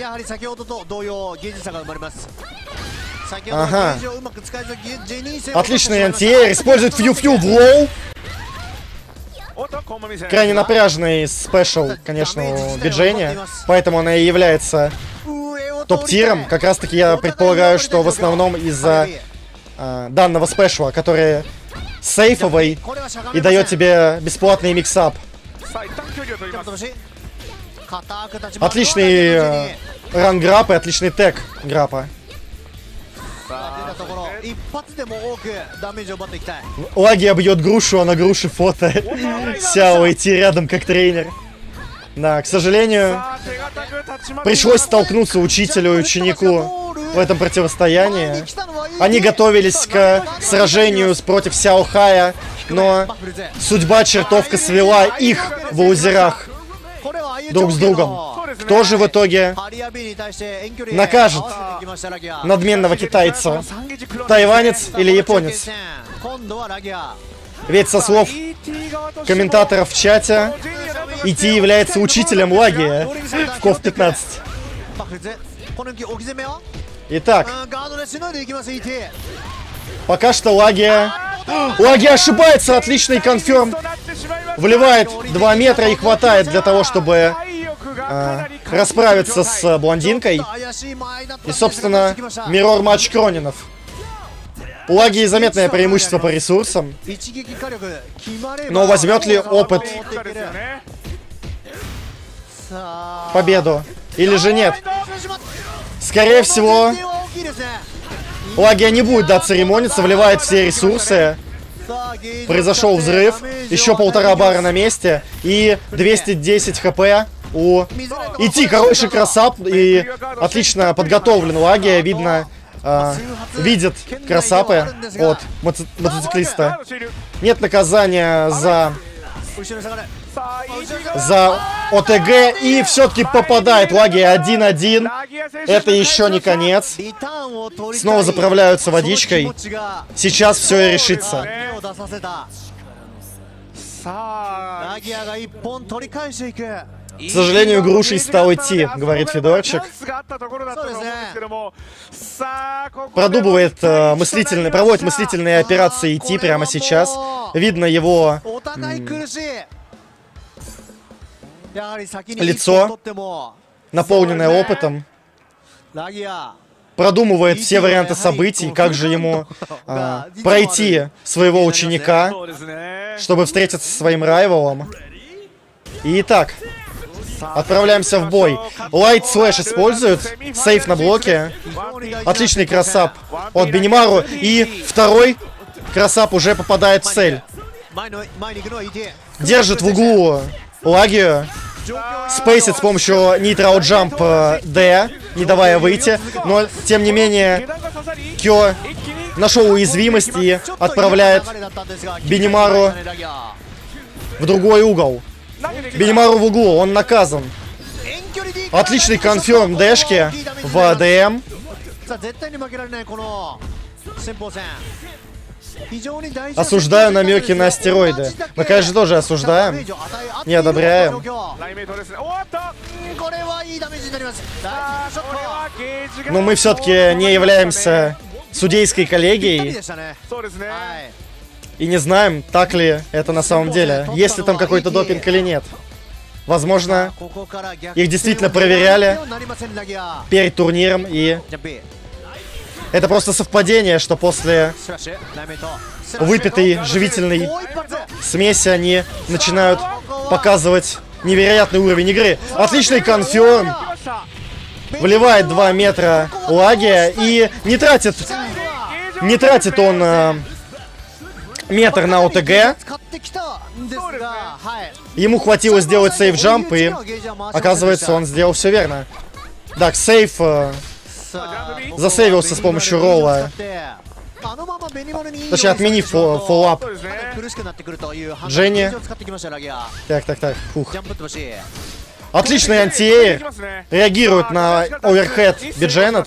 Ага. Отличный антиэйр. Использует фью-фью в лоу. Крайне напряженный спешл, конечно, у Биджени. Поэтому она и является топ-тиром. Как раз таки я предполагаю, что в основном из-за данного спешла, который сейфовый и дает тебе бесплатный миксап. Отличный ран-грапп и отличный тег граппа. Лагия бьет грушу, а на груше фото Сяо идти рядом как тренер. Да, к сожалению, пришлось столкнуться учителю и ученику в этом противостоянии. Они готовились к сражению против Сяо Хая, но судьба чертовка свела их в лузерах друг с другом. Кто же в итоге накажет надменного китайца? Тайванец или японец? Ведь со слов комментаторов в чате, Ити является учителем Лагии в КОВ 15. Итак, ガードでしのいでいきます ET。 пока что Лагия... Лагия ошибается, отличный конферм. Вливает 2 метра и хватает для того, чтобы расправиться с блондинкой. И, собственно, миррор матч Кронинов. У Лагии заметное преимущество по ресурсам. Но возьмет ли опыт победу? Или же нет? Скорее всего, Лагия не будет, да, церемониться, вливает все ресурсы. Произошел взрыв. Еще 1,5 бара на месте. И 210 хп у Идти. Хороший красап. И отлично подготовлен Лагия. Видно, видит красапы от мотоциклиста. Нет наказания за ОТГ. И все-таки попадает Лагия 1-1. Это еще не конец. Снова заправляются водичкой. Сейчас все и решится. К сожалению, грушей стал идти, говорит Федорчик. Продумывает проводит мыслительные операции идти прямо сейчас. Видно его лицо, наполненное опытом. Продумывает все варианты событий, как же ему пройти своего ученика, чтобы встретиться со своим райвелом. Итак, отправляемся в бой. Light Slash использует, сейф на блоке. Отличный красап от Бенемару. И второй красап уже попадает в цель. Держит в углу Лагию. Спейсит с помощью Nitro Jump D, не давая выйти. Но, тем не менее, Кё нашел уязвимость и отправляет Бенемару в другой угол. Бенемару в углу, он наказан. Отличный конферм дэшки в АДМ. Осуждаю намеки на астероиды. Мы, конечно, тоже осуждаем. Не одобряем. Но мы все-таки не являемся судейской коллегией. И не знаем, так ли это на самом деле. Есть ли там какой-то допинг или нет. Возможно, их действительно проверяли перед турниром. И это просто совпадение, что после выпитой живительной смеси они начинают показывать невероятный уровень игры. Отличный конферм. Вливает 2 метра Лагия. И не тратит он метр на ОТГ. Ему хватило сделать сейф-джамп, и оказывается, он сделал все верно. Так, сейф засейвился с помощью ролла. Точнее, отменив фоллап Дженни. Так. Фух. Отличный антиэйр. Реагирует на оверхед Бидженет.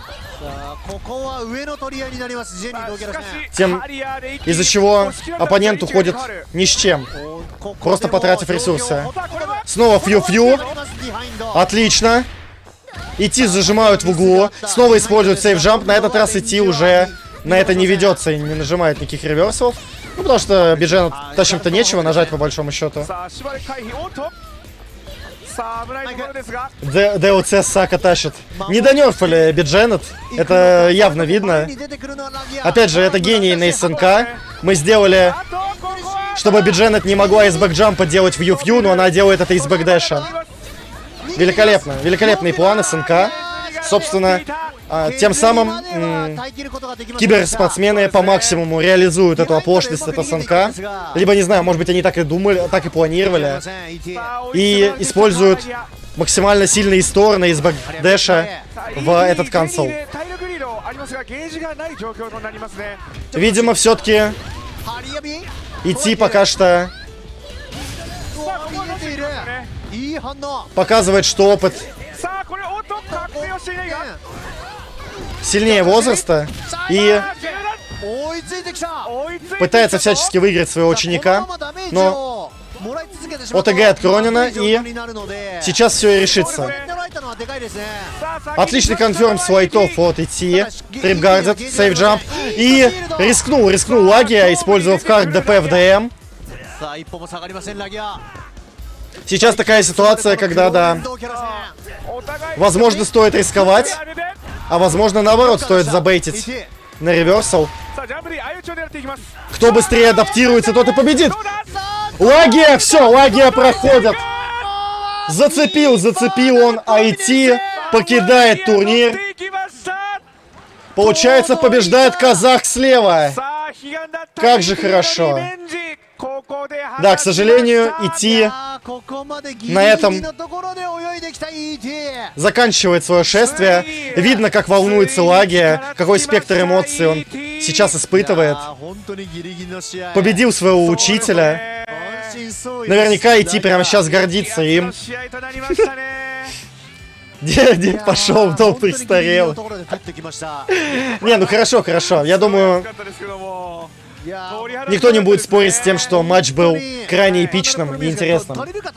Тем, из-за чего оппонент уходит ни с чем, просто потратив ресурсы. Снова фью-фью. Отлично. Идти зажимают в углу. Снова используют сейф-джамп. На этот раз идти уже на это не ведется и не нажимает никаких реверсов. Ну, потому что Бидженет тащим-то нечего нажать, по большому счету. ДОЦ Сака тащит. Не донерфали Бидженет. Это явно видно. Опять же, это гений на СНК. Мы сделали, чтобы Бидженет не могла из бэкджампа делать вью-фью, но она делает это из бэкдэша. Великолепно. Великолепный план СНК. Собственно, тем самым киберспортсмены по максимуму реализуют эту оплошность от СНК. Либо, не знаю, может быть, они так и думали, так и планировали. И используют максимально сильные стороны из бэкдэша в этот консол. Видимо, все-таки идти пока что показывает, что опыт сильнее возраста и пытается всячески выиграть своего ученика, но ОТГ от Кронина, и сейчас все и решится. Отличный конферм с лайтов от идти. Трипгардит, сейф-джамп. И рискнул Лагия, использовав карт ДП в ДМ. Сейчас такая ситуация, когда, да, возможно, стоит рисковать, а возможно, наоборот, стоит забейтить на реверсал. Кто быстрее адаптируется, тот и победит. Лагия, все, Лагия проходит. Зацепил он IT, покидает турнир. Получается, побеждает казах слева. Как же хорошо. Да, к сожалению, идти на этом заканчивает свое шествие. Видно, как волнуется Лагия, какой спектр эмоций он сейчас испытывает. Победил своего учителя. Наверняка идти прямо сейчас гордится им. Дед пошел в дом престарел. Не, ну хорошо. Я думаю, никто не будет спорить с тем, что матч был крайне эпичным и интересным.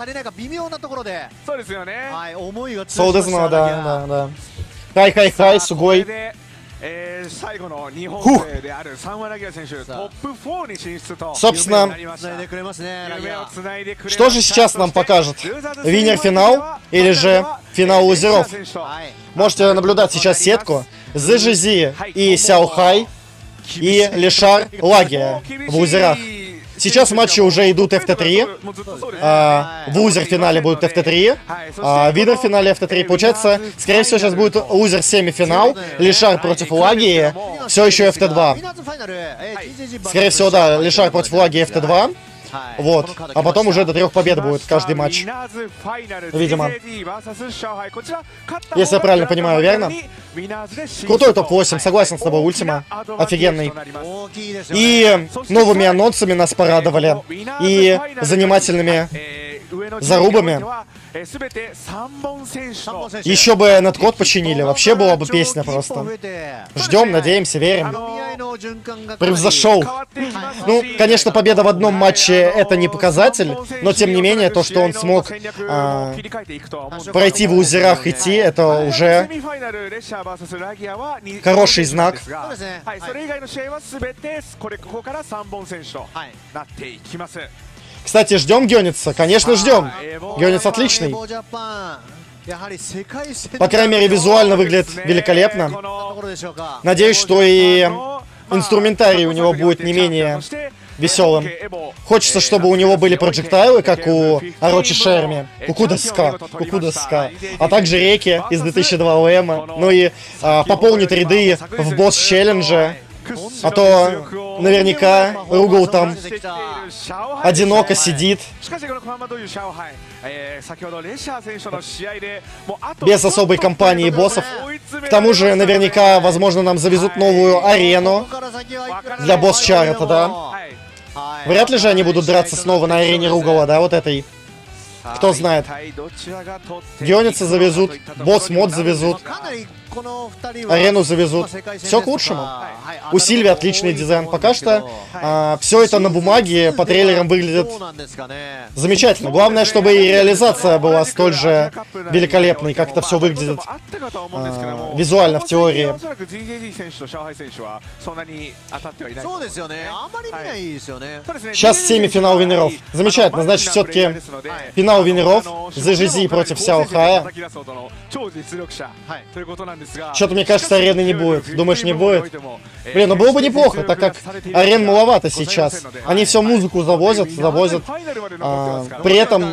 Солдезно, да. Хай, Сугой. Хух. Собственно, что же сейчас нам покажет? Винер-финал или же финал лузеров? Можете наблюдать сейчас сетку. ZGZ и Сяо Хай и Лишар Лагия в лузерах. Сейчас матчи уже идут FT3. В лузер-финале будут FT3. В винер-финале FT3. Получается, скорее всего, сейчас будет лузер семифинал. Лишар против Лагии. Все еще FT2. Скорее всего, да, Лишар против Лагии FT2. Вот. А потом уже до 3 побед будет каждый матч. Видимо. Если я правильно понимаю, верно? Крутой топ-8, согласен с тобой, Ультима. Офигенный. И новыми анонсами нас порадовали. И занимательными зарубами. Еще бы надкод починили, вообще была бы песня просто. Ждем, надеемся, верим. Превзошел. Ну, конечно, победа в одном матче это не показатель, но тем не менее, то, что он смог пройти в лузерах идти, это уже хороший знак. Кстати, ждем Гёница? Конечно, ждем. Гёниц отличный. По крайней мере, визуально выглядит великолепно. Надеюсь, что и инструментарий у него будет не менее веселым. Хочется, чтобы у него были проджектайлы, как у Орочи Шерми. Кукудоска. А также реки из 2002 ЛМа. Ну и пополнит ряды в босс-челлендже. А то наверняка Ругл там одиноко сидит. Без особой компании боссов. К тому же, наверняка, возможно, нам завезут новую арену для босс-чарта, да? Вряд ли же они будут драться снова на арене Ругла, да, вот этой. Кто знает. Гёница завезут, босс-мод завезут. Арену завезут. Все к лучшему. У Сильви отличный дизайн. Пока что все это на бумаге, по трейлерам выглядит замечательно. Главное, чтобы и реализация была столь же великолепной, как это все выглядит визуально в теории. Сейчас семифинал винеров. Замечательно, значит, все-таки финал винеров. ZGZ против Сяо Хая. Что-то, мне кажется, арены не будет. Думаешь, не будет? Блин, ну было бы неплохо, так как арен маловато сейчас. Они все музыку завозят. При этом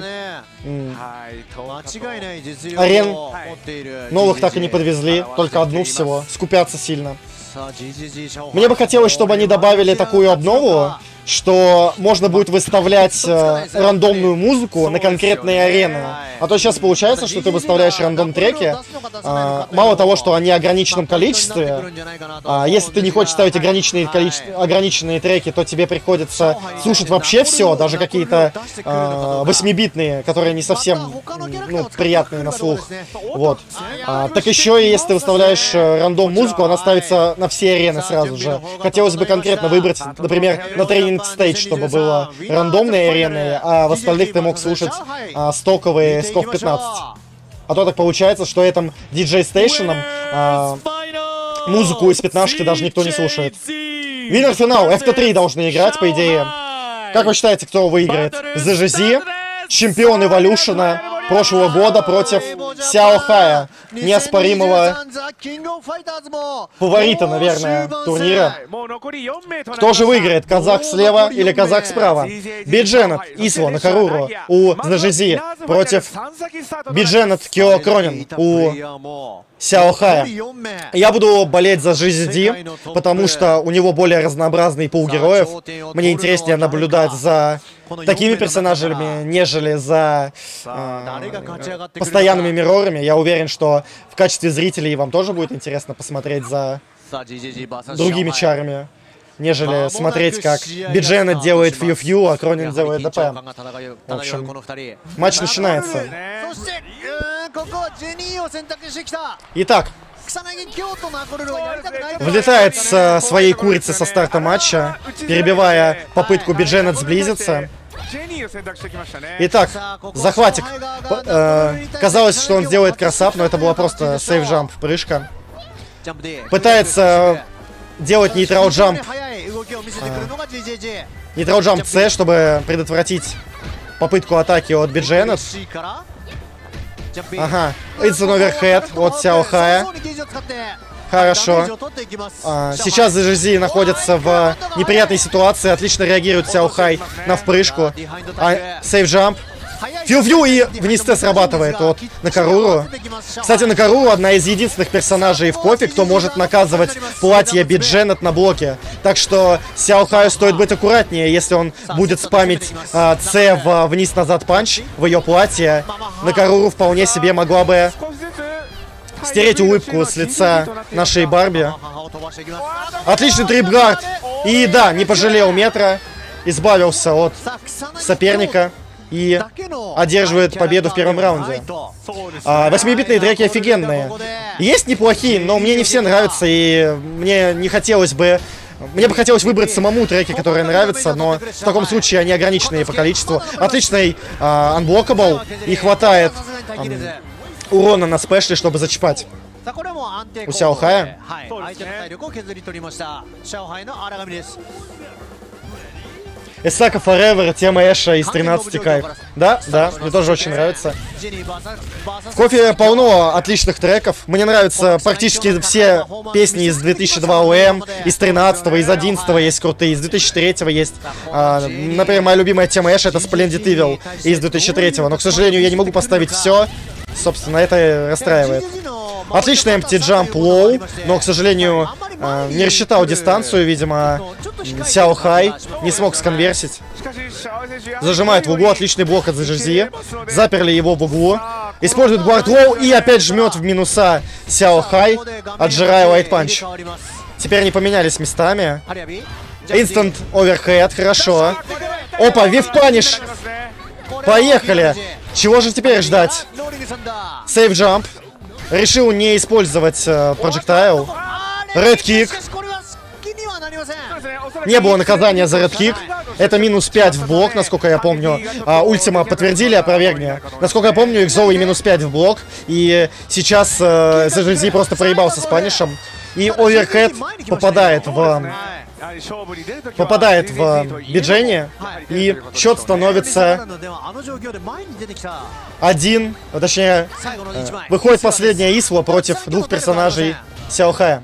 арен новых так и не подвезли. Только одну всего. Скупятся сильно. Мне бы хотелось, чтобы они добавили такую обнову, что можно будет выставлять рандомную музыку на конкретные арены. А то сейчас получается, что ты выставляешь рандом-треки, мало того, что они в ограниченном количестве, если ты не хочешь ставить ограниченные треки, то тебе приходится слушать вообще все, даже какие-то 8-битные, которые не совсем приятные на слух. Вот. Так еще и если ты выставляешь рандом-музыку, она ставится на все арены сразу же. Хотелось бы конкретно выбрать, например, на тренинг стейдж, чтобы было рандомные арены, а в остальных ты мог слушать стоковые Сков 15. А то так получается, что этим диджей-стейшеном музыку из пятнашки даже никто не слушает. Виннер-финал. FT3 должны играть, по идее. Как вы считаете, кто выиграет? ZGZ, чемпион Эволюшена прошлого года против Сяо Хая, неоспоримого фаворита, наверное, турнира. Кто же выиграет? Казах слева или казах справа? Бидженет, Исво, Накаруру у ZGZ против Бидженет, Кио Кронин у Сяо Хая. Я буду болеть за ZGZ, потому что у него более разнообразный пул героев. Мне интереснее наблюдать за такими персонажами, нежели за постоянными миррорами. Я уверен, что в качестве зрителей вам тоже будет интересно посмотреть за другими чарами, нежели смотреть, как Бидженет делает фью-фью, а Кронин делает ДП. В общем, матч начинается. Итак, влетает со своей курицы со старта матча, перебивая попытку Бидженет сблизиться. Итак, захватик. Казалось, что он сделает кросап, но это была просто сейф-джамп, прыжка. Пытается делать нейтрал-джамп. Нейтрал-джамп С, чтобы предотвратить попытку атаки от Бидженет. Ага, it's an overhead от Сяо Хая. Хорошо. Сейчас ZGZ находится в неприятной ситуации. Отлично реагирует Сяо Хай на впрыжку. Сейф-джамп. Фью-фью и вниз Т срабатывает от Накаруру. Кстати, Накаруру одна из единственных персонажей в кофе, кто может наказывать платье Бидженет на блоке. Так что Сяо Хаю стоит быть аккуратнее, если он будет спамить С в вниз-назад панч в ее платье. Накаруру вполне себе могла бы стереть улыбку с лица нашей Барби. Отличный трипгард. И да, не пожалел метра. Избавился от соперника. И одерживает победу в первом раунде. 8-битные треки офигенные. Есть неплохие, но мне не все нравятся. И мне не хотелось бы... Мне бы хотелось выбрать самому треки, которые нравятся, но в таком случае они ограниченные по количеству. Отличный Unblockable. И хватает урона на спешле, чтобы зачпать. У Сяо Хая. Эсака Forever, тема Эша из 13 кайф. Да, да, мне тоже очень нравится. В кофе полно отличных треков. Мне нравятся практически все песни из 2002 ОМ, из 13, из 11 есть крутые, из 2003 есть. Например, моя любимая тема Эша — это Splendid Evil из 2003. Но, к сожалению, я не могу поставить все. Собственно, это расстраивает. Отличный empty jump low, но, к сожалению, не рассчитал дистанцию, видимо, Сяо Хай не смог сконверсить. Зажимает в углу, отличный блок от ZGZ. Заперли его в углу. Использует гвард лоу и опять жмет в минуса Сяо Хай, отжирая лайт панч. Теперь они поменялись местами. Instant overhead, хорошо. Опа, вив паниш. Поехали. Чего же теперь ждать? Сейф джамп. Решил не использовать проджектайл. Red Kick. Не было наказания за Red Kick. Это минус 5 в блок, насколько я помню. Ультима подтвердили, опровергни. Насколько я помню, Экзоу и минус 5 в блок. И сейчас ZGZ просто проебался с панишем. И оверхед попадает в биджение. И счет становится 1. Точнее, выходит последняя Исла против двух персонажей Сяо Хая.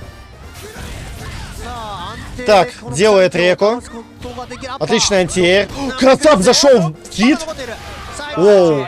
Так, делает реку. Отличный антиэр. Красав зашел в кит. Воу.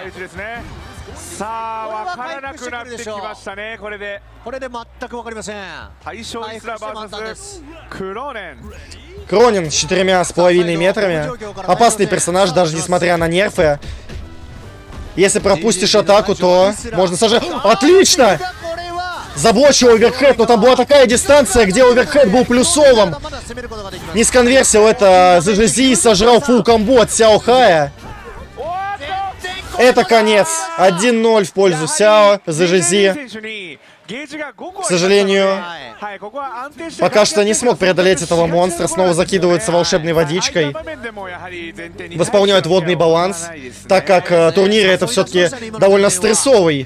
Кронин с 4,5 метрами. Опасный персонаж, даже несмотря на нерфы. Если пропустишь атаку, то можно сажать. Отлично! Заблочил оверхед, но там была такая дистанция, где оверхед был плюсовым. Не сконверсил это ZGZ и сожрал фулл комбо от Сяо Хая. Это конец. 1-0 в пользу Сяо, ZGZ. К сожалению, пока что не смог преодолеть этого монстра. Снова закидываются волшебной водичкой. Восполняют водный баланс. Так как турниры это все-таки довольно стрессовый.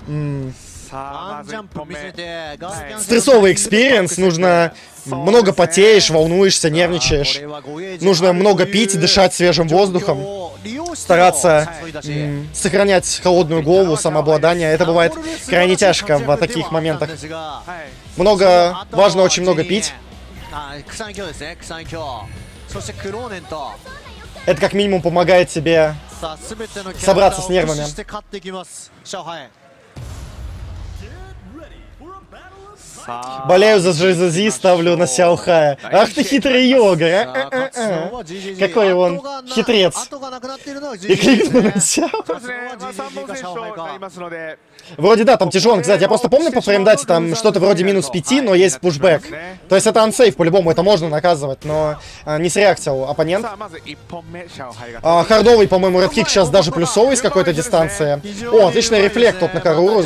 Стрессовый экспириенс. Нужно много потеешь, волнуешься, нервничаешь. Нужно много пить, дышать свежим воздухом. Стараться сохранять холодную голову, самообладание. Это бывает крайне тяжко в таких моментах. Важно очень много пить. Это как минимум помогает тебе собраться с нервами. Болею за ZGZ, ставлю на Сяо Хая. Ах ты хитрый йога, Какой он хитрец. И кликнул на Сяо. Вроде да, там тяжело. Кстати, я просто помню по фреймдате там что-то вроде -5, но есть пушбэк. То есть это ансейф, по-любому, это можно наказывать, но не среактил оппонент. Хардовый, по-моему, редкик сейчас даже плюсовый с какой-то дистанции. О, отличный рефлект тут на Каруру,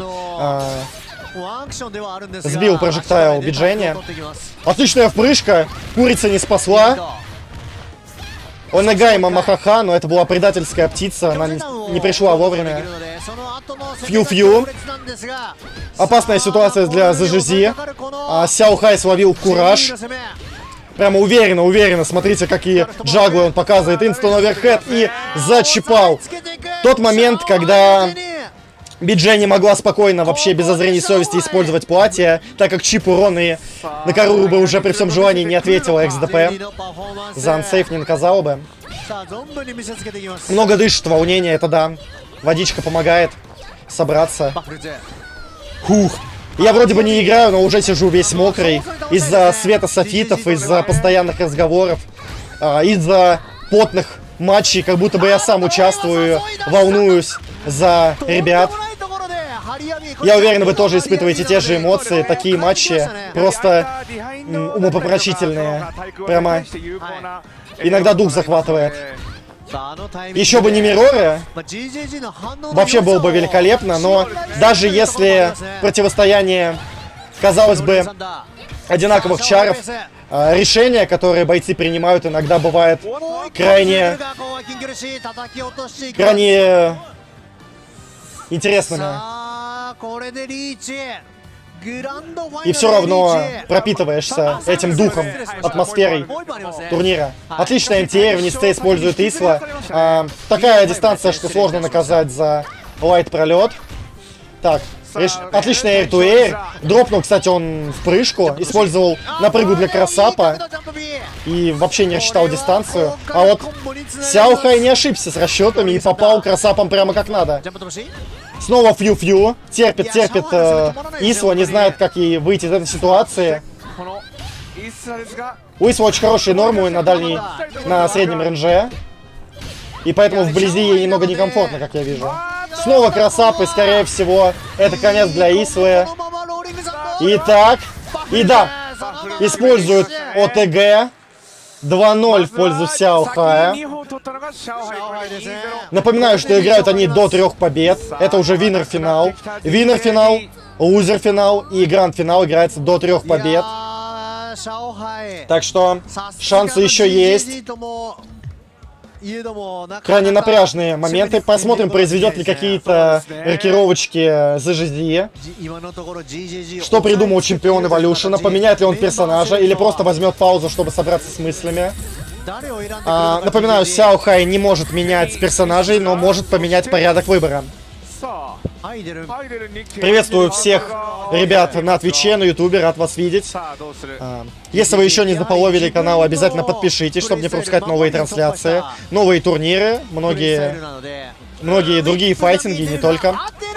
сбил прожектайл Биджения. Отличная впрыжка. Курица не спасла. Онегай Мамахаха, но это была предательская птица. Она не пришла вовремя. Фью-фью. Опасная ситуация для ZGZ. Сяо Хай словил кураж. Прямо уверенно. Смотрите, какие джаглы он показывает. Инстон оверхед и зачипал. Тот момент, когда Биджей не могла спокойно, вообще без зазрения совести, использовать платье, так как чип урон и на Каруру бы уже при всем желании не ответила XDP. За ансейф не наказала бы. Много дышит, волнение, это да. Водичка помогает собраться. Хух. Я вроде бы не играю, но уже сижу весь мокрый. Из-за света софитов, из-за постоянных разговоров, из-за потных матчей, как будто бы я сам участвую, волнуюсь за ребят. Я уверен, вы тоже испытываете те же эмоции. Такие матчи просто умопомрачительные. Прямо иногда дух захватывает. Еще бы не Мироры, вообще было бы великолепно, но даже если противостояние, казалось бы, одинаковых чаров, решения, которые бойцы принимают, иногда бывает крайне интересными. И все равно пропитываешься этим духом, атмосферой турнира. Отличная МТР, в Нисте использует Исла. Такая дистанция, что сложно наказать за лайт пролет. Так, отличный air-to-air. Дропнул, кстати, он в прыжку. Использовал напрыгу для кросапа. И вообще не рассчитал дистанцию. А вот Сяо Хай не ошибся с расчетами и попал кросапом прямо как надо. Снова фью-фью. Терпит Исла, не знает, как ей выйти из этой ситуации. У Исла очень хорошие нормы на среднем рейнже. И поэтому вблизи ей немного некомфортно, как я вижу. Снова кросап, и скорее всего это конец для Ислы. Итак, и да, используют ОТГ. 2-0 в пользу Сяо Хая. Напоминаю, что играют они до 3 побед. Это уже виннер-финал. Виннер-финал, лузер-финал и гранд-финал играется до 3 побед. Так что шансы еще есть. Крайне напряжные моменты. Посмотрим, произведет ли какие-то рокировочки ZGZ. Что придумал чемпион Эволюшена? Поменяет ли он персонажа или просто возьмет паузу, чтобы собраться с мыслями? Напоминаю, Сяо Хай не может менять персонажей, но может поменять порядок выбора. Приветствую всех ребят на Твиче, на Ютубе, рад вас видеть. Если вы еще не заполовили канал, обязательно подпишитесь, чтобы не пропускать новые трансляции, новые турниры, многие другие файтинги, не только.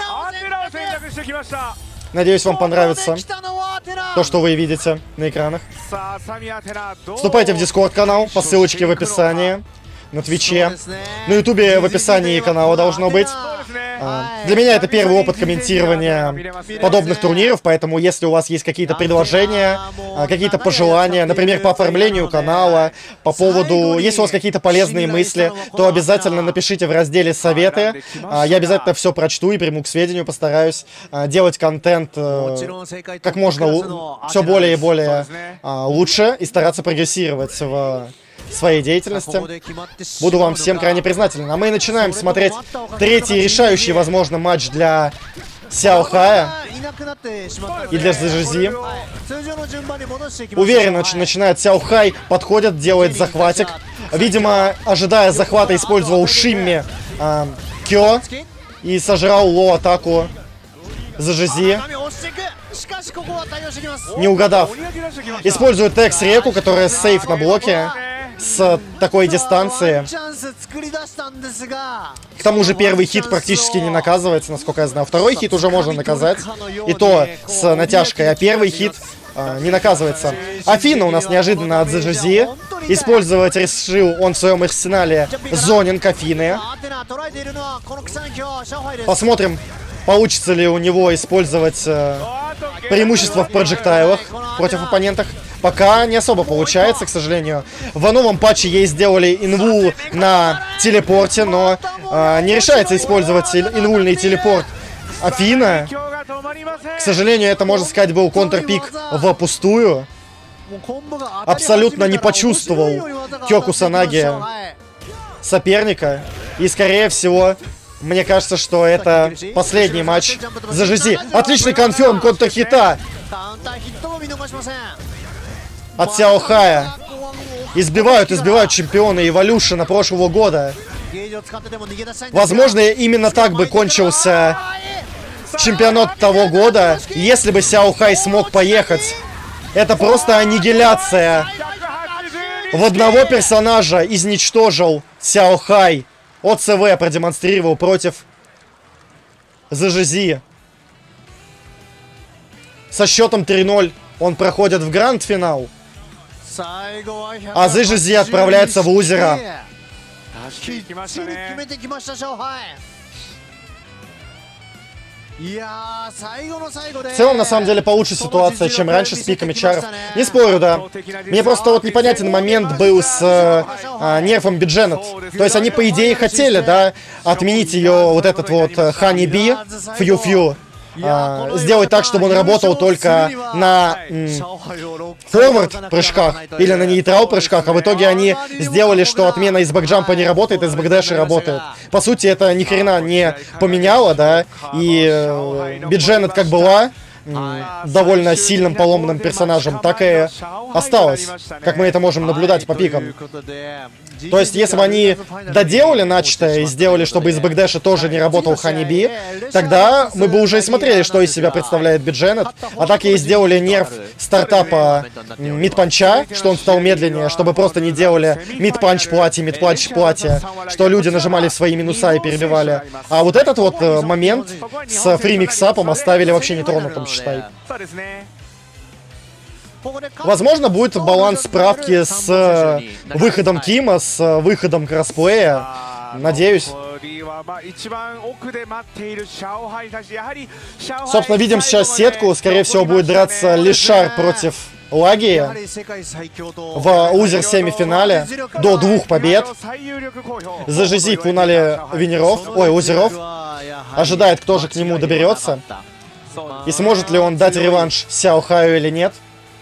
Надеюсь, вам понравится то, что вы видите на экранах. Вступайте в Discord канал по ссылочке в описании, на Твиче, на Ютубе в описании канала должно быть. Для меня это первый опыт комментирования подобных турниров, поэтому если у вас есть какие-то предложения, какие-то пожелания, например, по оформлению канала, по поводу... Если у вас какие-то полезные мысли, то обязательно напишите в разделе «Советы». Я обязательно все прочту и приму к сведению, постараюсь делать контент как можно все более и более лучше и стараться прогрессировать в своей деятельности. Буду вам всем крайне признателен. А мы начинаем смотреть третий решающий, возможно, матч для Сяо Хая и для ZGZ. Уверенно начинает Сяо Хай, подходит, делает захватик. Видимо, ожидая захвата, использовал Шимми Кё и сожрал лоу-атаку ZGZ. Не угадав. Использует Текс-реку, которая сейф на блоке с такой дистанции. К тому же первый хит практически не наказывается, насколько я знаю. Второй хит уже можно наказать. И то с натяжкой. А первый хит не наказывается. Афина у нас неожиданно от ZGZ. Использовать решил он в своем арсенале зонинг Афины. Посмотрим, получится ли у него использовать преимущество в проджектайлах против оппонентов. Пока не особо получается, к сожалению. В новом патче ей сделали инвул на телепорте, но не решается использовать инвульный телепорт Афина. К сожалению, это, можно сказать, был контрпик впустую. Абсолютно не почувствовал Кё Кусанаги соперника. И, скорее всего, мне кажется, что это последний матч ZGZ. Отличный конферм контрхита от Сяо Хая. Избивают чемпиона Эволюшена прошлого года. Возможно, именно так бы кончился чемпионат того года, если бы Сяо Хай смог поехать. Это просто аннигиляция. В одного персонажа изничтожил Сяо Хай. ОЦВ продемонстрировал против ZGZ. Со счетом 3-0 он проходит в гранд-финал. А ZGZ отправляется в лузера. В целом, на самом деле, получше ситуация, чем раньше с пиками чаров. Не спорю, да. Мне просто вот непонятен момент был с нерфом Бидженет. То есть они, по идее, хотели, да, отменить ее, вот этот вот Honey Bee, Фью-Фью. Сделать так, чтобы он работал только на форвард прыжках или на нейтрал прыжках, а в итоге они сделали, что отмена из бэкджампа не работает, из бэкдэша работает. По сути, это ни хрена не поменяло, да, и Бидженет как была довольно сильным поломанным персонажем, так и осталось, как мы это можем наблюдать по пикам. То есть, если бы они доделали начатое и сделали, чтобы из бэкдэша тоже не работал Honey Bee, тогда мы бы уже и смотрели, что из себя представляет Бидженет. А так и сделали нерв стартапа мид-панча, что он стал медленнее, чтобы просто не делали мид-панч платье, мид-панч платье, что люди нажимали в свои минуса и перебивали. А вот этот вот момент с фри-миксапом оставили вообще нетронутым, считай. Возможно, будет баланс справки с выходом Кима, с выходом кроссплея. Надеюсь. Собственно, видим сейчас сетку. Скорее всего, будет драться Лишар против Лаги в лузер-семифинале до 2 побед. ZGZ в финале винеров, ой, лузеров. Ожидает, кто же к нему доберется. И сможет ли он дать реванш Сяо Хаю или нет.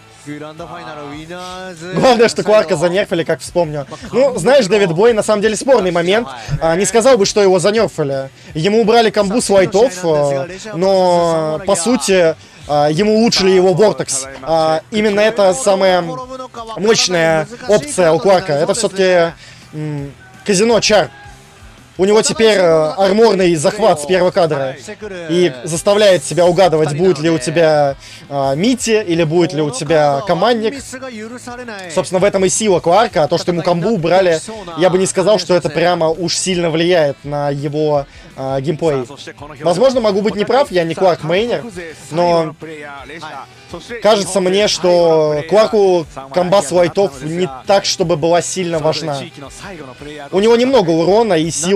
Главное, что Кварка занерфили, как вспомню. Ну, знаешь, Дэвид Бой, на самом деле, спорный момент. Не сказал бы, что его занерфили. Ему убрали комбу с лайтов, но, по сути, ему улучшили его Вортекс. Именно это самая мощная опция у Кварка. Это все-таки казино чар. У него теперь арморный захват с первого кадра. И заставляет себя угадывать, будет ли у тебя Мити, или будет ли у тебя командник. Собственно, в этом и сила Кварка. А то, что ему комбу убрали, я бы не сказал, что это прямо уж сильно влияет на его геймплей. Возможно, могу быть неправ, я не Кварк мейнер, но кажется мне, что Кварку комба с лайтов не так, чтобы была сильно важна. У него немного урона и силы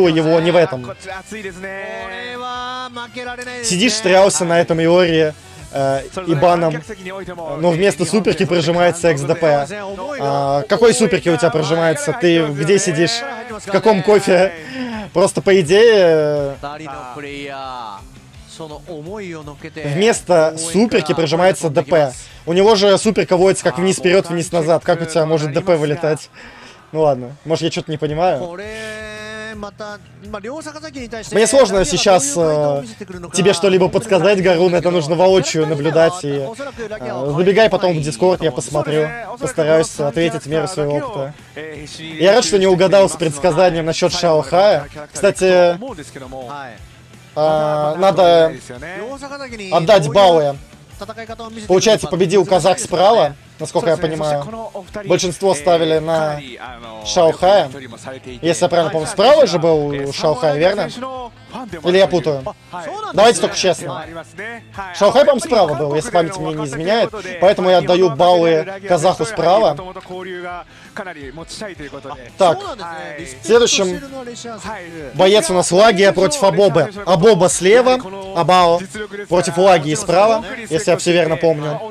его не в этом. これは負けられないですね。 Сидишь, стрялся на этом Иоре и баном, но вместо суперки прожимается XDP. Какой суперки у тебя прожимается? Ты где сидишь? В каком кофе? Просто по идее, 二人のプレイヤーその思いを乗っけて вместо суперки прожимается ДП. У него же суперка водится как вниз-вперед, вниз-назад. Как у тебя может ДП вылетать? Ну ладно, может я что-то не понимаю. これまた両坂崎に対して Мне сложно сейчас тебе что-либо подсказать, Гарун, это нужно воочию наблюдать и забегай потом в Дискорд, я посмотрю, постараюсь ответить в меру своего опыта. Я рад, что не угадал с предсказанием насчет Шаохая. Кстати, はい надо 両坂崎に отдать баллы. 戦い方を見せてくれる Получается, победил казах справа, насколько я понимаю. Большинство ставили на Шаохая. Если я правильно помню, справа же был Шаохай, верно? Или я путаю? Давайте только честно. Шаохай, по-моему, справа был, если память мне не изменяет. Поэтому я отдаю баллы казаху справа. Так, следующим боец у нас Лагия против Абобы. Абоба слева, Абао против Лагии справа, если я все верно помню.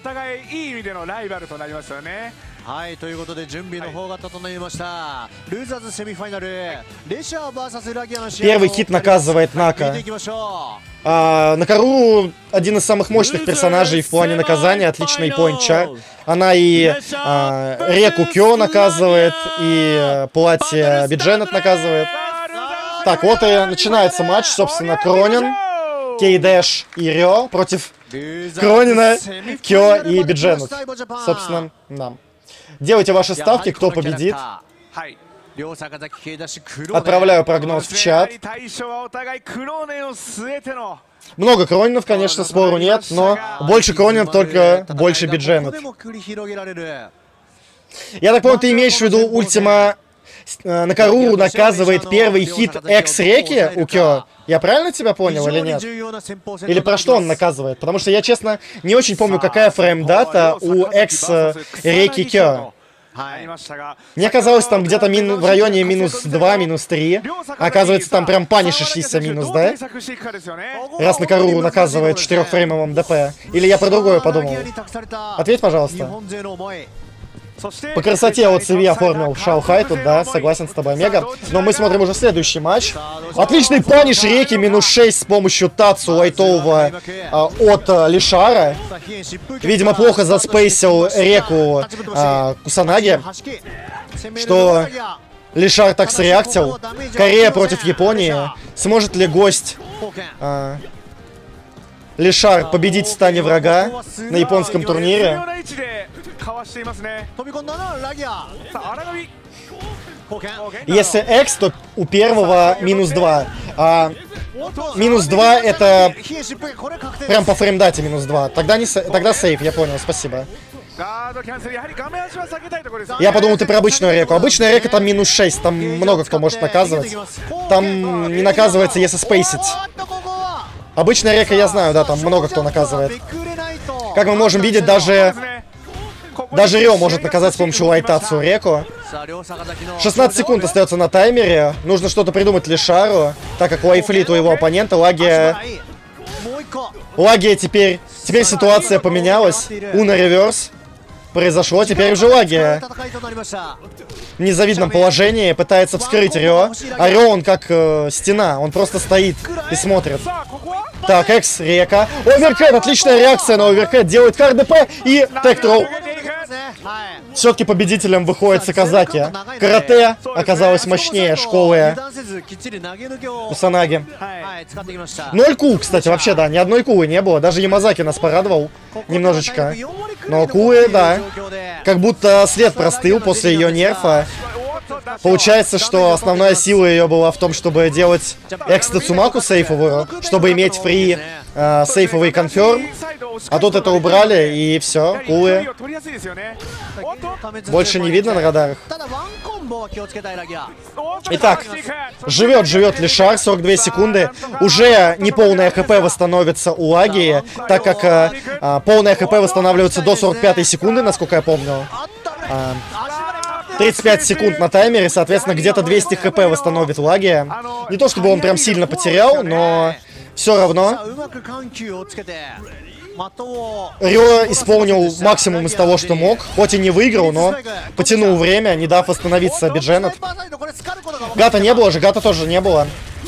はいということで準備の方が整いましたルーザーズセミファイナルレシャー vs ラギアの試合 Первый хит наказывает Нака. 見ていきましょ Накару один из самых мощных персонажей в плане наказания, отличный поинт-чар. Она и реку Кё наказывает, и платье Бидженет наказывает. Так, вот и начинается матч, собственно, Кронин, Кейдэш и Рё против う Кронина, Кё и Бидженет. Собственно, да. Делайте ваши ставки, кто победит. Отправляю прогноз в чат. Много Кронинов, конечно, спору нет, но больше Кронинов, только больше Бидженет. Я так понял, ты имеешь в виду ультима Накару наказывает первый хит Экс-реки у Кё? Я правильно тебя понял или нет? Или про что он наказывает? Потому что я, честно, не очень помню, какая фрейм-дата у Экс-реки Кё. Мне казалось, там где-то в районе -2, -3. Оказывается, там прям панишишься минус, да? Раз Накару наказывает 4-фреймовым ДП. Или я про другое подумал? Ответь, пожалуйста. По красоте вот CV оформил Шаохай тут, да, согласен с тобой, Мега. Но мы смотрим уже следующий матч. Отличный паниш реки, -6 с помощью Тацу лайтового от Лишара. Видимо, плохо заспейсил реку Кусанаги, что Лишар так среактил. Корея против Японии. Сможет ли гость Лишар победить в стане врага на японском турнире? Если X, то у первого -2. А -2 это прям по фреймдате -2. Тогда сейф, я понял, спасибо. Я подумал, ты про обычную реку. Обычная река там -6, там много кто может наказывать. Там не наказывается, если спейсить. Обычная река, я знаю, да, там много кто наказывает. Как мы можем видеть, даже Рё может наказать с помощью лайтацу реку. 16 секунд остается на таймере. Нужно что-то придумать Лишару, так как лайфлит у его оппонента. Лагия теперь ситуация поменялась. Уна реверс произошло, теперь уже Лагия в незавидном положении пытается вскрыть Рё. А Рё, он как стена, он просто стоит и смотрит. Так, Экс, река. Оверкэт, отличная реакция на оверкэт. Делает КДП и тэк-троу. Все-таки победителем выходит Саказаки. Карате оказалось мощнее школы Кусанаги. 0 ку, кстати, вообще, да, ни одной кулы не было. Даже Ямазаки нас порадовал немножечко. Но кулы, да, как будто след простыл после ее нерфа. Получается, что основная сила ее была в том, чтобы делать экс-тацумаку сейфовую, чтобы иметь фри сейфовый конферм. А тут это убрали, и все, кулы. Больше не видно на радарах. Итак, живет Лишар, 42 секунды. Уже неполная хп восстановится у Лагии, так как полная хп восстанавливается до 45 секунды, насколько я помню. 35 секунд на таймере, соответственно, где-то 200 хп восстановит Лагия. Не то чтобы он прям сильно потерял, но все равно さあうまく緩急をつけて的を Рё исполнил максимум из того, что мог. Хоть и не выиграл, но потянул время, не дав восстановиться Бидженет. これ使うことが分かる Гата не было же, Гата тоже не было.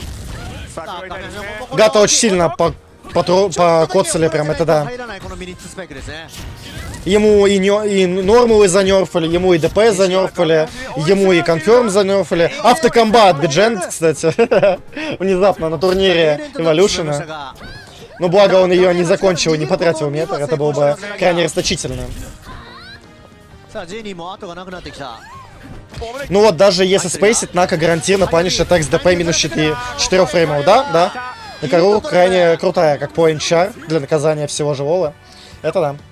Гата очень сильно покоцали, прям это да. 入らないこのミニッツスパイクですね Ему и нормалы занерфали, ему и ДП занерфали, ему и конферм занерфали. Автокомбат Биджент, кстати, внезапно на турнире Эволюшена. Но благо он ее не закончил и не потратил метр, это было бы крайне расточительно. さあジェニーも後がなくなってきた Ну вот, даже если спейсит, Нака гарантированно панишит так с ДП минус 4 фреймов, да? Накару крайне крутая, как поинт-чар для наказания всего живого. Это да.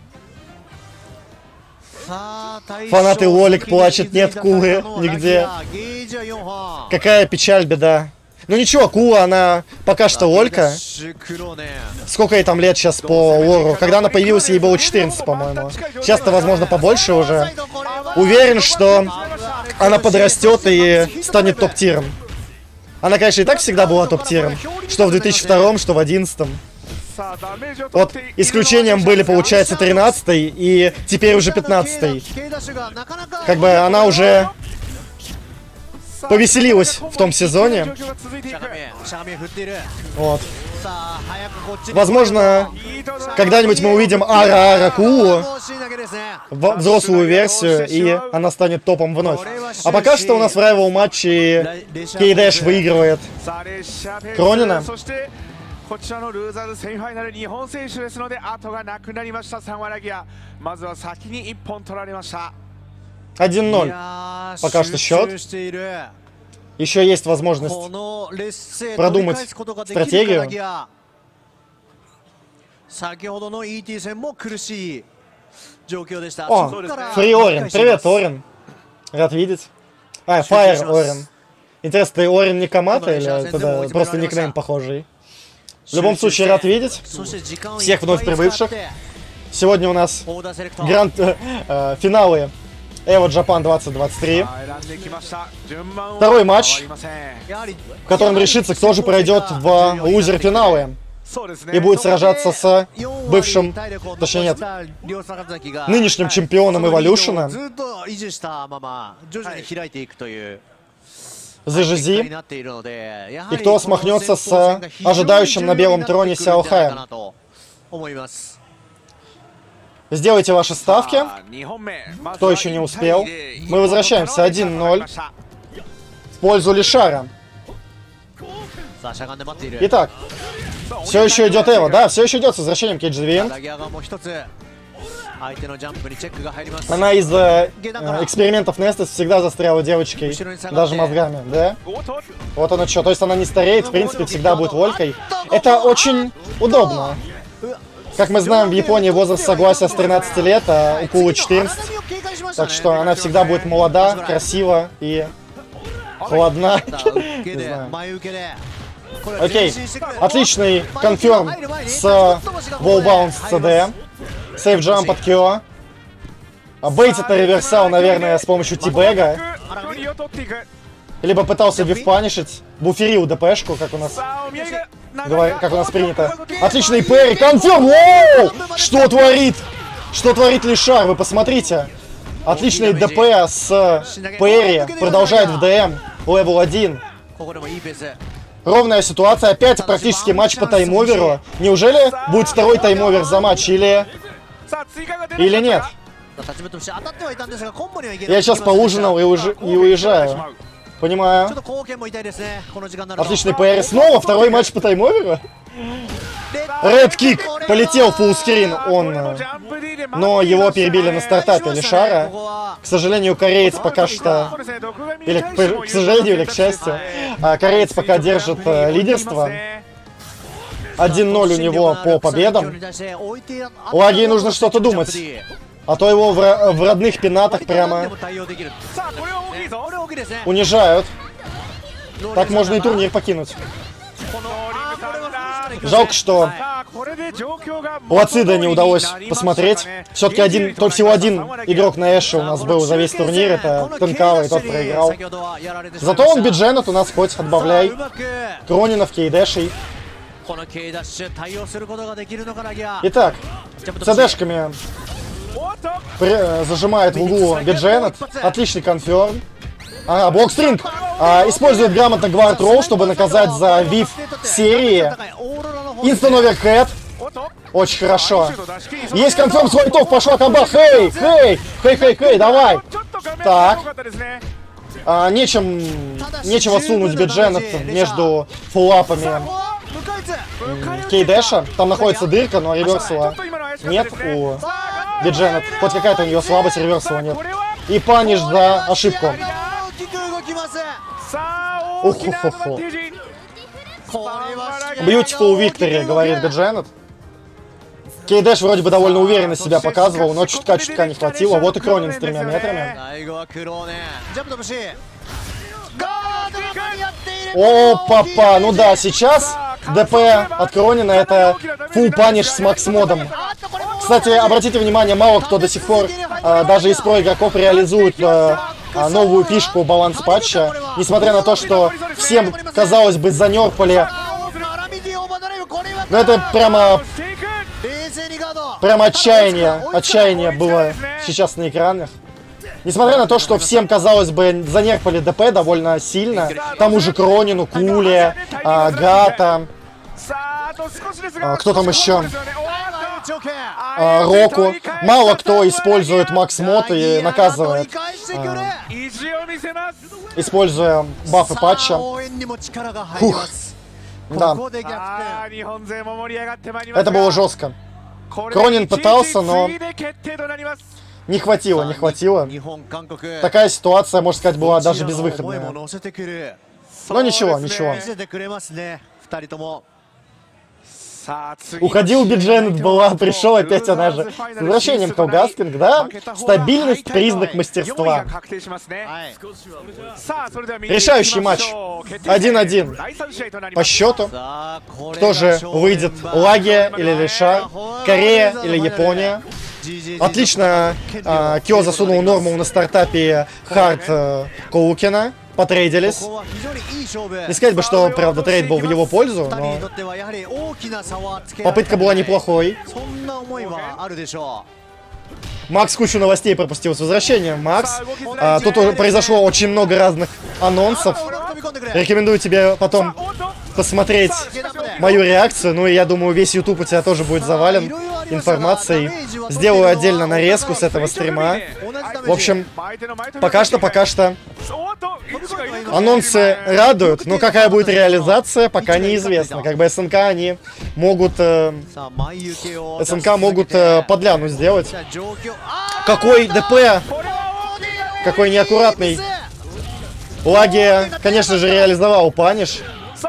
さあ対 Фанаты Лолик плачут, нет Кулы нигде. ゲージは4本 Какая печаль, беда. Ну ничего, Кула, она пока что Лолька. 黒ね Сколько ей там лет сейчас по лору? Когда она появилась, ей было 14, по-моему. Сейчас-то, возможно, побольше уже. Уверен, что она подрастет и станет топ-тиром. Она, конечно, и так всегда была топ-тиром. Что в 2002, что в 2011. Вот исключением были, получается, 13-й и теперь уже 15-й. K ダッシュがなかなか Как бы она уже повеселилась в том сезоне. しゃがめしゃがめ振っている Вот. さあ早くこっちに Возможно, когда-нибудь мы увидим Ара-Ара Кулу, 欲しいだけですね взрослую версию, и она станет топом вновь. А пока что у нас в райвел матче Кейдэш выигрывает さあレッシャーペース Кронина そしてこちらのルーザーズセミファイナル日本選手ですので後がなくなりましたサンワラギアまずは先に1本取られました 1-0. いやー Пока что счет. 集中している Еще есть возможность この劣勢 продумать 取り返すことができるか стратегию. ラギア先ほどの ET 戦も苦しい状況でした О, そこから Фри Орен. Привет, Орен. Рад видеть. А, Фаер Орен. Интересно, ты Орен не Камата или это просто никнейм похожий? В любом случае, рад видеть. そして時間を Всех вновь いっぱい使って прибывших. Сегодня у нас オーダーセレクト финалы Evo Japan 2023, さあ選んできました順番は Второй матч. 変わりませんやはり в котором решится, кто же пройдет в лузер-финалы そうですね и будет сражаться с 4割 бывшим, 体力を残 точнее し нет, た両坂崎が нынешним чемпионом そのリードを Эволюшена ずっと維持したまま徐々に開いていくという ZGZ. になっているのでやは И り кто смахнется с ожидающим на белом троне Сяо Хэем. 思います Сделайте ваши ставки. さあ2本目まずは Кто еще не успел? 1対0 Мы возвращаемся 1-0 ました в пользу Лишара. さあしゃがんで待っている Итак, все еще идет Эва, да, все еще идет с возвращением Кейдж Девиант. ラギア側も一つ相手のジャンプにチェックが入ります Она из-за экспериментов Нестес всегда застряла девочкой, даже мозгами, да? おっと Вот она что, то есть она не стареет, в принципе, всегда будет волькой. Это очень удобно. Как мы знаем, в Японии возраст согласия с 13 лет, а у Кулы 14. 荒波を警戒しましたね Так что она всегда будет молода, красива и холодна. 受け Не で знаю. 前受けでこれは Окей, 前進してくる отличный конферм с Wallbound CD. Сейф джамп от Кио. Бейтит на реверсал, наверное, с помощью Тибега. 距離を取っていく Либо пытался вивпанишить. Буферил ДПшку, как у нас, さあお土産が как у нас принято. Отличный перри. Конферм! Воу! Что творит? Что творит Лишар? Вы посмотрите. Отличный ДП с перри. Продолжает в ДМ. Левел 1. ここでもいいペース Ровная ситуация. Опять практически матч по тайм-оверу. Неужели будет второй тайм-овер за матч? Или さあ追加が出ました Или нет? 立ち目として当たってはいたんですがコンボにはいけない Я сейчас поужинал и уезжаю. ちょっ Понимаю. と貢献も痛いですねこの時間になると Отличный PR. Снова второй матч по тайм-оверу? Ред кик. Полетел фуллскрин он. Но его перебили на стартапе Лишара. К сожалению, кореец пока что... Или к сожалению, или к счастью. Кореец пока держит лидерство. 1-0 у него по победам. Лагии нужно что-то думать. А то его в родных пенатах прямо さあこれは大きいぞ унижают. Так можно и турнир покинуть. このリングサンダー Жалко, что Лацида не удалось посмотреть. Все-таки всего один игрок на Эше у нас был за весь турнир, это Тенкава, и тот проиграл. Зато он Бидженет у нас хоть отбавляй. Кронинов, Кейдэшей. Итак, ЦДшками зажимает в углу Бидженет. Отличный конферм. Ага, блокстринг. Использует грамотно Гвард Роу, чтобы наказать за вив серии. Инстан оверхед. Очень хорошо. Есть конферм с вайтов, пошла комба. Хей, давай. Так. Нечего сунуть Бидженет между фуллапами Кейдэша. Там находится дырка, но реверсала нет у Бидженет. Хоть какая-то у нее слабость, реверсала нет. И паниш за ошибку. Уху-ху-ху. Beautiful victory, говорит Бидженет. Кейдэш вроде бы довольно уверенно себя показывал, но чутка не хватило. Вот и Кронин с 3 метрами. О, папа, ну да, сейчас ДП от Кронина это full паниш с макс-модом. Кстати, обратите внимание, мало кто до сих пор, даже из про игроков, реализует новую фишку баланс патча. Несмотря на то, что всем, казалось бы, занерпали. Но это прямо отчаяние было сейчас на экранах. Несмотря на то, что всем, казалось бы, занерпали ДП довольно сильно, тому же Кронину, Куле, Гата, кто там еще? Року. Мало кто использует макс-мод и наказывает, используя бафы патча. Фух. Да. Это было жестко. Кронин пытался, но не хватило. Такая ситуация, можно сказать, была даже безвыходная. Но ничего. Уходил Бидженет, пришел опять она же. С возвращением Хелгаскинг, да? Стабильность, признак мастерства. Решающий матч. 1-1. По счету. Кто же выйдет? Лагия или Лиша? Корея или Япония? Отлично Кё засунул норму на стартапе Хард Коукина. Потрейдились. Не сказать бы, что, правда, трейд был в его пользу, но попытка была неплохой. Макс кучу новостей пропустил с возвращением. Макс, тут произошло очень много разных анонсов. Рекомендую тебе потом посмотреть мою реакцию. Ну и я думаю, весь YouTube у тебя тоже будет завален информацией. Сделаю отдельно нарезку с этого стрима. В общем, пока что анонсы радуют, но какая будет реализация, пока неизвестно. Как бы СНК они могут подляну сделать. Какой ДП, какой неаккуратный. Лагия, конечно же, реализовал паниш.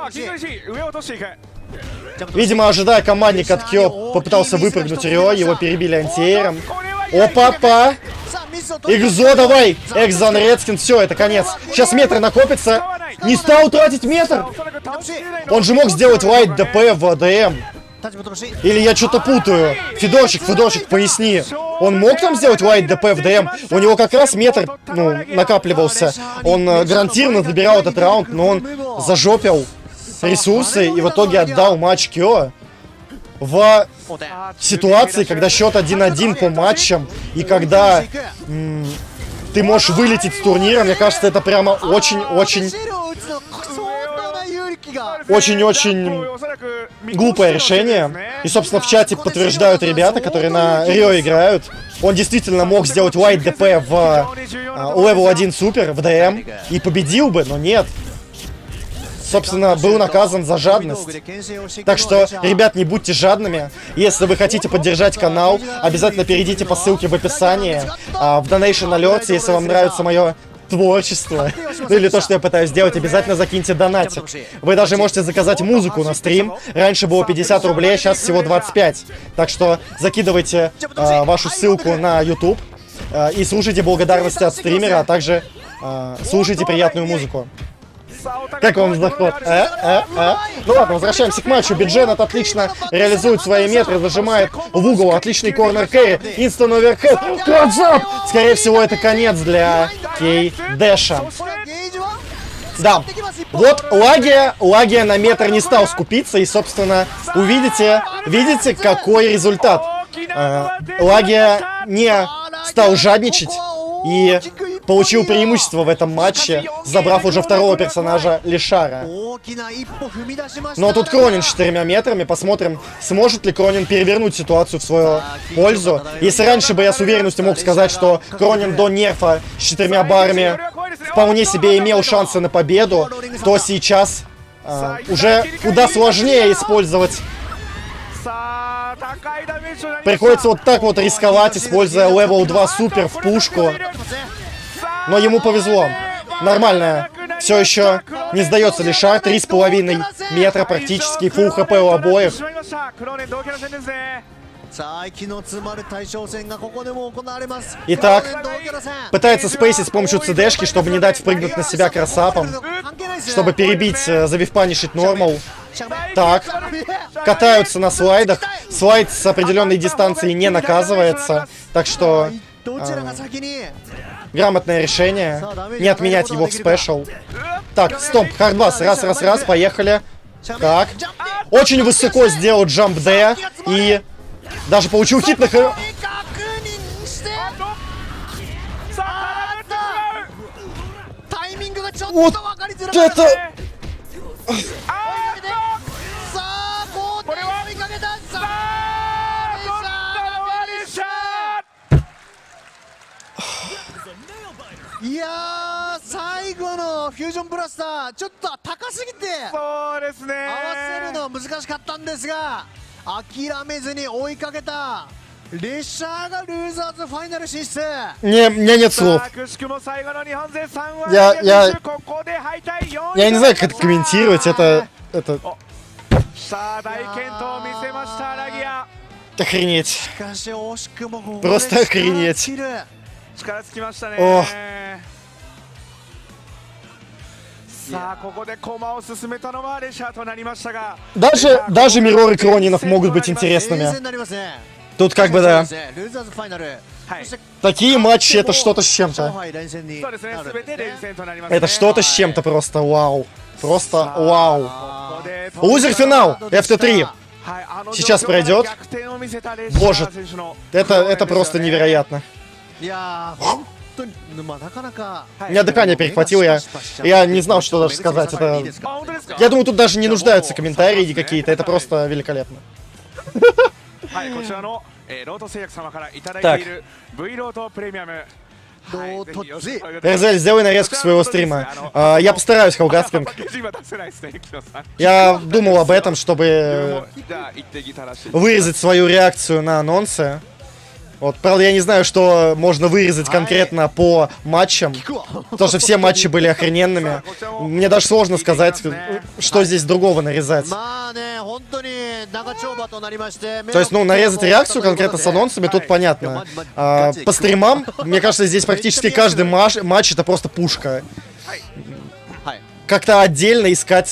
Видимо, ожидая командник от Кё, попытался выпрыгнуть Рё, его перебили антиэйром. Опа-па! Экзо, давай! Экзон, Редскин, все, это конец. Сейчас метр накопится. Не стал тратить метр! Он же мог сделать лайт ДП в АДМ. Или я что-то путаю? Федорчик, поясни. Он мог там сделать лайт ДП в ДМ? У него как раз метр, накапливался. Он гарантированно забирал этот раунд, но он зажопил ресурсы и в итоге отдал матч Кё. В ситуации, когда счет 1-1 по матчам, и когда ты можешь вылететь с турнира, мне кажется, это прямо очень-очень глупое решение. И, собственно, в чате подтверждают ребята, которые на Рио играют. Он действительно мог сделать лайт ДП в Level 1 Супер, в ДМ, и победил бы, но нет. Собственно, был наказан за жадность. Так что, ребят, не будьте жадными. Если вы хотите поддержать канал, обязательно перейдите по ссылке в описании. В Donation Alert, если вам нравится мое творчество, ну или то, что я пытаюсь сделать, обязательно закиньте донатик. Вы даже можете заказать музыку на стрим. Раньше было 50 рублей, сейчас всего 25. Так что закидывайте вашу ссылку на YouTube и слушайте благодарности от стримера, а также слушайте приятную музыку. Как вам заход? Ну ладно, возвращаемся к матчу. Бидженет отлично реализует свои метры, зажимает в угол. Отличный корнер кэрри. Инстан оверхед. Кладзап! Скорее всего, это конец для Кей Дэша. Да, вот Лагия на метр не стал скупиться. И, собственно, видите, какой результат. Лагия не стал жадничать и получил преимущество в этом матче, забрав уже второго персонажа Лишара. Но тут Кронин с 4 метрами. Посмотрим, сможет ли Кронин перевернуть ситуацию в свою пользу. Если раньше бы я с уверенностью мог сказать, что Кронин до нерфа с 4 барами вполне себе имел шансы на победу, то сейчас уже куда сложнее использовать. Приходится вот так вот рисковать, используя левел 2 супер в пушку. Но ему повезло. Нормально. Все еще не сдается Лишар. 3,5 метра практически. Фулл хп у обоих. Итак, пытается спейсить с помощью цдшки, чтобы не дать впрыгнуть на себя красапом. Чтобы перебить, завифпанишить нормал. Так, катаются на слайдах. Слайд с определенной дистанции не наказывается. Так что... грамотное решение. Не отменять его в спешл. Так, стомп, хардбас. Раз, поехали. Так. Очень высоко сделал джамп Д. И даже получил хит на... Вот это... いやー、最後のフュージョンブラスターちょっと高すぎてそうですね、 合わせるのは難しかったんですが、諦めずに追いかけたレッシャーがルーザーズファイナル進出。 Не, у меня нет слов. Я не знаю, как это комментировать. Это... Охренеть. Просто охренеть. О. Даже Мироры Кронинов могут быть интересными. Тут как бы да. Такие матчи это что-то с чем-то. Это что-то с чем-то просто вау. Просто вау. Лузер-финал FT3. Сейчас пройдет. Боже, это просто невероятно. Меня дыхание перехватило, я не знал, что даже сказать. Это... Я думаю, тут даже не нуждаются комментарии какие-то, это просто великолепно. Так. Эрзель, сделай нарезку своего стрима. Я постараюсь, Хаугаспинг. Я думал об этом, чтобы вырезать свою реакцию на анонсы. Вот, правда, я не знаю, что можно вырезать конкретно по матчам, потому что все матчи были охрененными. Мне даже сложно сказать, что здесь другого нарезать. То есть, ну, нарезать реакцию конкретно с анонсами, тут понятно. По стримам, мне кажется, здесь практически каждый матч это просто пушка. Как-то отдельно искать...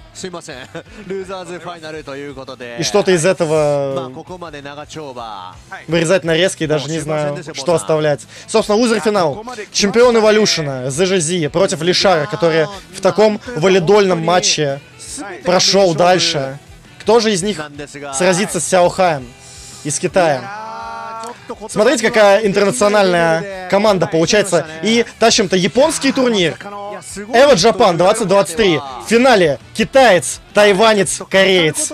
И что-то из этого вырезать нарезки, и даже не знаю, что оставлять. Собственно, лузер-финал. Чемпион Эволюшена, ZGZ против Лишара, который в таком валидольном матче прошел дальше. Кто же из них сразится с Сяохаем из Китая? Смотрите, какая интернациональная команда получается. И тащим-то японский турнир. Эво Джапан 2023. В финале китаец, тайванец, кореец.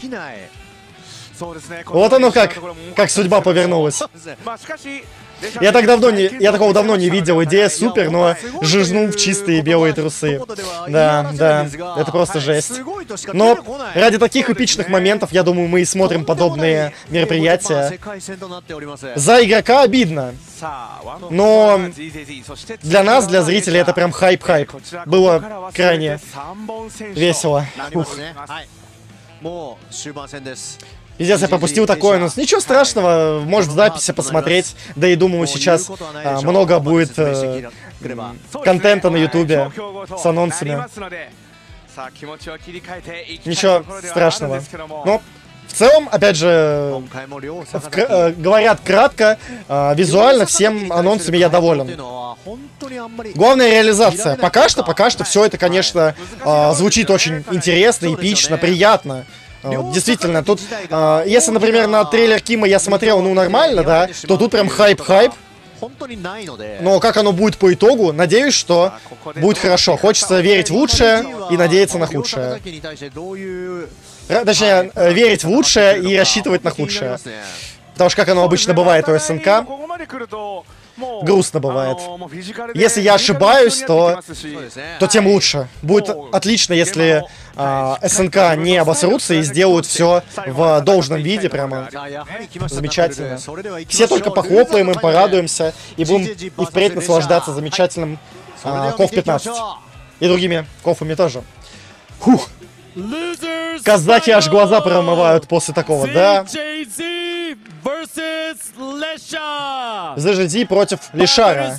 Вот оно как судьба повернулась. Я такого давно не видел. Идея супер, но жижнул в чистые белые трусы. Да, это просто жесть. Но ради таких эпичных моментов, я думаю, мы и смотрим подобные мероприятия. За игрока обидно. Но для нас, для зрителей, это прям хайп-хайп. Было крайне весело. Пиздец, я пропустил такое, но ничего страшного, может в записи посмотреть. Да и думаю, сейчас много будет контента на ютубе с анонсами. Ничего страшного. Но в целом, опять же, говорят кратко, визуально всем анонсами я доволен. Главная реализация. Пока что все это, конечно, звучит очень интересно, эпично, приятно. Действительно, тут, если, например, на трейлер Кима я смотрел, ну, нормально, да, то тут прям хайп-хайп. Но как оно будет по итогу, надеюсь, что будет хорошо. Хочется верить в лучшее и надеяться на худшее. Точнее, верить в лучшее и рассчитывать на худшее. Потому что, как оно обычно бывает у СНК, грустно бывает. Если я ошибаюсь, то тем лучше. Будет отлично, если СНК не обосрутся и сделают все в должном виде, прямо замечательно. Все только похлопаем им, порадуемся и будем и впредь наслаждаться замечательным KOF 15. И другими кофами тоже. Фух. Казаки аж глаза промывают после такого, да? ZGZ против Лишара.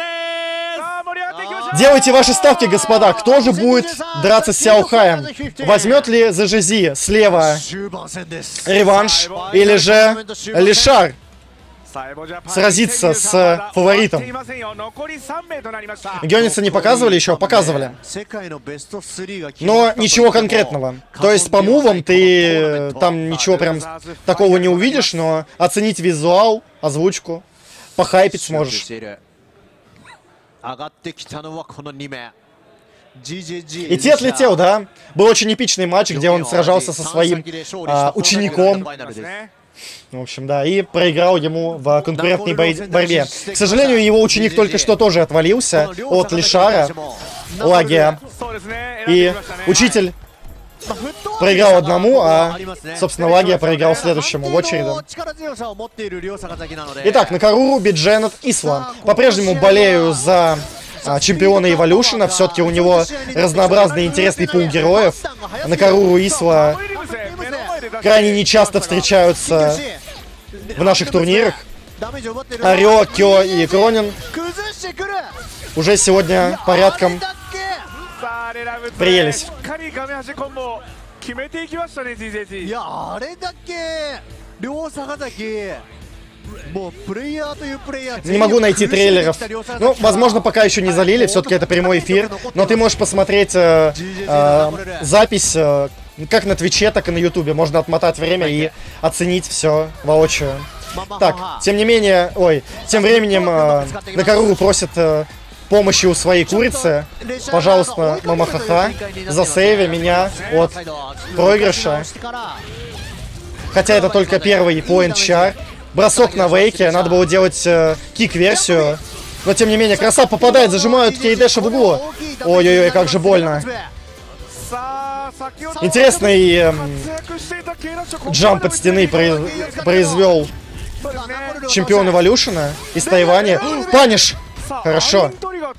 Делайте ваши ставки, господа. Кто же будет драться с Сяо Хаем? Возьмет ли ZGZ слева реванш или же Лишар сразиться с фаворитом? Гёниса не показывали еще? Показывали. Но ничего конкретного. То есть по мувам ты там ничего прям такого не увидишь, но оценить визуал, озвучку, похайпить сможешь. И те отлетел, да? Был очень эпичный матч, где он сражался со своим учеником. В общем, да, и проиграл ему в конкурентной борьбе. К сожалению, его ученик только что тоже отвалился от Лишара, Лагия. И учитель проиграл одному, а, собственно, Лагия проиграл следующему в очереди. Итак, Накаруру, Бидженет, Исла. По-прежнему болею за чемпиона Эволюшена. Все-таки у него разнообразный интересный пул героев. Накаруру, Исла крайне нечасто встречаются в наших турнирах. Арио, Кё и Кронин уже сегодня порядком приелись. Не могу найти трейлеров. Ну, возможно, пока еще не залили. Все-таки это прямой эфир. Но ты можешь посмотреть запись как на Твиче, так и на Ютубе. Можно отмотать время и оценить все воочию. Так, тем не менее... Ой, тем временем Накаруру просит помощи у своей курицы. Пожалуйста, мамахаха, засейви меня от проигрыша. Хотя это только первый поинт чар. Бросок на вейке, надо было делать кик-версию. Но тем не менее, краса попадает, зажимают Кейдэша в углу. Ой-ой-ой, как же больно. Интересный джамп от стены произвел чемпион Эволюшена из Тайваня. Паниш! Хорошо.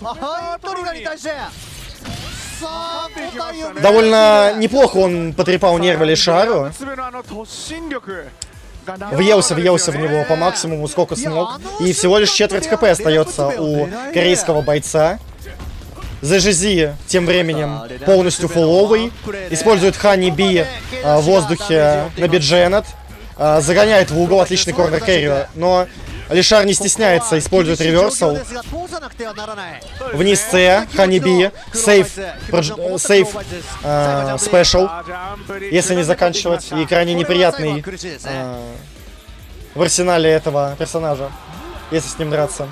Довольно неплохо он потрепал нервы Лишару. Въелся в него по максимуму, сколько смог. И всего лишь четверть хп остается у корейского бойца. ZGZ тем временем полностью фулловый. Использует Хани Би в воздухе на Бидженет. Загоняет в угол, отличный корнер кэрри. Но Лишар не стесняется, использует реверсал. Вниз С, Хани Би, сейф спешл, если не заканчивать. И крайне неприятный в арсенале этого персонажа, если с ним драться.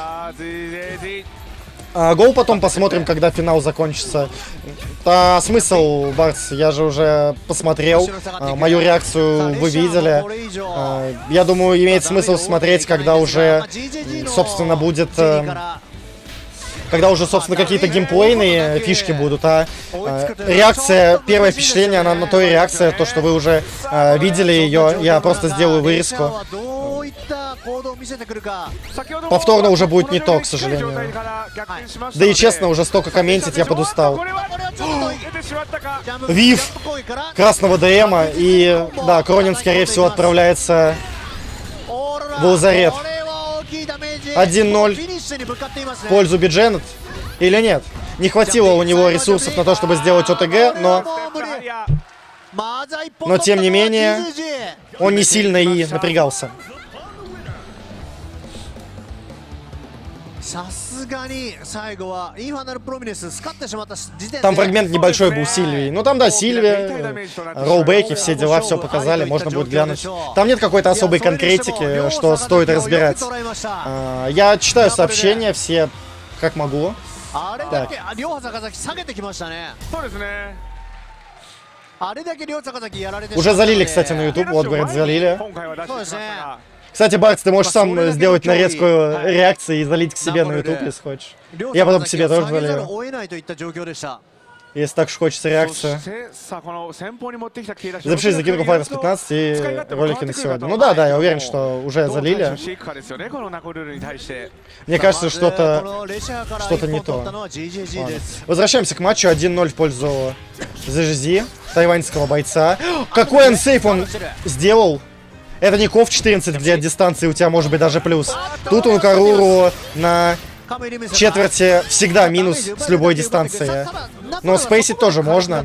Гол потом посмотрим, когда финал закончится. А смысл, Барс, я же уже посмотрел. Мою реакцию вы видели. Я думаю, имеет смысл смотреть, когда уже, собственно, будет... Когда уже, собственно, какие-то геймплейные фишки будут, реакция, первое впечатление, она на то и реакция, то, что вы уже видели ее, я просто сделаю вырезку. Повторно уже будет не то, к сожалению. Да и честно, уже столько комментить я подустал. Вив красного ДМа, и, да, Кронин, скорее всего, отправляется в лазарет. 1-0 в пользу Бидженет или нет. Не хватило у него ресурсов на то, чтобы сделать ОТГ, но тем не менее, он не сильно и напрягался. Там фрагмент небольшой был Сильвии. Ну там, да, Сильвия, роллбеки, все дела, все показали, можно будет глянуть. Там нет какой-то особой конкретики, что стоит разбирать. Я читаю сообщения все, как могу. Так. Уже залили, кстати, на YouTube. Вот, говорят, залили. Кстати, Барц, ты можешь сам сделать нарезку реакции и залить к себе на YouTube, если хочешь. Я потом к себе тоже залью. Если так уж хочется реакция. Запишись за King of Fighters 15 и ролики на сегодня. Ну да, я уверен, что уже залили. Мне кажется, что-то не то. Ладно. Возвращаемся к матчу. 1-0 в пользу ZGZ, тайваньского бойца. Какой ансейф он сделал? Это не КОВ 14, где от дистанции у тебя может быть даже плюс. Тут он Каруру на четверти всегда минус с любой дистанции. Но спейсить тоже можно.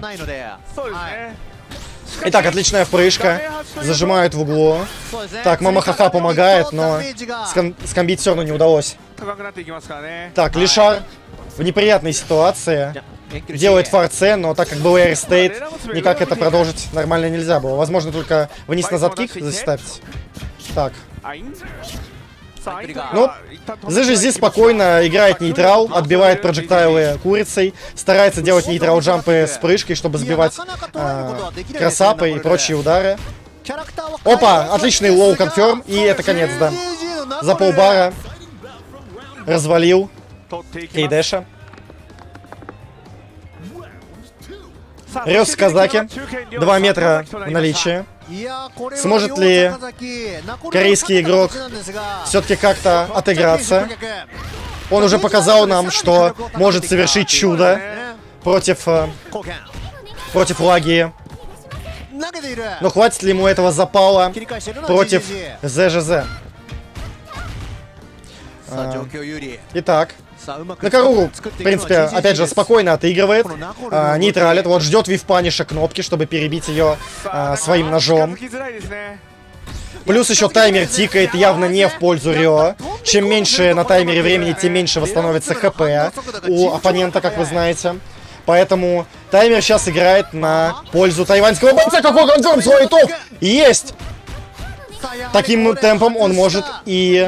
Итак, отличная впрыжка. Зажимают в углу. Так, Мама Хаха помогает, но скомбить все равно не удалось. Так, Лишар в неприятной ситуации. Делает форце, но так как был Эйрстейт, никак это продолжить нормально нельзя было. Возможно, только вниз-назад кик засетапить. Так. Ну, ZGZ спокойно играет нейтрал, отбивает проджектайлы курицей, старается делать нейтрал-джампы с прыжкой, чтобы сбивать кросапы и прочие удары. Опа, отличный лоу конферм, и это конец, да. За полбара развалил Кейдэша. Рёс Казаки, 2 метра в наличии. Сможет ли корейский игрок все-таки как-то отыграться? Он уже показал нам, что может совершить чудо против Лагии. Но хватит ли ему этого запала против ZGZ? Итак. На Каруру, в принципе, опять же, спокойно отыгрывает, нейтралит, вот ждет вивпаниша кнопки, чтобы перебить ее своим ножом. Плюс еще таймер тикает явно не в пользу Рё. Чем меньше на таймере времени, тем меньше восстановится ХП у оппонента, как вы знаете. Поэтому таймер сейчас играет на пользу тайваньского бойца. Какой конферм свой топ! Есть! Таким темпом он может и...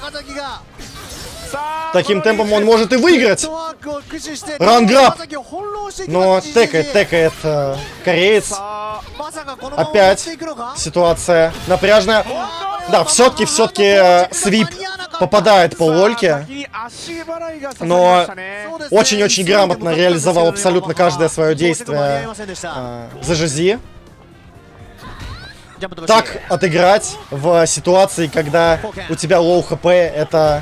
Таким темпом он может и выиграть. Ранграб. Но текает кореец. Опять ситуация напряжная. Да, все-таки свип попадает по лольке. Но очень-очень грамотно реализовал абсолютно каждое свое действие ZGZ. Так отыграть в ситуации, когда у тебя лоу хп, это...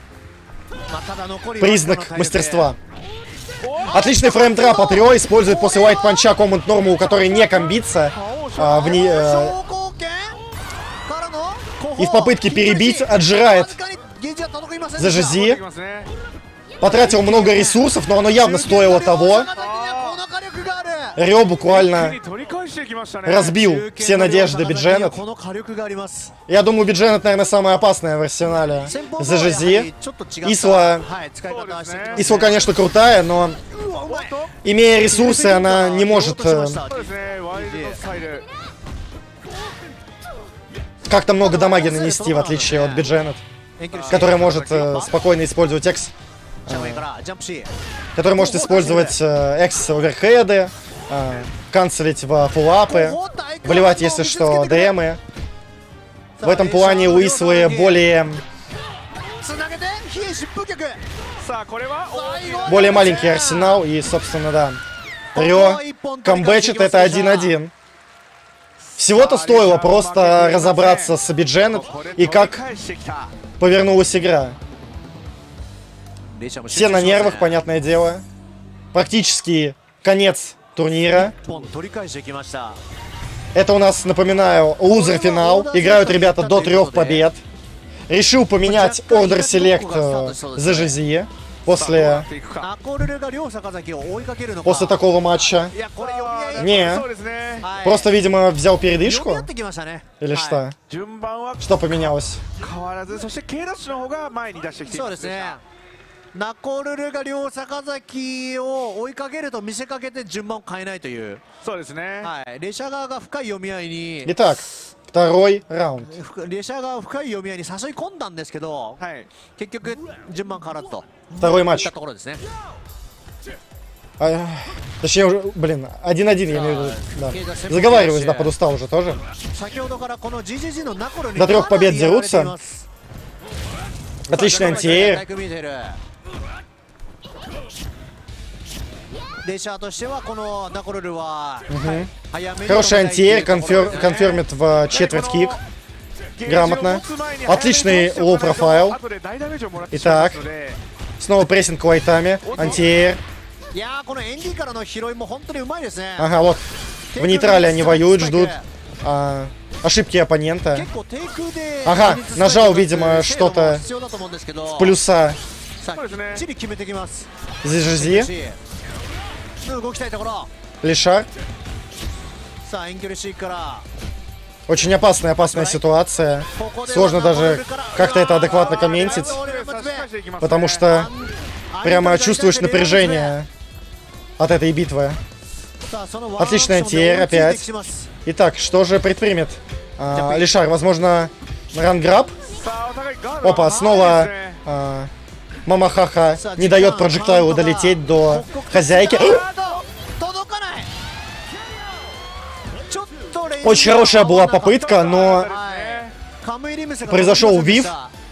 признак мастерства. Отличный фреймтрап от Рё. Использует после лайт-панча команд норму, у которой не комбится. И в попытке перебить отжирает ZGZ. Потратил много ресурсов, но оно явно стоило того. Рё буквально разбил все надежды Бидженет. Я думаю, Бидженет, наверное, самая опасная в арсенале ZGZ. Исла, конечно, крутая, но имея ресурсы, она не может как-то много дамаги нанести, в отличие от Бидженет, которая может спокойно использовать экс. Который может использовать экс-оверхеды, канцелить в фуллапы, выливать, если что, ДМы. В этом плане у Ислы более маленький арсенал, и, собственно, да. Рё камбэчит, это 1-1. Всего-то стоило просто разобраться с Бидженет и как повернулась игра. Все на нервах, понятное дело. Практически конец турнира. Это у нас, напоминаю, лузер-финал. Играют ребята до 3 побед. решил поменять Order Select ZGZ после такого матча. Не, просто, видимо, взял передышку. Или что? Что поменялось? そうですね。ナコルルが両坂崎を追いかけると見せかけて順番を変えないという。 そうですね。 はい。レシャ側が深い読み合いに。 Итак, второй раунд. レシャ側が深い読み合いに誘い込んだんですけど、 はい。 結局順番変わらずと。 Второй いっ матч. たところですね。 Точнее, уже, блин, 1-1 я имею в виду. Да. Заговариваюсь, да, подустал уже тоже. 先ほどからこの GGG のナコルに До 3 побед やられてい дерутся. ます。 Отличный антиэйр. レシャーとしてはこのナコルルは Хороший антиэйр, конфермит в четверть кик. Грамотно. Отличный лоу профайл. Итак, снова прессинг лайтами. Антиэйр. いやーこのエンディからの拾いも本当にうまいですね。 Ага, вот. В нейтрале они воюют, ждут ошибки оппонента. 結構低空で Ага, нажал, видимо, что-то 必要だと思うんですけど в плюса さあきっちり決めてきます。 ZGZ. 動きたいところ。 Лишар. さあ遠距離シークから Очень опасная ситуация. Сложно даже как-то это адекватно комментить, потому что прямо чувствуешь напряжение от этой битвы. Отличный антиэйр опять. Итак, что же предпримет Лишар? Возможно, ранграб? Опа, снова Мамахаха не дает проджектайлу долететь до хозяйки. Очень хорошая была попытка, но произошел вив.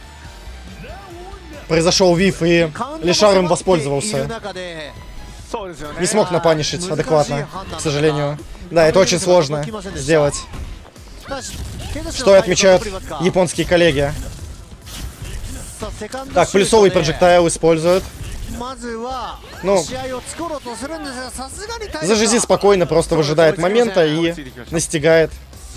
Произошел вив, и Лишар им воспользовался. Не смог напанишить адекватно, к сожалению. Да, это очень сложно сделать. Что и отмечают японские коллеги. Так, плюсовый проджектайл используют. Ну, ZGZ спокойно просто выжидает момента и настигает.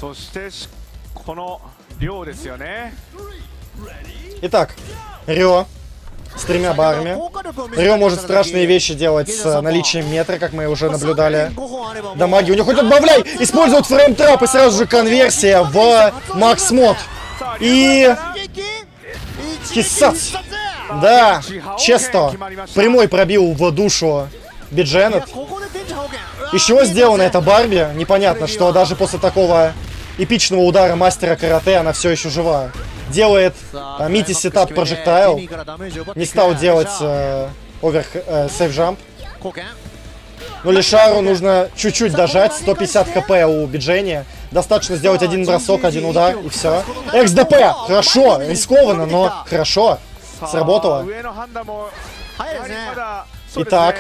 Итак, Рё с 3 барами. Рё может страшные вещи делать с наличием метра, как мы уже наблюдали. Дамаги у него хоть отбавляй! Используют фрейм-трап и сразу же конверсия в макс-мод. И... Киссац! Да, честно. Прямой пробил в душу Бидженет. Из чего сделана эта Барби? Непонятно, что даже после такого эпичного удара мастера карате она все еще жива. Делает мити сетап проджектайл. Не стал делать сейф-джамп. Но Лишару нужно чуть-чуть дожать. 150 хп у Биджени. Достаточно сделать один бросок, один удар и все. XDP! Хорошо, рискованно, но хорошо. Сработало. Итак.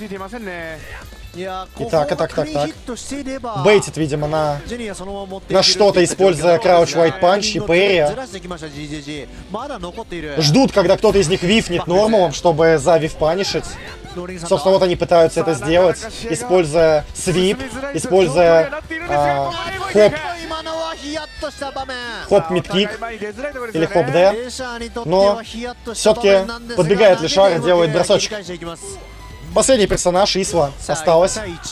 Так. Бейтит, видимо, на что-то, используя Crouch White Punch и Парри. Ждут, когда кто-то из них вифнет нормалом, чтобы за виф панишить. Собственно, вот они пытаются это сделать, используя свип, используя хоп мидкик или хоп Д. Но все-таки подбегает Лишар и делает бросочек. Последний персонаж, Исла, осталось.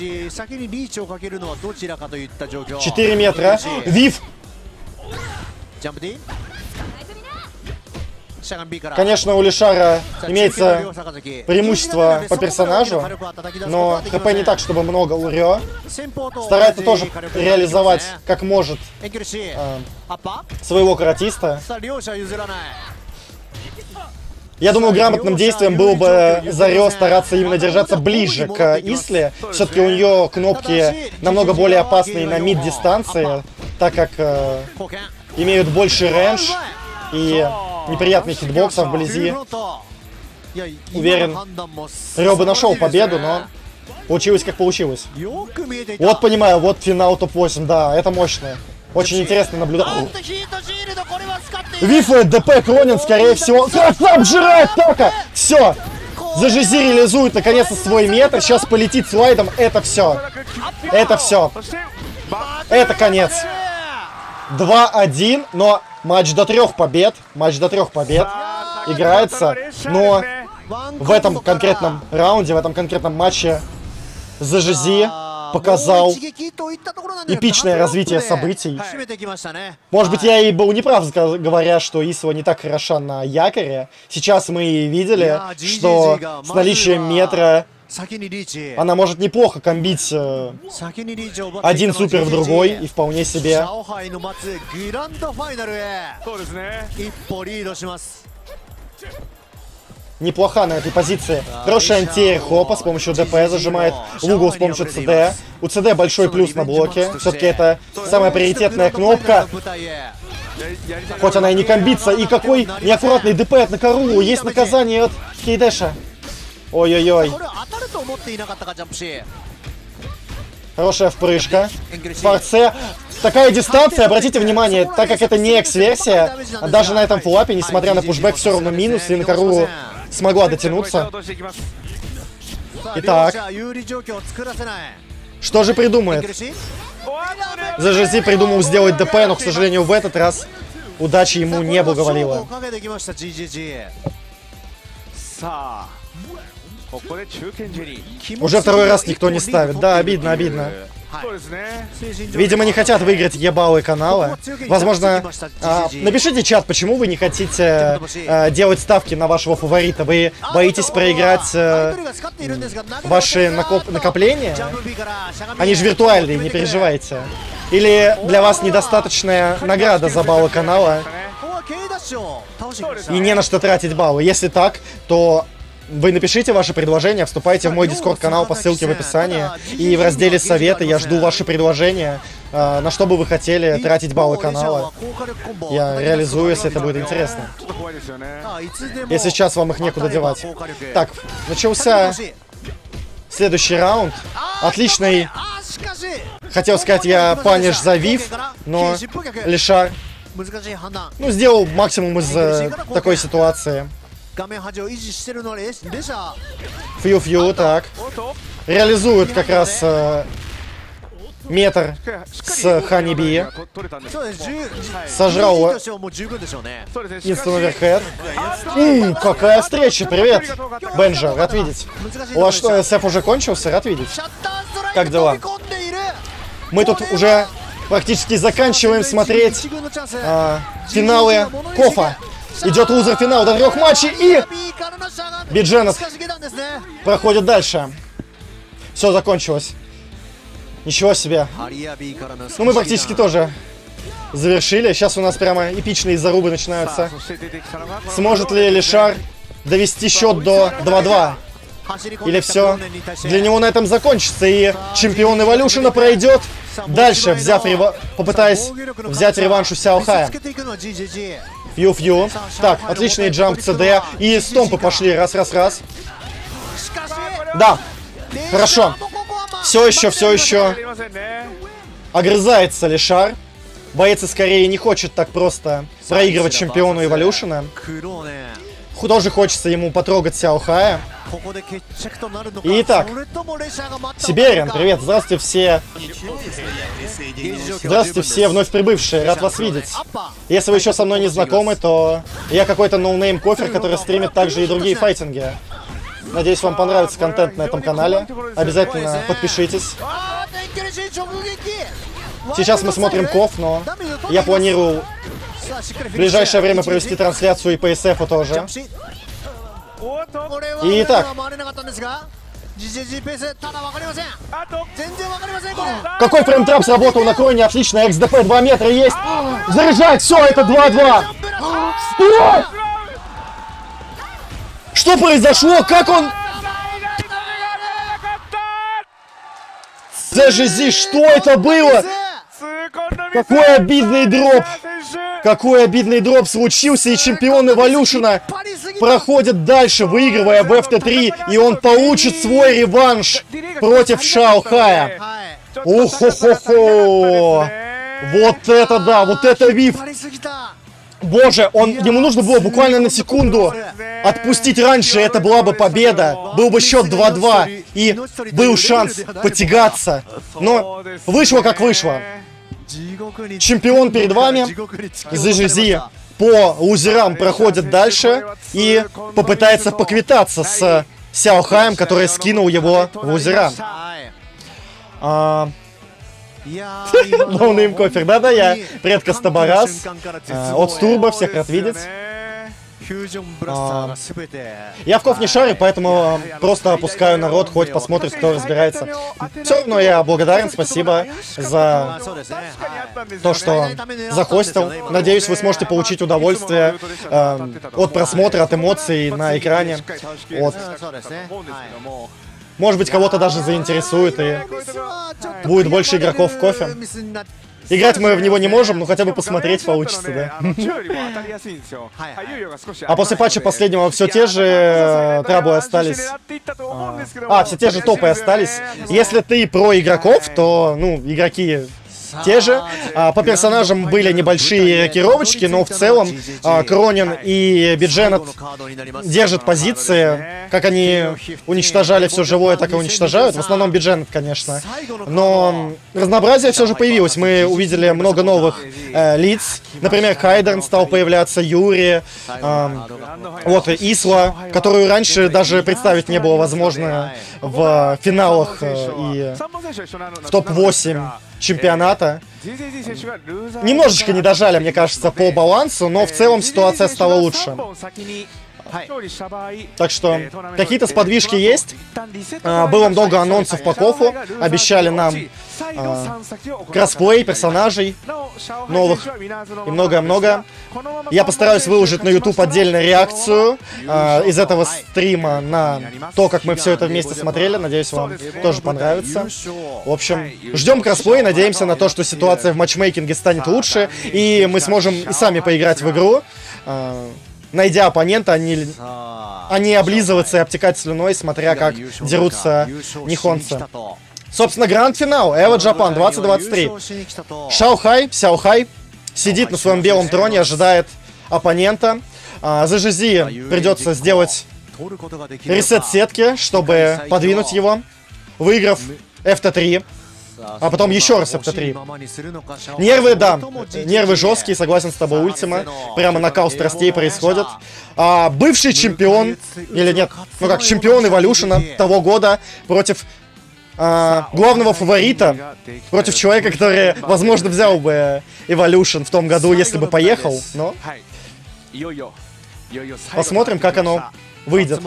4 метра. Вив! Конечно, у Лишара имеется преимущество по персонажу, но ХП не так, чтобы много у Рё. Старается тоже реализовать, как может, своего каратиста. Я думаю, грамотным действием было бы за Рё стараться именно держаться ближе к Исле. Все-таки у нее кнопки намного более опасные на мид-дистанции, так как имеют больше рейндж и неприятный хитбоксов вблизи. Уверен, Рё бы нашел победу, но получилось как получилось. Вот понимаю, вот финал топ-8, да, это мощно. Очень интересно наблюдать. Виф и ДП Кронин, скорее всего. Красав, жирает атака! Все! ZGZ реализует наконец-то свой метр. Сейчас полетит слайдом. Это все. Это все. Это конец. 2-1, но Матч до 3 побед. Матч до 3 побед. Играется. Но в этом конкретном раунде, в этом конкретном матче ЗЖЗ показал эпичное развитие событий. Может быть, я и был неправ, говоря, что Исва не так хороша на якоре. Сейчас мы видели, что с наличием метра она может неплохо комбить один супер в другой и вполне себе. Неплоха на этой позиции. Хороший антиэр Хопа с помощью ДП зажимает Лугу с помощью ЦД. У ЦД большой плюс на блоке. Все-таки это самая приоритетная кнопка. Хоть она и не комбится. И какой неаккуратный ДП от Накару. Есть наказание от Кейдэша. Ой-ой-ой. Хорошая впрыжка. В форце. Такая дистанция, обратите внимание, так как это не X-версия, даже на этом флапе, несмотря на пушбэк, все равно минус, и Накару смогла дотянуться. Итак, что же придумает? ЗЖЗ придумал сделать ДП, но, к сожалению, в этот раз удача ему не благоволила. Уже второй раз никто не ставит. Да, обидно, обидно. Видимо, не хотят выиграть ебалы канала. Возможно, напишите чат, почему вы не хотите делать ставки на вашего фаворита. Вы боитесь проиграть ваши накопления? Они же виртуальные, не переживайте. Или для вас недостаточная награда за баллы канала и не на что тратить баллы? Если так, то вы напишите ваше предложение, вступайте в мой дискорд-канал по ссылке в описании. И в разделе советы я жду ваши предложения, на что бы вы хотели тратить баллы канала. Я реализую, если это будет интересно. Если сейчас вам их некуда девать. Так, начался следующий раунд. Отличный. Хотел сказать я паниш за Вив, но Лишар, ну, сделал максимум из такой ситуации. Фью-фью, так. Реализует как раз метр с Ханиби. Сожрал инстан оверхед. Какая встреча, привет, Бенджа, рад видеть. У вас что, СФ уже кончился? Рад видеть. Как дела? Мы тут уже практически заканчиваем смотреть финалы Кофа. Идет лузер финал до 3 матчей, и Бидженет проходит дальше. Все закончилось. Ничего себе. Ну, мы практически тоже завершили. Сейчас у нас прямо эпичные зарубы начинаются. Сможет ли Лишар довести счет до 2-2? Или все для него на этом закончится, и чемпион Эволюшена пройдет дальше, попытаясь взять реванш у Сяо Хая. Фью-фью. Так, отличный джамп ЦД. И стомпы пошли. Раз. Да. Хорошо. Все еще огрызается Лишар. Боец из Кореи не хочет так просто проигрывать чемпиону Эволюшена. Тоже хочется ему потрогать Сяо Хая. Итак, Сибериан, привет, здравствуйте все. Здравствуйте все вновь прибывшие, рад вас видеть. Если вы еще со мной не знакомы, то я какой-то ноунейм кофер, который стримит также и другие файтинги. Надеюсь, вам понравится контент на этом канале. Обязательно подпишитесь. Сейчас мы смотрим Коф, но я планирую в ближайшее время провести трансляцию и по СФу тоже. Итак. Какой фреймтрап сработал на Кроне? Отлично, XDP 2 метра есть. Заряжать, все, это 2-2. Что? Что произошло? Как он... ЗЖЗ, что это было? Какой обидный дроп! Какой обидный дроп случился, и чемпион Эволюшена проходит дальше, выигрывая в FT3, и он получит свой реванш против Сяо Хая. Охо-хо-хо! Вот это да, вот это Вив! Боже, ему нужно было буквально на секунду отпустить раньше, это была бы победа. Был бы счет 2-2, и был шанс потягаться. Но вышло как вышло. Чемпион перед вами. ZGZ по лузерам проходит дальше и попытается поквитаться с Сяо Хаем, который скинул его в лузера. Ноунейм кофер. Да-да, я предка Стабарас. От Турбо, всех рад видеть. Я в ков не шарю, поэтому просто опускаю народ, хоть посмотрит, кто разбирается. Все равно я благодарен, спасибо за то, что захостил. Надеюсь, вы сможете получить удовольствие от просмотра, от эмоций на экране. Может быть, кого-то даже заинтересует и будет больше игроков в кофе. Играть мы в него не можем, но хотя бы посмотреть получится, да? А после патча последнего все те же траблы остались. Все те же топы остались. Если ты про игроков, то, ну, игроки те же. По персонажам были небольшие рокировочки, но в целом Кронин и Бидженет держат позиции. Как они уничтожали все живое, так и уничтожают. В основном Бидженет, конечно. Но разнообразие все же появилось. Мы увидели много новых лиц. Например, Хайдерн стал появляться, Юри, вот Исла, которую раньше даже представить не было возможно в финалах и в топ-8 чемпионата. Немножечко не дожали, мне кажется, по балансу, но в целом ситуация стала лучше. Так что какие-то сподвижки есть. Было много анонсов по кофу. Обещали нам кроссплей персонажей новых и многое-многое. Я постараюсь выложить на YouTube отдельную реакцию из этого стрима на то, как мы все это вместе смотрели. Надеюсь, вам тоже понравится. В общем, ждем кроссплей, надеемся на то, что ситуация в матчмейкинге станет лучше, и мы сможем и сами поиграть в игру. Найдя оппонента, а не облизываться и обтекать слюной, смотря как дерутся нихонцы. Собственно, гранд-финал Evo Japan 2023. Сяо Хай сидит на своем белом троне, ожидает оппонента. ZGZ придется сделать ресет сетки, чтобы подвинуть его, выиграв FT3. А потом еще раз FT3. Нервы, да. Нервы жесткие, согласен с тобой, Ультима. Прямо накал страстей происходит. Бывший чемпион, или нет, ну как, чемпион Эволюшена того года против главного фаворита, против человека, который, возможно, взял бы Evolution в том году, если бы поехал, но... Посмотрим, как оно выйдет.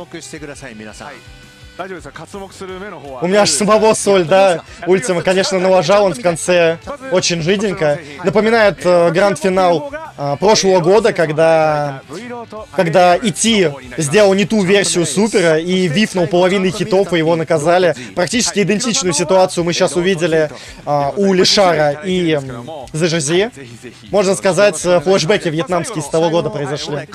У меня аж самого соль, да. Ультима, конечно, налажал он в конце очень жиденько. Напоминает гранд-финал прошлого года, когда ИТ сделал не ту версию Супера и вифнул половиной хитов, и его наказали. Практически идентичную ситуацию мы сейчас увидели у Лишара и ZGZ. Можно сказать, флешбеки вьетнамские с того года произошли.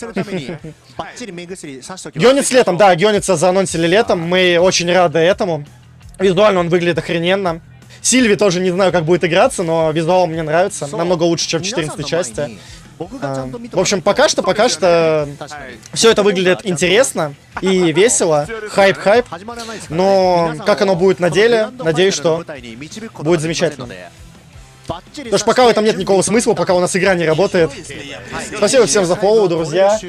Гёнец летом, да, Гёнеца заанонсили летом. Мы очень рады этому. Визуально он выглядит охрененно. Сильви тоже не знаю, как будет играться, но визуал мне нравится. Намного лучше, чем в 14 части. В общем, пока что все это выглядит интересно и весело. Хайп. Но как оно будет на деле, надеюсь, что будет замечательно. Потому что пока в этом нет никакого смысла, пока у нас игра не работает. Спасибо всем за фоллоу, друзья.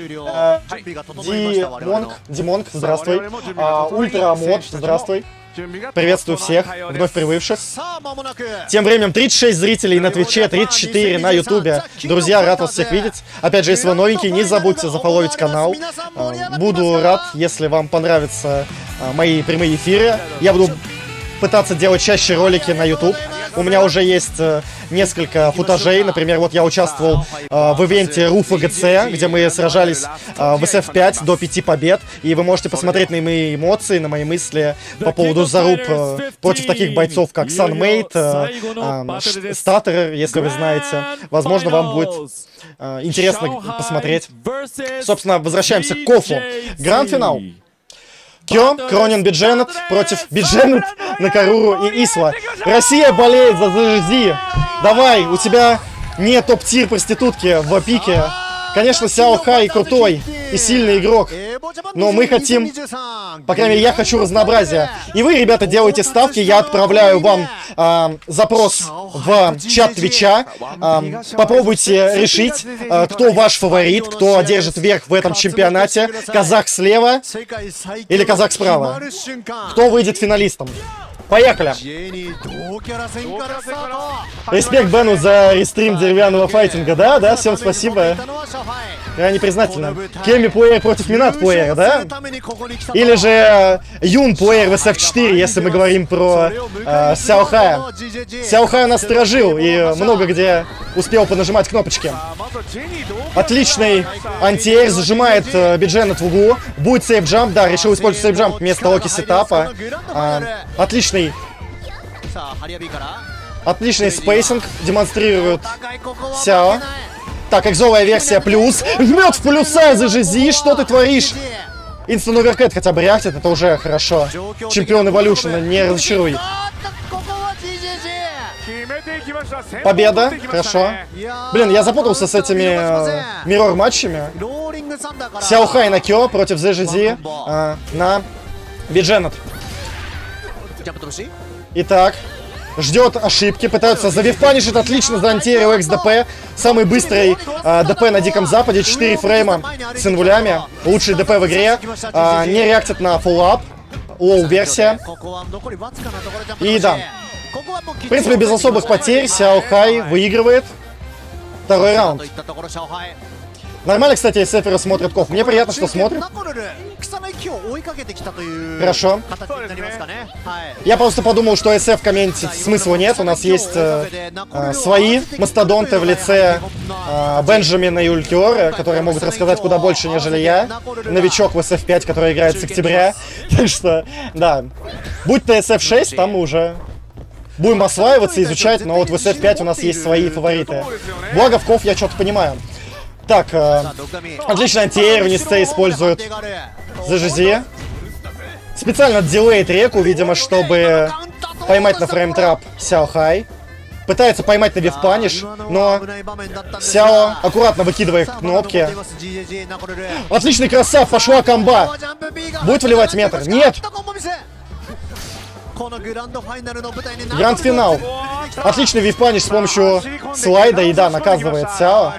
Димонг, здравствуй. Ультрамод, здравствуй. Приветствую всех вновь прибывших. Тем временем 36 зрителей на Твиче, 34 на Ютубе. Друзья, рад вас всех видеть. Опять же, если вы новенькие, не забудьте зафолловить канал. Буду рад, если вам понравятся мои прямые эфиры. Я буду пытаться делать чаще ролики на YouTube. У меня уже есть несколько футажей. Например, вот я участвовал в ивенте Руфа ГЦ, где мы сражались в SF5 до 5 побед. И вы можете посмотреть на мои эмоции, на мои мысли по поводу заруб против таких бойцов, как Sunmate, Статтер, если вы знаете. Возможно, вам будет интересно посмотреть. Собственно, возвращаемся к кофу. Гранд-финал. Кронин Бидженет против Бидженет, Накаруру и Исла. Россия болеет за ZGZ. Давай, у тебя не топ-тир проститутки в пике. Конечно, Сяо Хай крутой и сильный игрок. но мы хотим, по крайней мере, я хочу разнообразия. И вы, ребята, делаете ставки, я отправляю вам запрос в чат Твича. Попробуйте решить, кто ваш фаворит, кто одержит верх в этом чемпионате. Казах слева или казах справа. Кто выйдет финалистом? Поехали! Респект Бену за рестрим деревянного файтинга, да, всем спасибо. Я не признательна. Кеми плеер против Минат плеера, да? Или же Юн плеер в SF4, если мы говорим про Сяохая. Сяохая нас сторожил и много где успел понажимать кнопочки. Отличный антиэр, зажимает Бидженет в углу. Будет сейф-джамп, да, решил использовать сейф-джамп вместо Оки сетапа. Отличный спейсинг демонстрирует Сяо. Так, экзовая версия плюс. Жмет в плюса за ЖЗ, что ты творишь? Инстан оверкэт хотя бы реактит, это уже хорошо. Чемпион Эволюшена, не разочаруй. Победа, хорошо. Блин, я запутался с этими миррор матчами. Сяохай на Кё против ЗЖЗ на Бидженет. Итак, ждет ошибки, пытаются завивпанишить, отлично за антиэрил XDP. Самый быстрый ДП на Диком Западе, 4 фрейма с инвулями. Лучший ДП в игре, не реактит на фуллап, лоу версия. И да, в принципе, без особых потерь Сяохай выигрывает второй раунд. Нормально, кстати, Сефера смотрит Ков. Мне приятно, что смотрит. Хорошо. Я просто подумал, что SF комментить смысла нет. У нас есть свои мастодонты в лице Бенджамина и Улькиора, которые могут рассказать куда больше, нежели я. Новичок в SF5, который играет с октября. Так что, да. Будь то SF6, там мы уже будем осваиваться, изучать. Но вот в SF5 у нас есть свои фавориты. Благо в Ков я что-то понимаю. Так, отлично антиэйр в Нисце используют ЗЖЗ. Специально дилейт реку, видимо, чтобы поймать на фреймтрап Сяохай. Пытается поймать на вивпаниш, но Сяо аккуратно выкидывает кнопки. Отличный красав, пошла комба. Будет вливать метр? Нет! Гранд-финал. Отличный вивпаниш с помощью слайда и да, наказывает Сяо.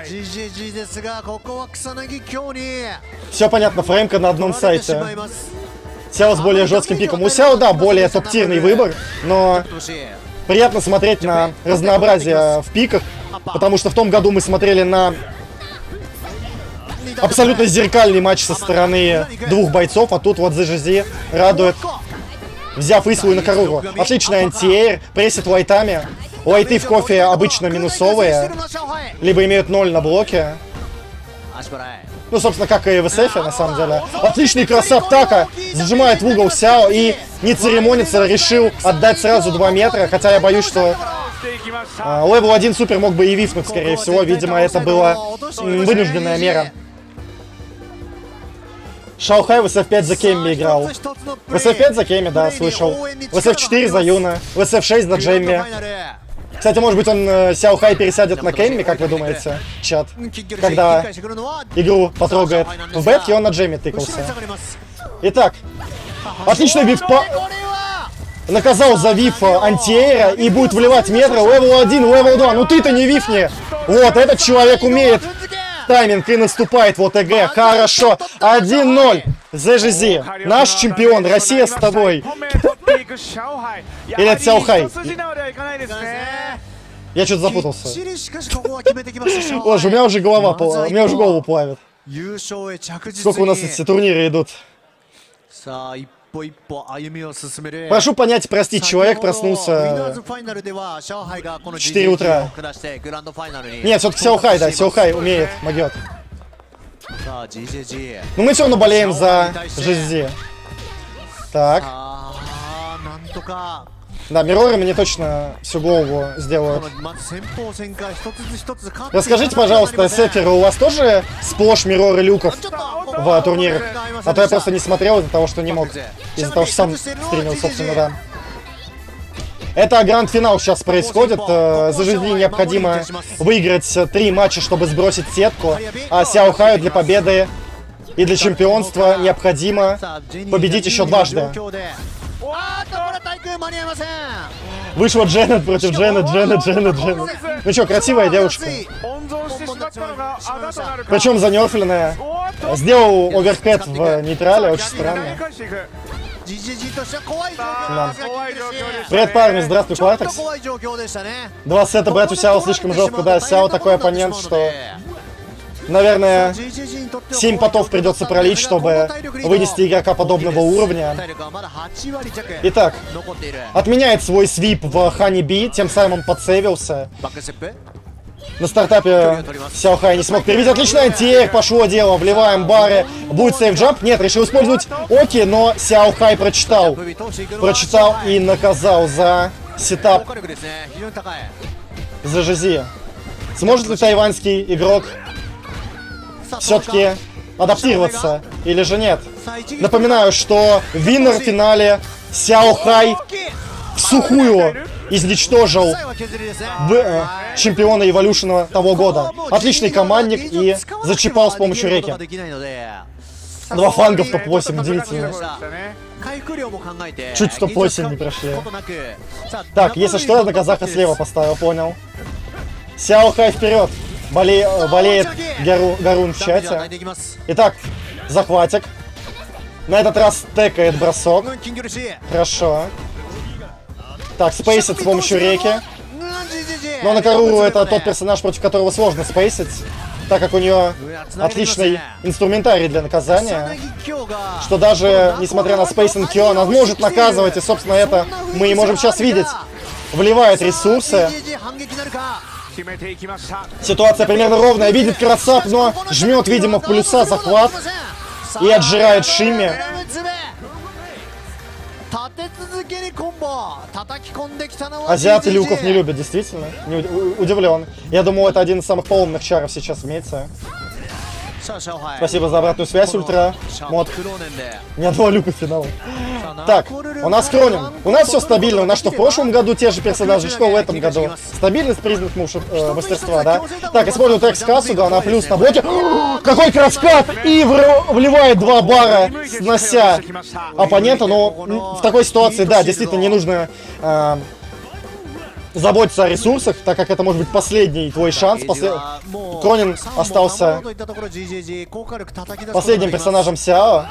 Все понятно, фреймка на одном сайте. Сяо с более жестким пиком. У Сяо, да, более топ-тирный выбор, но приятно смотреть на разнообразие в пиках, потому что в том году мы смотрели на абсолютно зеркальный матч со стороны двух бойцов, а тут вот ЗЖЗ радует, взяв Исву и Накаруру. Отличный антиэйр, прессит лайтами. Лайты в кофе обычно минусовые, либо имеют 0 на блоке. Ну, собственно, как и в SF, на самом деле. Отличный красав Така, зажимает в угол Сяо и не церемонится, решил отдать сразу 2 метра, хотя я боюсь, что левел 1 супер мог бы и вифнуть, скорее всего. Видимо, это была вынужденная мера. Шаохай в SF5 за Кемми играл. В SF5 за Кемми, да, слышал. В SF4 за Юна. В SF6 за Джемми. Кстати, может быть, он Сяохай пересядет на Кемми, как вы думаете, чат? Когда игру потрогает. В бетке он на Джемми тыкался. Итак, отличный виф наказал за виф антиэйра и будет вливать метра. Левел 1, левел 2. Ну ты-то не вифни. Вот, этот человек умеет тайминг и наступает в ОТГ. Хорошо. 1-0. ЗЖЗ. Наш чемпион. Россия с тобой. Или это Сяохай? Я что-то запутался. Ой, у меня уже голова, у меня уже голову плавит. Сколько у нас эти турниры идут? Прошу понять, простить, человек проснулся в 4 утра. Нет, все-таки Сяохай, да, Сяохай умеет, могет. Но мы все равно болеем за ЖЗ. Так. Да, мирроры мне точно всю голову сделают. Расскажите, пожалуйста, Сеферы, у вас тоже сплошь мирроры люков в турнирах? А то я просто не смотрел из-за того, что не мог. Из-за того, что сам стримил, собственно, да. Это гранд-финал сейчас происходит. За жизнь необходимо выиграть 3 матча, чтобы сбросить сетку. А Сяохаю для победы И для чемпионства необходимо さあジェニー победить еще が дважды. 状況であーっとこれ対空間に合いません Вышла Дженнет против Дженнет. Ну что, красивая девушка. 温存してしまったのがあだとなるか。 Причем занерфленная. おっと Сделал оверкэт в нейтрале, очень 投げ странно. 返していく。 GGG としては怖い状況 Да. ですが怖い状況です Привет, парни, здравствуй, ちょっと Клатекс. 怖い状況でしたね Два сета брать у Сяо слишком жестко, да, Сяо такой оппонент, что, наверное, 7 потов придется пролить, чтобы вынести игрока подобного уровня. Итак, отменяет свой свип в Хани Би, тем самым подсейвился. На стартапе Сяо Хай не смог перевести. Отличный антиэр, пошло дело, вливаем бары. Будет сейф-джамп? Нет, решил использовать Оки, но Сяо Хай прочитал. Прочитал и наказал за сетап за Жизи. Сможет ли тайваньский игрок все-таки адаптироваться или же нет? Напоминаю, что виннер в финале Сяо Хай в сухую изничтожил чемпиона Эволюшена того года. Отличный командник и зачипал с помощью реки. Два фанга в топ-8, удивительно. Чуть в топ-8 не прошли. Так, если что, я на казаха слева поставил, понял. Сяо Хай вперед. Болеет Гарун в чате. Итак, захватик. На этот раз тэкает бросок. Хорошо. Так, спейсит с помощью реки. Но Накаруру это тот персонаж, против которого сложно спейсить, так как у нее отличный инструментарий для наказания. Что даже, несмотря на спейсинг Кё, она может наказывать, и, собственно, это мы и можем сейчас видеть. Вливает ресурсы. Ситуация примерно ровная. Видит Красап, но жмет, видимо, в плюса захват. И отжирает Шимми. Азиаты люков не любят, действительно. Удивлен. Я думал, это один из самых полных чаров сейчас в мете. Спасибо за обратную связь, Ультра. Мод. Ни одного люка в финал. Так, у нас Кронин. У нас все стабильно. У нас что в прошлом году те же персонажи, что в этом году. Стабильность признак мастерства, да? Так, использует экс-кассу, на плюс на блоке. Какой краскат! И вливает 2 бара, снося оппонента. Но в такой ситуации, да, действительно не нужно заботиться о ресурсах, так как это может быть последний твой шанс. Кронин остался последним персонажем Сяо.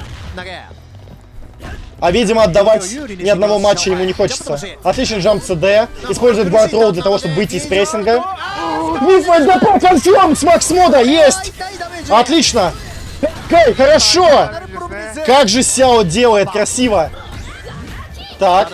А, видимо, отдавать ни одного матча ему не хочется. Отличный джамп ЦД. Использует Guard Roll для того, чтобы выйти из прессинга. ДП конферм с Макс Мода. Есть! Отлично! Окей, хорошо! Как же Сяо делает красиво! Так.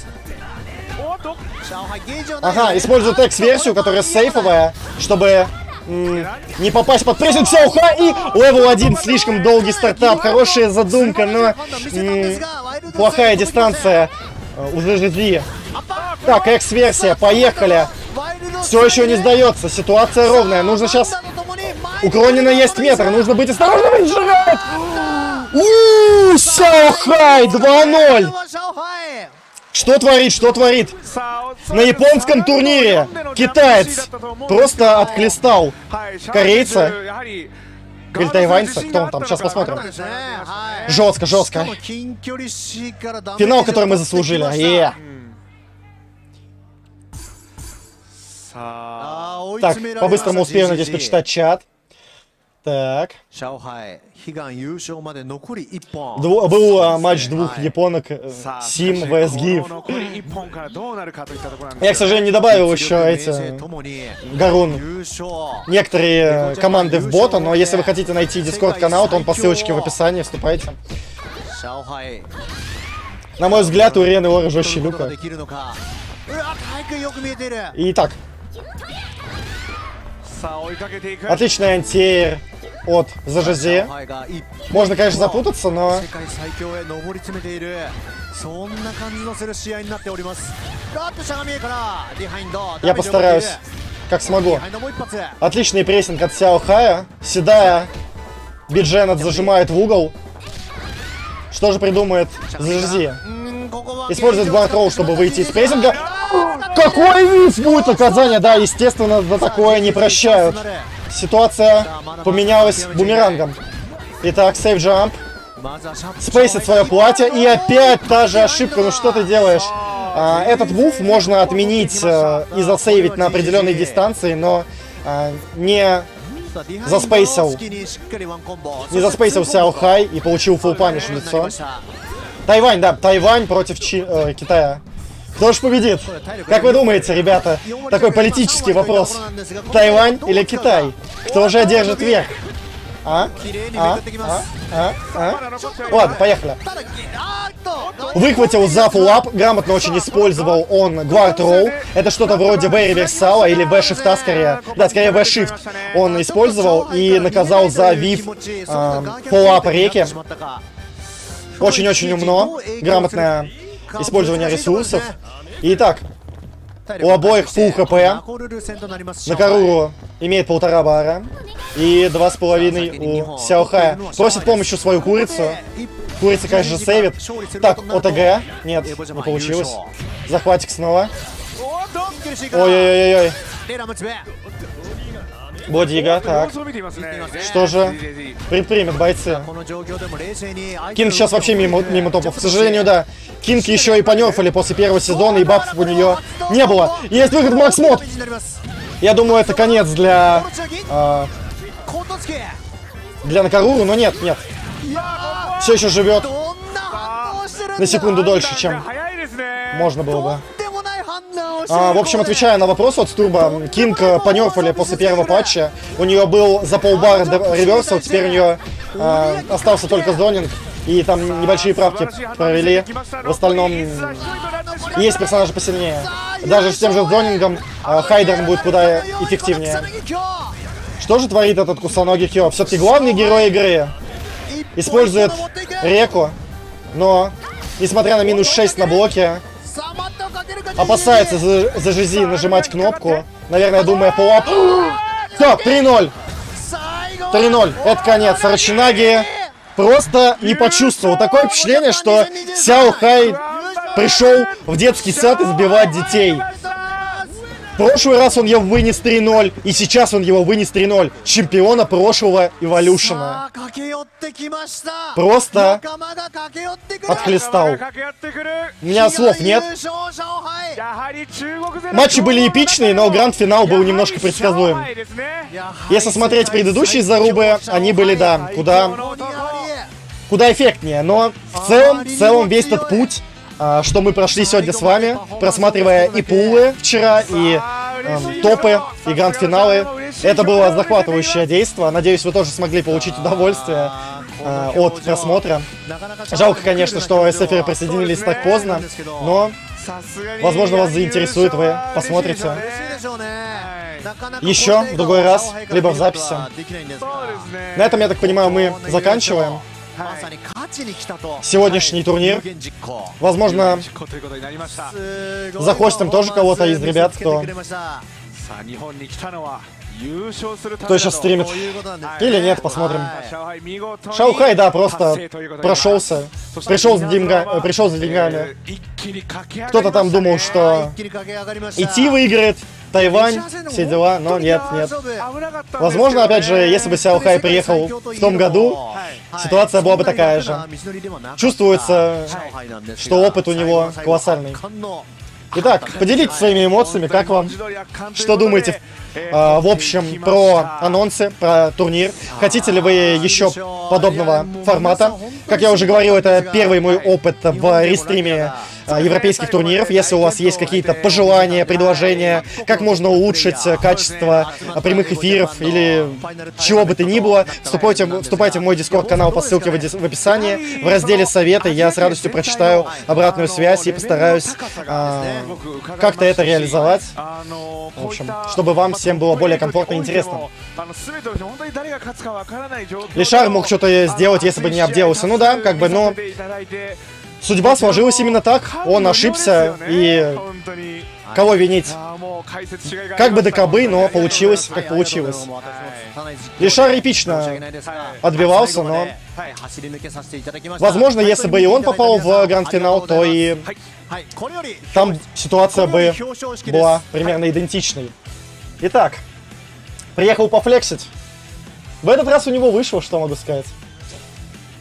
Ага, использует X-версию, которая сейфовая, чтобы не попасть под прессинг Сяо Хай. И левел 1, слишком долгий стартап. Хорошая задумка, но плохая дистанция у ЖЖ. Так, X-версия, поехали. Все еще не сдается, ситуация ровная. Нужно сейчас... У Кронина есть метр, нужно быть осторожным. Сяо Хай 2-0. Что творит, что творит? На японском турнире китаец просто отклестал корейца. Или тайваньца, кто он там, сейчас посмотрим. Жестко, жестко. Финал, который мы заслужили. Так, по-быстрому успею, надеюсь, почитать чат. Так. Был матч двух японок, Сим vs Гив. Я, к сожалению, не добавил еще эти Гарун. Некоторые команды в бота, но если вы хотите найти дискорд-канал, то он по ссылочке в описании, вступайте. На мой взгляд, у Рены Ора жестче люка. Итак. Отличный антиэр от ЗЖЗ. Можно, конечно, запутаться, но... Я постараюсь, как смогу. Отличный прессинг от Сяо Хая. Седая Бидженет зажимает в угол. Что же придумает ЗЖЗ? Использует Guard Roll, чтобы выйти из прессинга. Какой вид будет наказание? Да, естественно, за такое не прощают. Ситуация поменялась бумерангом. Итак, сейф джамп. Спейсит свое платье. И опять та же ошибка. Ну что ты делаешь? Этот мув можно отменить и засейвить на определенной дистанции, но не заспейсил Сяо Хай и получил фулл паниш в лицо. Тайвань, да, Тайвань против Китая. Кто же победит? Как вы думаете, ребята? Такой политический вопрос. Тайвань или Китай? Кто же одержит верх? Ладно, поехали. Выхватил за фуллап, грамотно очень использовал он гвард роу. Это что-то вроде В-реверсала или В-шифта скорее. Да, скорее В-шифт он использовал и наказал за вив фуллап реки. Очень-очень умно. Грамотное использование ресурсов. Итак, у обоих фулл хп. Накаруру имеет 1,5 бара. И 2,5 у Сяо Хая. Просит помощью свою курицу. Курица, конечно же, сейвит. Так, ОТГ. Нет, не получилось. Захватик снова. Ой-ой-ой-ой. Бодига, так. Что же предпримет бойцы? Кинг сейчас вообще мимо топов. К сожалению, да. Кинг еще и понерфали после первого сезона, и бафов у нее не было. Есть выход в Макс Мод. Я думаю, это конец для Накаруру, но нет. Все еще живет на секунду дольше, чем можно было бы. В общем, отвечая на вопрос от Стурба, Кинг понерфали после первого патча. У нее был за полбара реверсал, теперь у нее остался только зонинг. И там небольшие правки провели. В остальном есть персонажи посильнее. Даже с тем же зонингом Хайдерн будет куда эффективнее. Что же творит этот кусоногий Кё? Все-таки главный герой игры использует реку, но, несмотря на минус 6 на блоке, опасается за Жизи нажимать кнопку. Наверное, думая пулап. Все, 3-0. 3-0. Это конец. Рачинаги просто не почувствовал. Такое впечатление, что Сяо Хай пришел в детский сад избивать детей. В прошлый раз он его вынес 3-0, и сейчас он его вынес 3-0. Чемпиона прошлого Эволюшена. Просто отхлестал. У меня слов нет. Матчи были эпичные, но гранд-финал был немножко предсказуем. Если смотреть предыдущие зарубы, они были, да, куда эффектнее. Но в целом весь этот путь, что мы прошли сегодня с вами, просматривая и пулы вчера, и топы, и гранд-финалы. Это было захватывающее действие. Надеюсь, вы тоже смогли получить удовольствие от просмотра. Жалко, конечно, что СФеры присоединились так поздно, но, возможно, вас заинтересует, вы посмотрите еще в другой раз, либо в записи. На этом, я так понимаю, мы заканчиваем сегодняшний турнир. Возможно, захостим тоже кого-то из ребят, кто сейчас стримит. Или нет, посмотрим. Шао Хай, да, просто прошелся. Пришел за деньгами. Кто-то там думал, что идти выиграет Тайвань, все дела, но нет. Возможно, опять же, если бы Сяо Хай приехал в том году, ситуация была бы такая же. Чувствуется, что опыт у него колоссальный. Итак, поделитесь своими эмоциями, как вам? Что думаете, в общем, про анонсы, про турнир? Хотите ли вы еще подобного формата? Как я уже говорил, это первый мой опыт в рестриме европейских турниров. Если у вас есть какие-то пожелания, предложения, как можно улучшить качество прямых эфиров или чего бы то ни было, вступайте в мой дискорд-канал по ссылке в описании. В разделе «Советы» я с радостью прочитаю обратную связь и постараюсь как-то это реализовать. В общем, чтобы вам всем было более комфортно и интересно. Лишар мог что-то сделать, если бы не обделался. Ну да, как бы, но судьба сложилась именно так. Он ошибся, и кого винить? Как бы да кабы, но получилось, как получилось. Лишар эпично отбивался, но, возможно, если бы и он попал в гранд-финал, то и там ситуация бы была примерно идентичной. Итак, приехал пофлексить. В этот раз у него вышло, что могу сказать.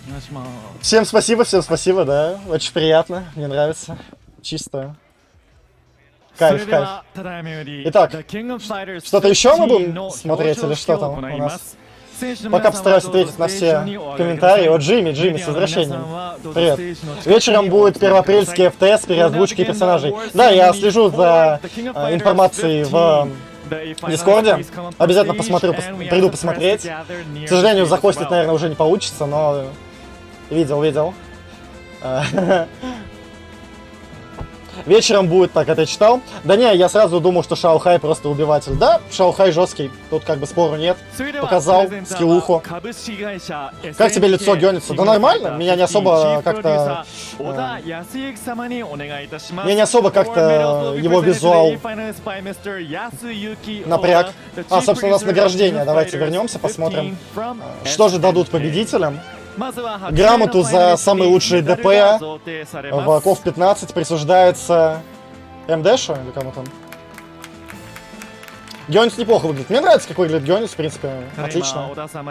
всем спасибо, да. Очень приятно, мне нравится. Чисто. Кайф, кайф. Итак, что-то еще мы будем смотреть или что там у нас? Пока постараюсь ответить на все комментарии. Вот Джимми, с возвращением. Привет. Вечером будет первоапрельский ФТС, переозвучки персонажей. Да, я слежу за информацией в Дискорде. Обязательно посмотрю, приду посмотреть. К сожалению, захостить, наверное, уже не получится, но видел. Вечером будет, так, это я читал. Да не, я сразу думал, что Шаохай просто убиватель. Да, Шаохай жесткий, тут как бы спору нет. Показал скиллуху. Как тебе лицо Гёница? Да нормально, меня не особо как-то... Меня не особо как-то его визуал напряг. А, собственно, у нас награждение. Давайте вернемся, посмотрим, что же дадут победителям. Грамоту за самый лучший ДП в КОВ 15 присуждается МДшу или кому там. Гёнис неплохо выглядит. Мне нравится, как выглядит Гёнис, в принципе, отлично.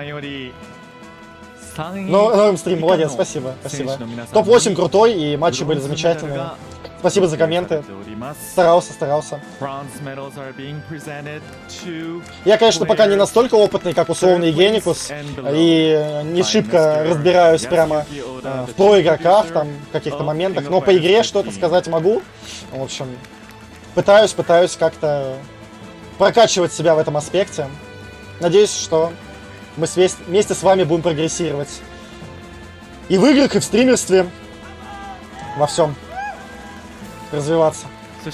Ну, стрим, молодец, спасибо. Топ-8 крутой, и матчи были замечательные. Спасибо за комменты. Старался. Я, конечно, пока не настолько опытный, как условный Геникус, и не шибко разбираюсь прямо в проигроках, там, в каких-то моментах, но по игре что-то сказать могу. В общем, пытаюсь как-то прокачивать себя в этом аспекте. Надеюсь, что мы вместе с вами будем прогрессировать. И в играх, и в стримерстве. Во всем. Развиваться.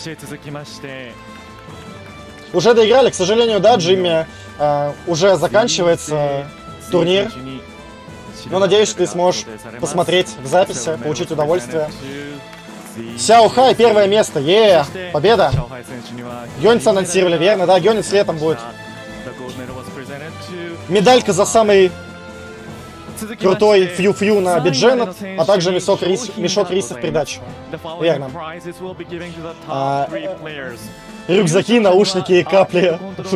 Уже доиграли, к сожалению, да, Джимми, уже заканчивается турнир. Но надеюсь, что ты сможешь посмотреть в записи, получить удовольствие. Сяохай, первое место, победа! Гёнец анонсировали, верно, да, Гёнец летом будет. Медалька за самый крутой фью-фью на Бидженет, а также мешок рисов в придачу. Верно. Рюкзаки, наушники и капли.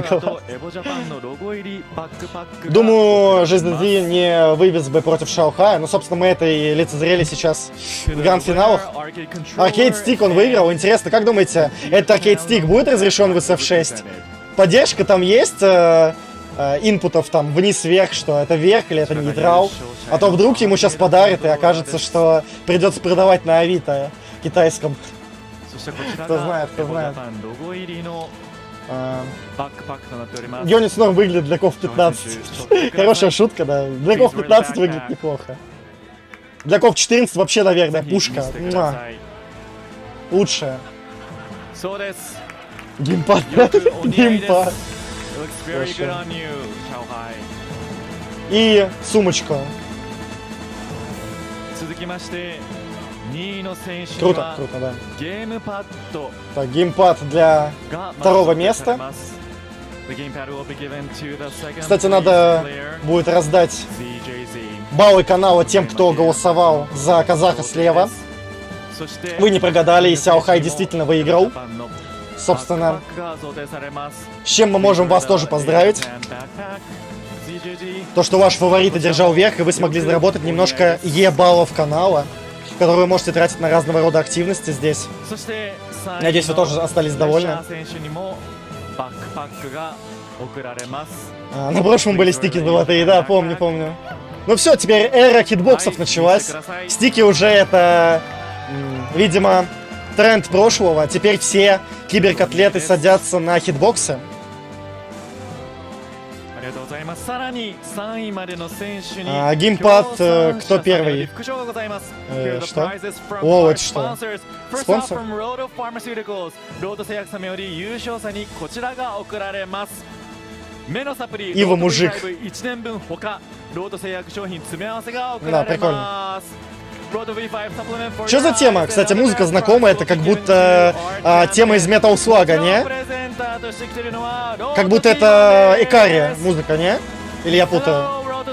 Думаю, GSDD не вывез бы против Шаохая, но, собственно, мы это и лицезрели сейчас в гранд-финалах. Аркейд Стик он выиграл. Интересно, как думаете, этот Аркейд Стик будет разрешен в SF6? Поддержка там есть? Инпутов там вниз-вверх, что это вверх или это нейтрал. А то вдруг ему сейчас подарят и окажется, что придется продавать на Авито китайском. Кто знает. Гёнис Норм выглядит для КОВ 15. Хорошая шутка, да. Для КОВ 15 выглядит неплохо. Для КОВ 14 вообще, наверное, пушка. Лучшая. Геймпад. Геймпад. И сумочку. Круто, да. Так, геймпад для второго места. Кстати, надо будет раздать баллы канала тем, кто голосовал за казаха слева. Вы не прогадали, и Сяохай действительно выиграл. Собственно, с чем мы можем вас тоже поздравить. То, что ваш фаворит одержал верх, и вы смогли заработать немножко баллов канала, которые вы можете тратить на разного рода активности здесь. Надеюсь, вы тоже остались довольны. На прошлом были стики золотые, да, помню. Ну все, теперь эра хитбоксов началась. Стики уже это, видимо, тренд прошлого. Теперь все киберкотлеты садятся на хитбоксы. Геймпад, кто первый? Что? О, это что? Спонсор? Ива мужик. Да, прикольно. Что за тема? Кстати, музыка знакомая, это как будто тема из Metal Slug, не? Как будто это Икари музыка, не? Или я путаю?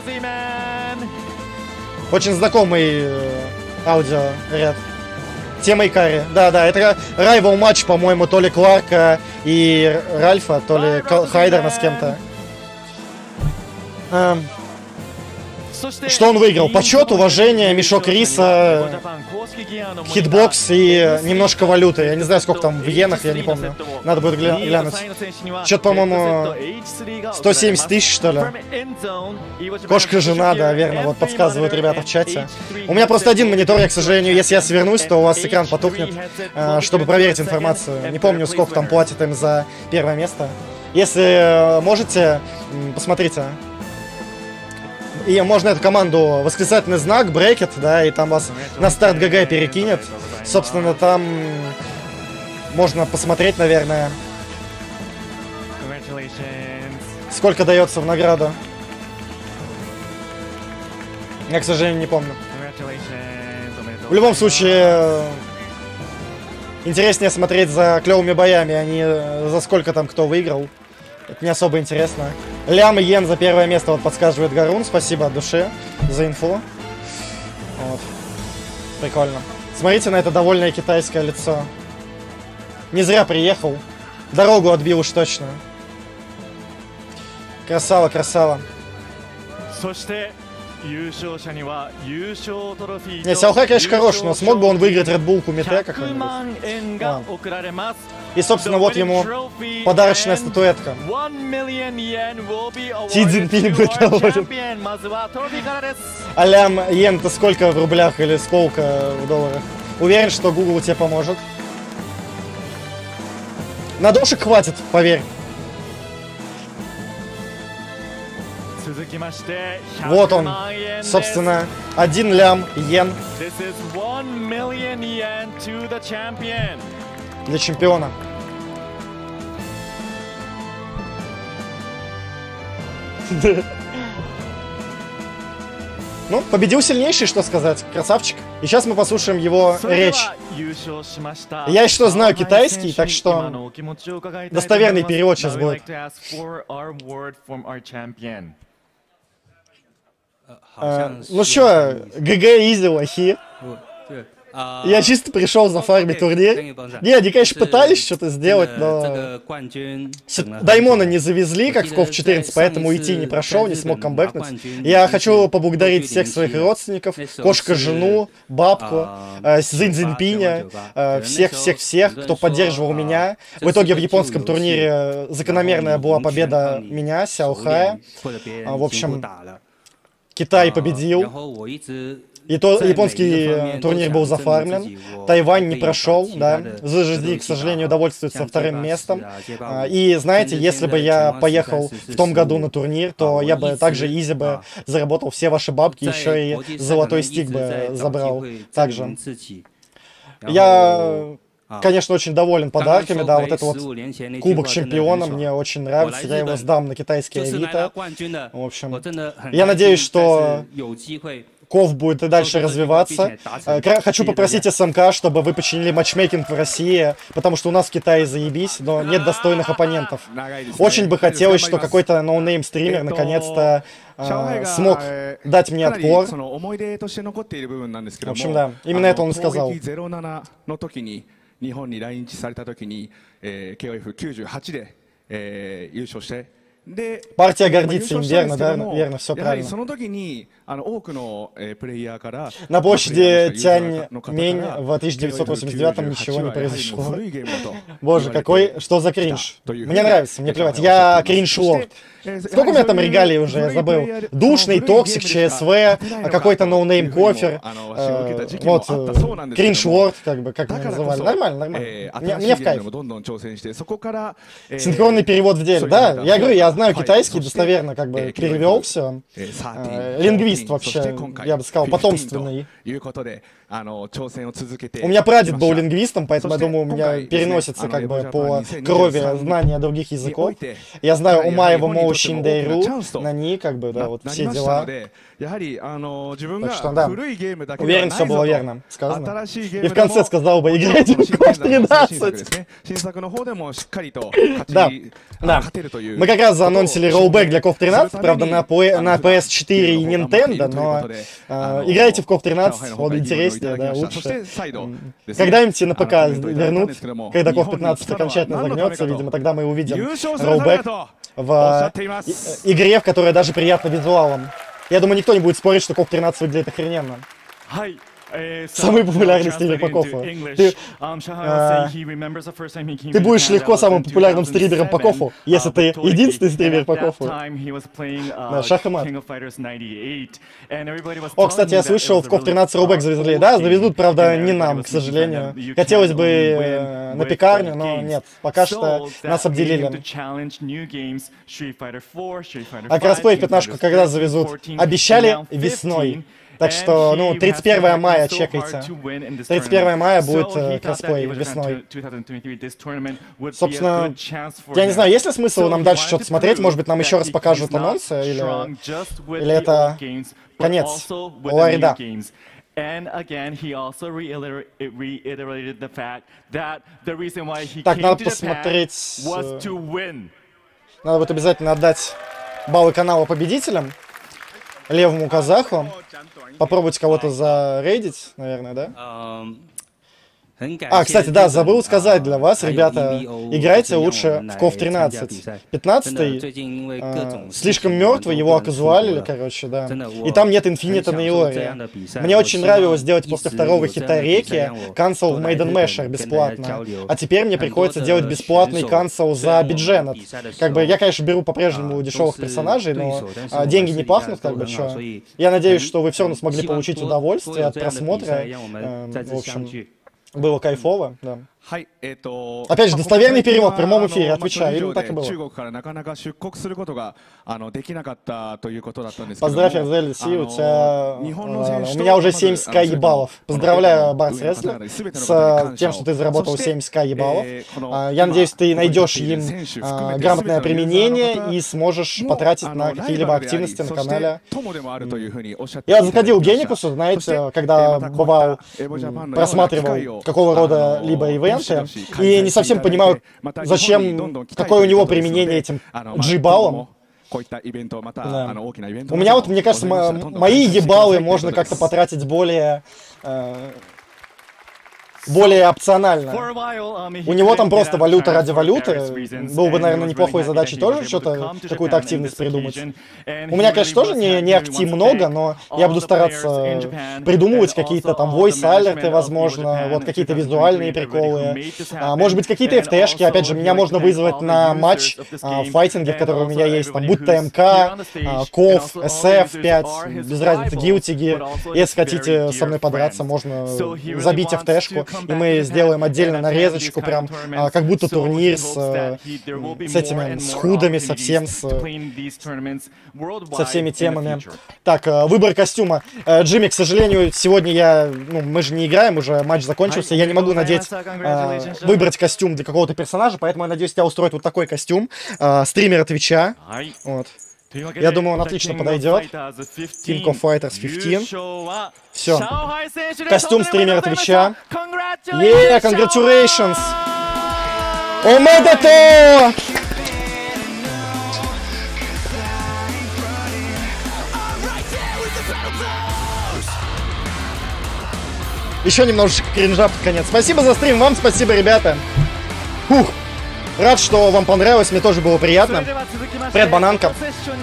Очень знакомый аудиоряд. Тема Икари. Да, это райвал матч, по-моему, то ли Кларка и Ральфа, то ли Хайдерна с кем-то. Что он выиграл? Почет, уважение, мешок риса, хитбокс и немножко валюты. Я не знаю, сколько там в иенах, я не помню. Надо будет глянуть. Что-то, по-моему, 170 тысяч, что ли. Кошка жена, да, верно, вот подсказывают ребята в чате. У меня просто один монитор, я, к сожалению, если я свернусь, то у вас экран потухнет, чтобы проверить информацию. Не помню, сколько там платят им за первое место. Если можете, посмотрите. И можно эту команду восклицательный знак, брекет, да, и там вас на старт ГГ перекинет. Собственно, там можно посмотреть, наверное, сколько дается в награду. Я, к сожалению, не помню. В любом случае, интереснее смотреть за клевыми боями, а не за сколько там кто выиграл. Это не особо интересно. Лям и Йен за первое место, вот подсказывает Гарун. Спасибо от души за инфу. Вот. Прикольно. Смотрите на это довольное китайское лицо. Не зря приехал. Дорогу отбил уж точно. Красава, красава. Не, Сяохай, конечно, хорош, но смог бы он выиграть Red Bull Кумите какой-нибудь? И, собственно, вот ему подарочная статуэтка. Си Цзиньпинь будет доволен. А лям Йен-то сколько в рублях или сколько в долларах? Уверен, что Google тебе поможет. На дошек хватит, поверь. Вот он, собственно, 1 лям Йен для чемпиона. Ну, победил сильнейший, что сказать. Красавчик. И сейчас мы послушаем его речь. Я что знаю китайский, так что достоверный перевод сейчас будет. Ну что, ГГ изи, лохи. Я чисто пришел зафармить турнир. Не, они, конечно, пытались что-то сделать, но Даймона не завезли, как в КОВ 14, поэтому уйти не прошел, не смог камбэкнуть. Я хочу поблагодарить всех своих родственников, кошка жену, бабку, Цзиньпиня, всех-всех-всех, кто поддерживал меня. В итоге в японском турнире закономерная была победа меня, Сяохая. В общем, Китай победил. И то японский турнир был зафармлен, Тайвань не прошел, да. ZHD, к сожалению, довольствуется вторым местом. И знаете, если бы я поехал в том году на турнир, то я бы также изи бы заработал все ваши бабки, еще и золотой стик бы забрал также. Я, конечно, очень доволен подарками, да, вот это вот кубок чемпиона мне очень нравится, я его сдам на китайские Авито. В общем, я надеюсь, что КОВ будет и дальше развиваться. Хочу попросить СМК, чтобы вы починили матчмейкинг в России, потому что у нас в Китае заебись, но нет достойных оппонентов. Очень бы хотелось, что какой-то ноунейм стример наконец-то смог дать мне отпор. В общем, да, именно это он и сказал. Партия гордится им, верно, да? Верно, все правильно. На площади Тяньмэнь в 1989-м ничего не произошло. Боже, какой, что за кринж? Мне нравится, мне плевать. Я кринж-лорд. Сколько у меня там регалий уже, я забыл. Душный, токсик, ЧСВ, какой-то ноунейм кофер. Вот, кринж-лорд, как бы, как меня называли. Нормально, нормально. Мне в кайф. Синхронный перевод в деле. Да, я говорю, я знаю китайский достоверно, как бы перевел все. Лингвист вообще, я бы сказал, потомственный. У меня прадед был лингвистом, поэтому я думаю, у меня переносится как бы по крови знания других языков. Я знаю Умаева Моу Шиндейру, Нани, как бы, да, вот все дела. Так что, да, уверен, все было верно сказано. И в конце сказал бы, играйте в КОВ 13. Да, да. Мы как раз заанонсили роллбэк для КОВ 13, правда, на PS4 и Nintendo, но играйте в КОВ 13, вот интереснее, да, лучше. Когда-нибудь на ПК вернут, когда КОВ 15 окончательно загнется, видимо, тогда мы увидим роллбэк в игре, в которой даже приятно визуалом. Я думаю, никто не будет спорить, что KOF 13 выглядит охрененно. Самый популярный стример по Кофу. Ты будешь легко самым популярным стримером по Кофу, если ты единственный стример по Кофу. Да, шах и мат. О, кстати, я слышал, в KOF 13 роллбэк завезли. Да, завезут, правда, не нам, к сожалению. Хотелось бы на пекарню, но нет. Пока что нас обделили. А кроссплей в пятнашку когда завезут? Обещали весной. Так что, ну, 31 мая чекайте. 31 мая будет кроссплей весной. Собственно, я не знаю, есть ли смысл нам дальше что-то смотреть? Может быть, нам еще раз покажут анонсы? Или это конец Ларида? Так, надо посмотреть... Надо будет обязательно отдать баллы канала победителям. Левому казаху. Попробовать кого-то зарейдить, наверное, да? Кстати, да, забыл сказать для вас, ребята, играйте лучше в KOF 13. 15-й слишком мертвый, его оказуалили, короче, да. И там нет инфинита на Иоре. Мне очень нравилось делать после второго хита реки канцел в Maiden Masher бесплатно. А теперь мне приходится делать бесплатный канцел за Бидженет. Как бы я, конечно, беру по-прежнему дешевых персонажей, но деньги не пахнут, как бы, чё. Я надеюсь, что вы все равно смогли получить удовольствие от просмотра. В общем... Было кайфово, да. Опять же, достоверный перевод в прямом эфире, отвечаю, именно так и было. Поздравь, Арзель, Си, у меня уже 70к ебалов. Поздравляю, Барс Рестлер, с тем, что ты заработал 70к ебалов. Я надеюсь, ты найдешь им грамотное применение и сможешь потратить на какие-либо активности на канале. Я заходил к Геникусу, знаете, когда бывал, просматривал какого рода либо ивенты, и не совсем понимаю, зачем, какое у него применение этим G-баллам. Да. У меня вот, мне кажется, мои ебалы можно как-то потратить более опционально. У него там просто валюта ради валюты. Было бы, наверное, неплохой задачей тоже что-то, какую-то активность придумать. У меня, конечно, тоже не актив много, но я буду стараться придумывать какие-то там voice-алерты, возможно, вот какие-то визуальные приколы. Может быть, какие-то FT-шки. Опять же, меня можно вызвать на матч в файтинге, в котором у меня есть, там, будь ТМК, KOF, SF5, без разницы, Guilty Gear. Если хотите со мной подраться, можно забить FT-шку. И мы сделаем отдельно нарезочку, прям как будто турнир с этими, с худами, совсем, со всеми темами. Так, выбор костюма. Джимми, к сожалению, сегодня мы же не играем, уже матч закончился, я не могу выбрать костюм для какого-то персонажа, поэтому я надеюсь, тебя устроит вот такой костюм. Стримера Твича. Вот. Я думаю, он отлично подойдет. King of Fighters 15. Все. Костюм стримера Твича. Yeah, congratulations! Омедето! Еще немножечко кринжа под конец. Спасибо за стрим, вам спасибо, ребята. Фух. Рад, что вам понравилось, мне тоже было приятно. Привет, бананка.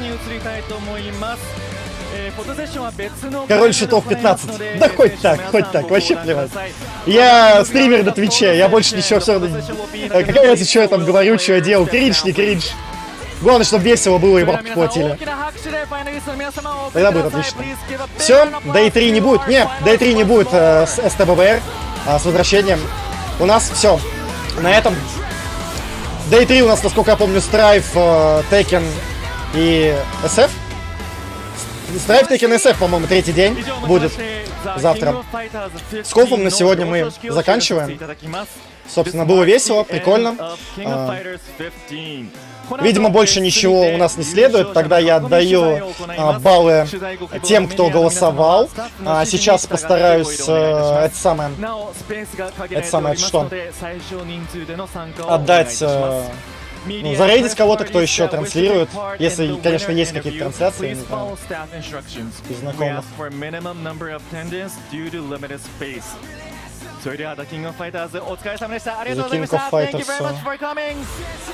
Король щитов 15. Да хоть так, вообще плевать. Я стример на Твиче, я больше ничего все равно... Какая разница, что я там говорю, что я делал? Кринж, не кринж. Главное, чтобы весело было и бабки платили. Тогда будет отлично. Все, Day 3 не будет. Нет, Day 3 не будет с СТБВР, с возвращением. У нас все. На этом... Day 3 у нас, насколько я помню, Strife, Tekken и SF. Strife, Tekken и SF, по-моему, третий день будет завтра. С Кофом на сегодня мы заканчиваем. Собственно, было весело, прикольно. Видимо, больше ничего у нас не следует. Тогда я отдаю баллы тем, кто голосовал. Сейчас постараюсь это самое что? Отдать, зарейдить кого-то, кто еще транслирует. Если, конечно, есть какие-то трансляции, не знаю, из знакомых. The King of Fighters.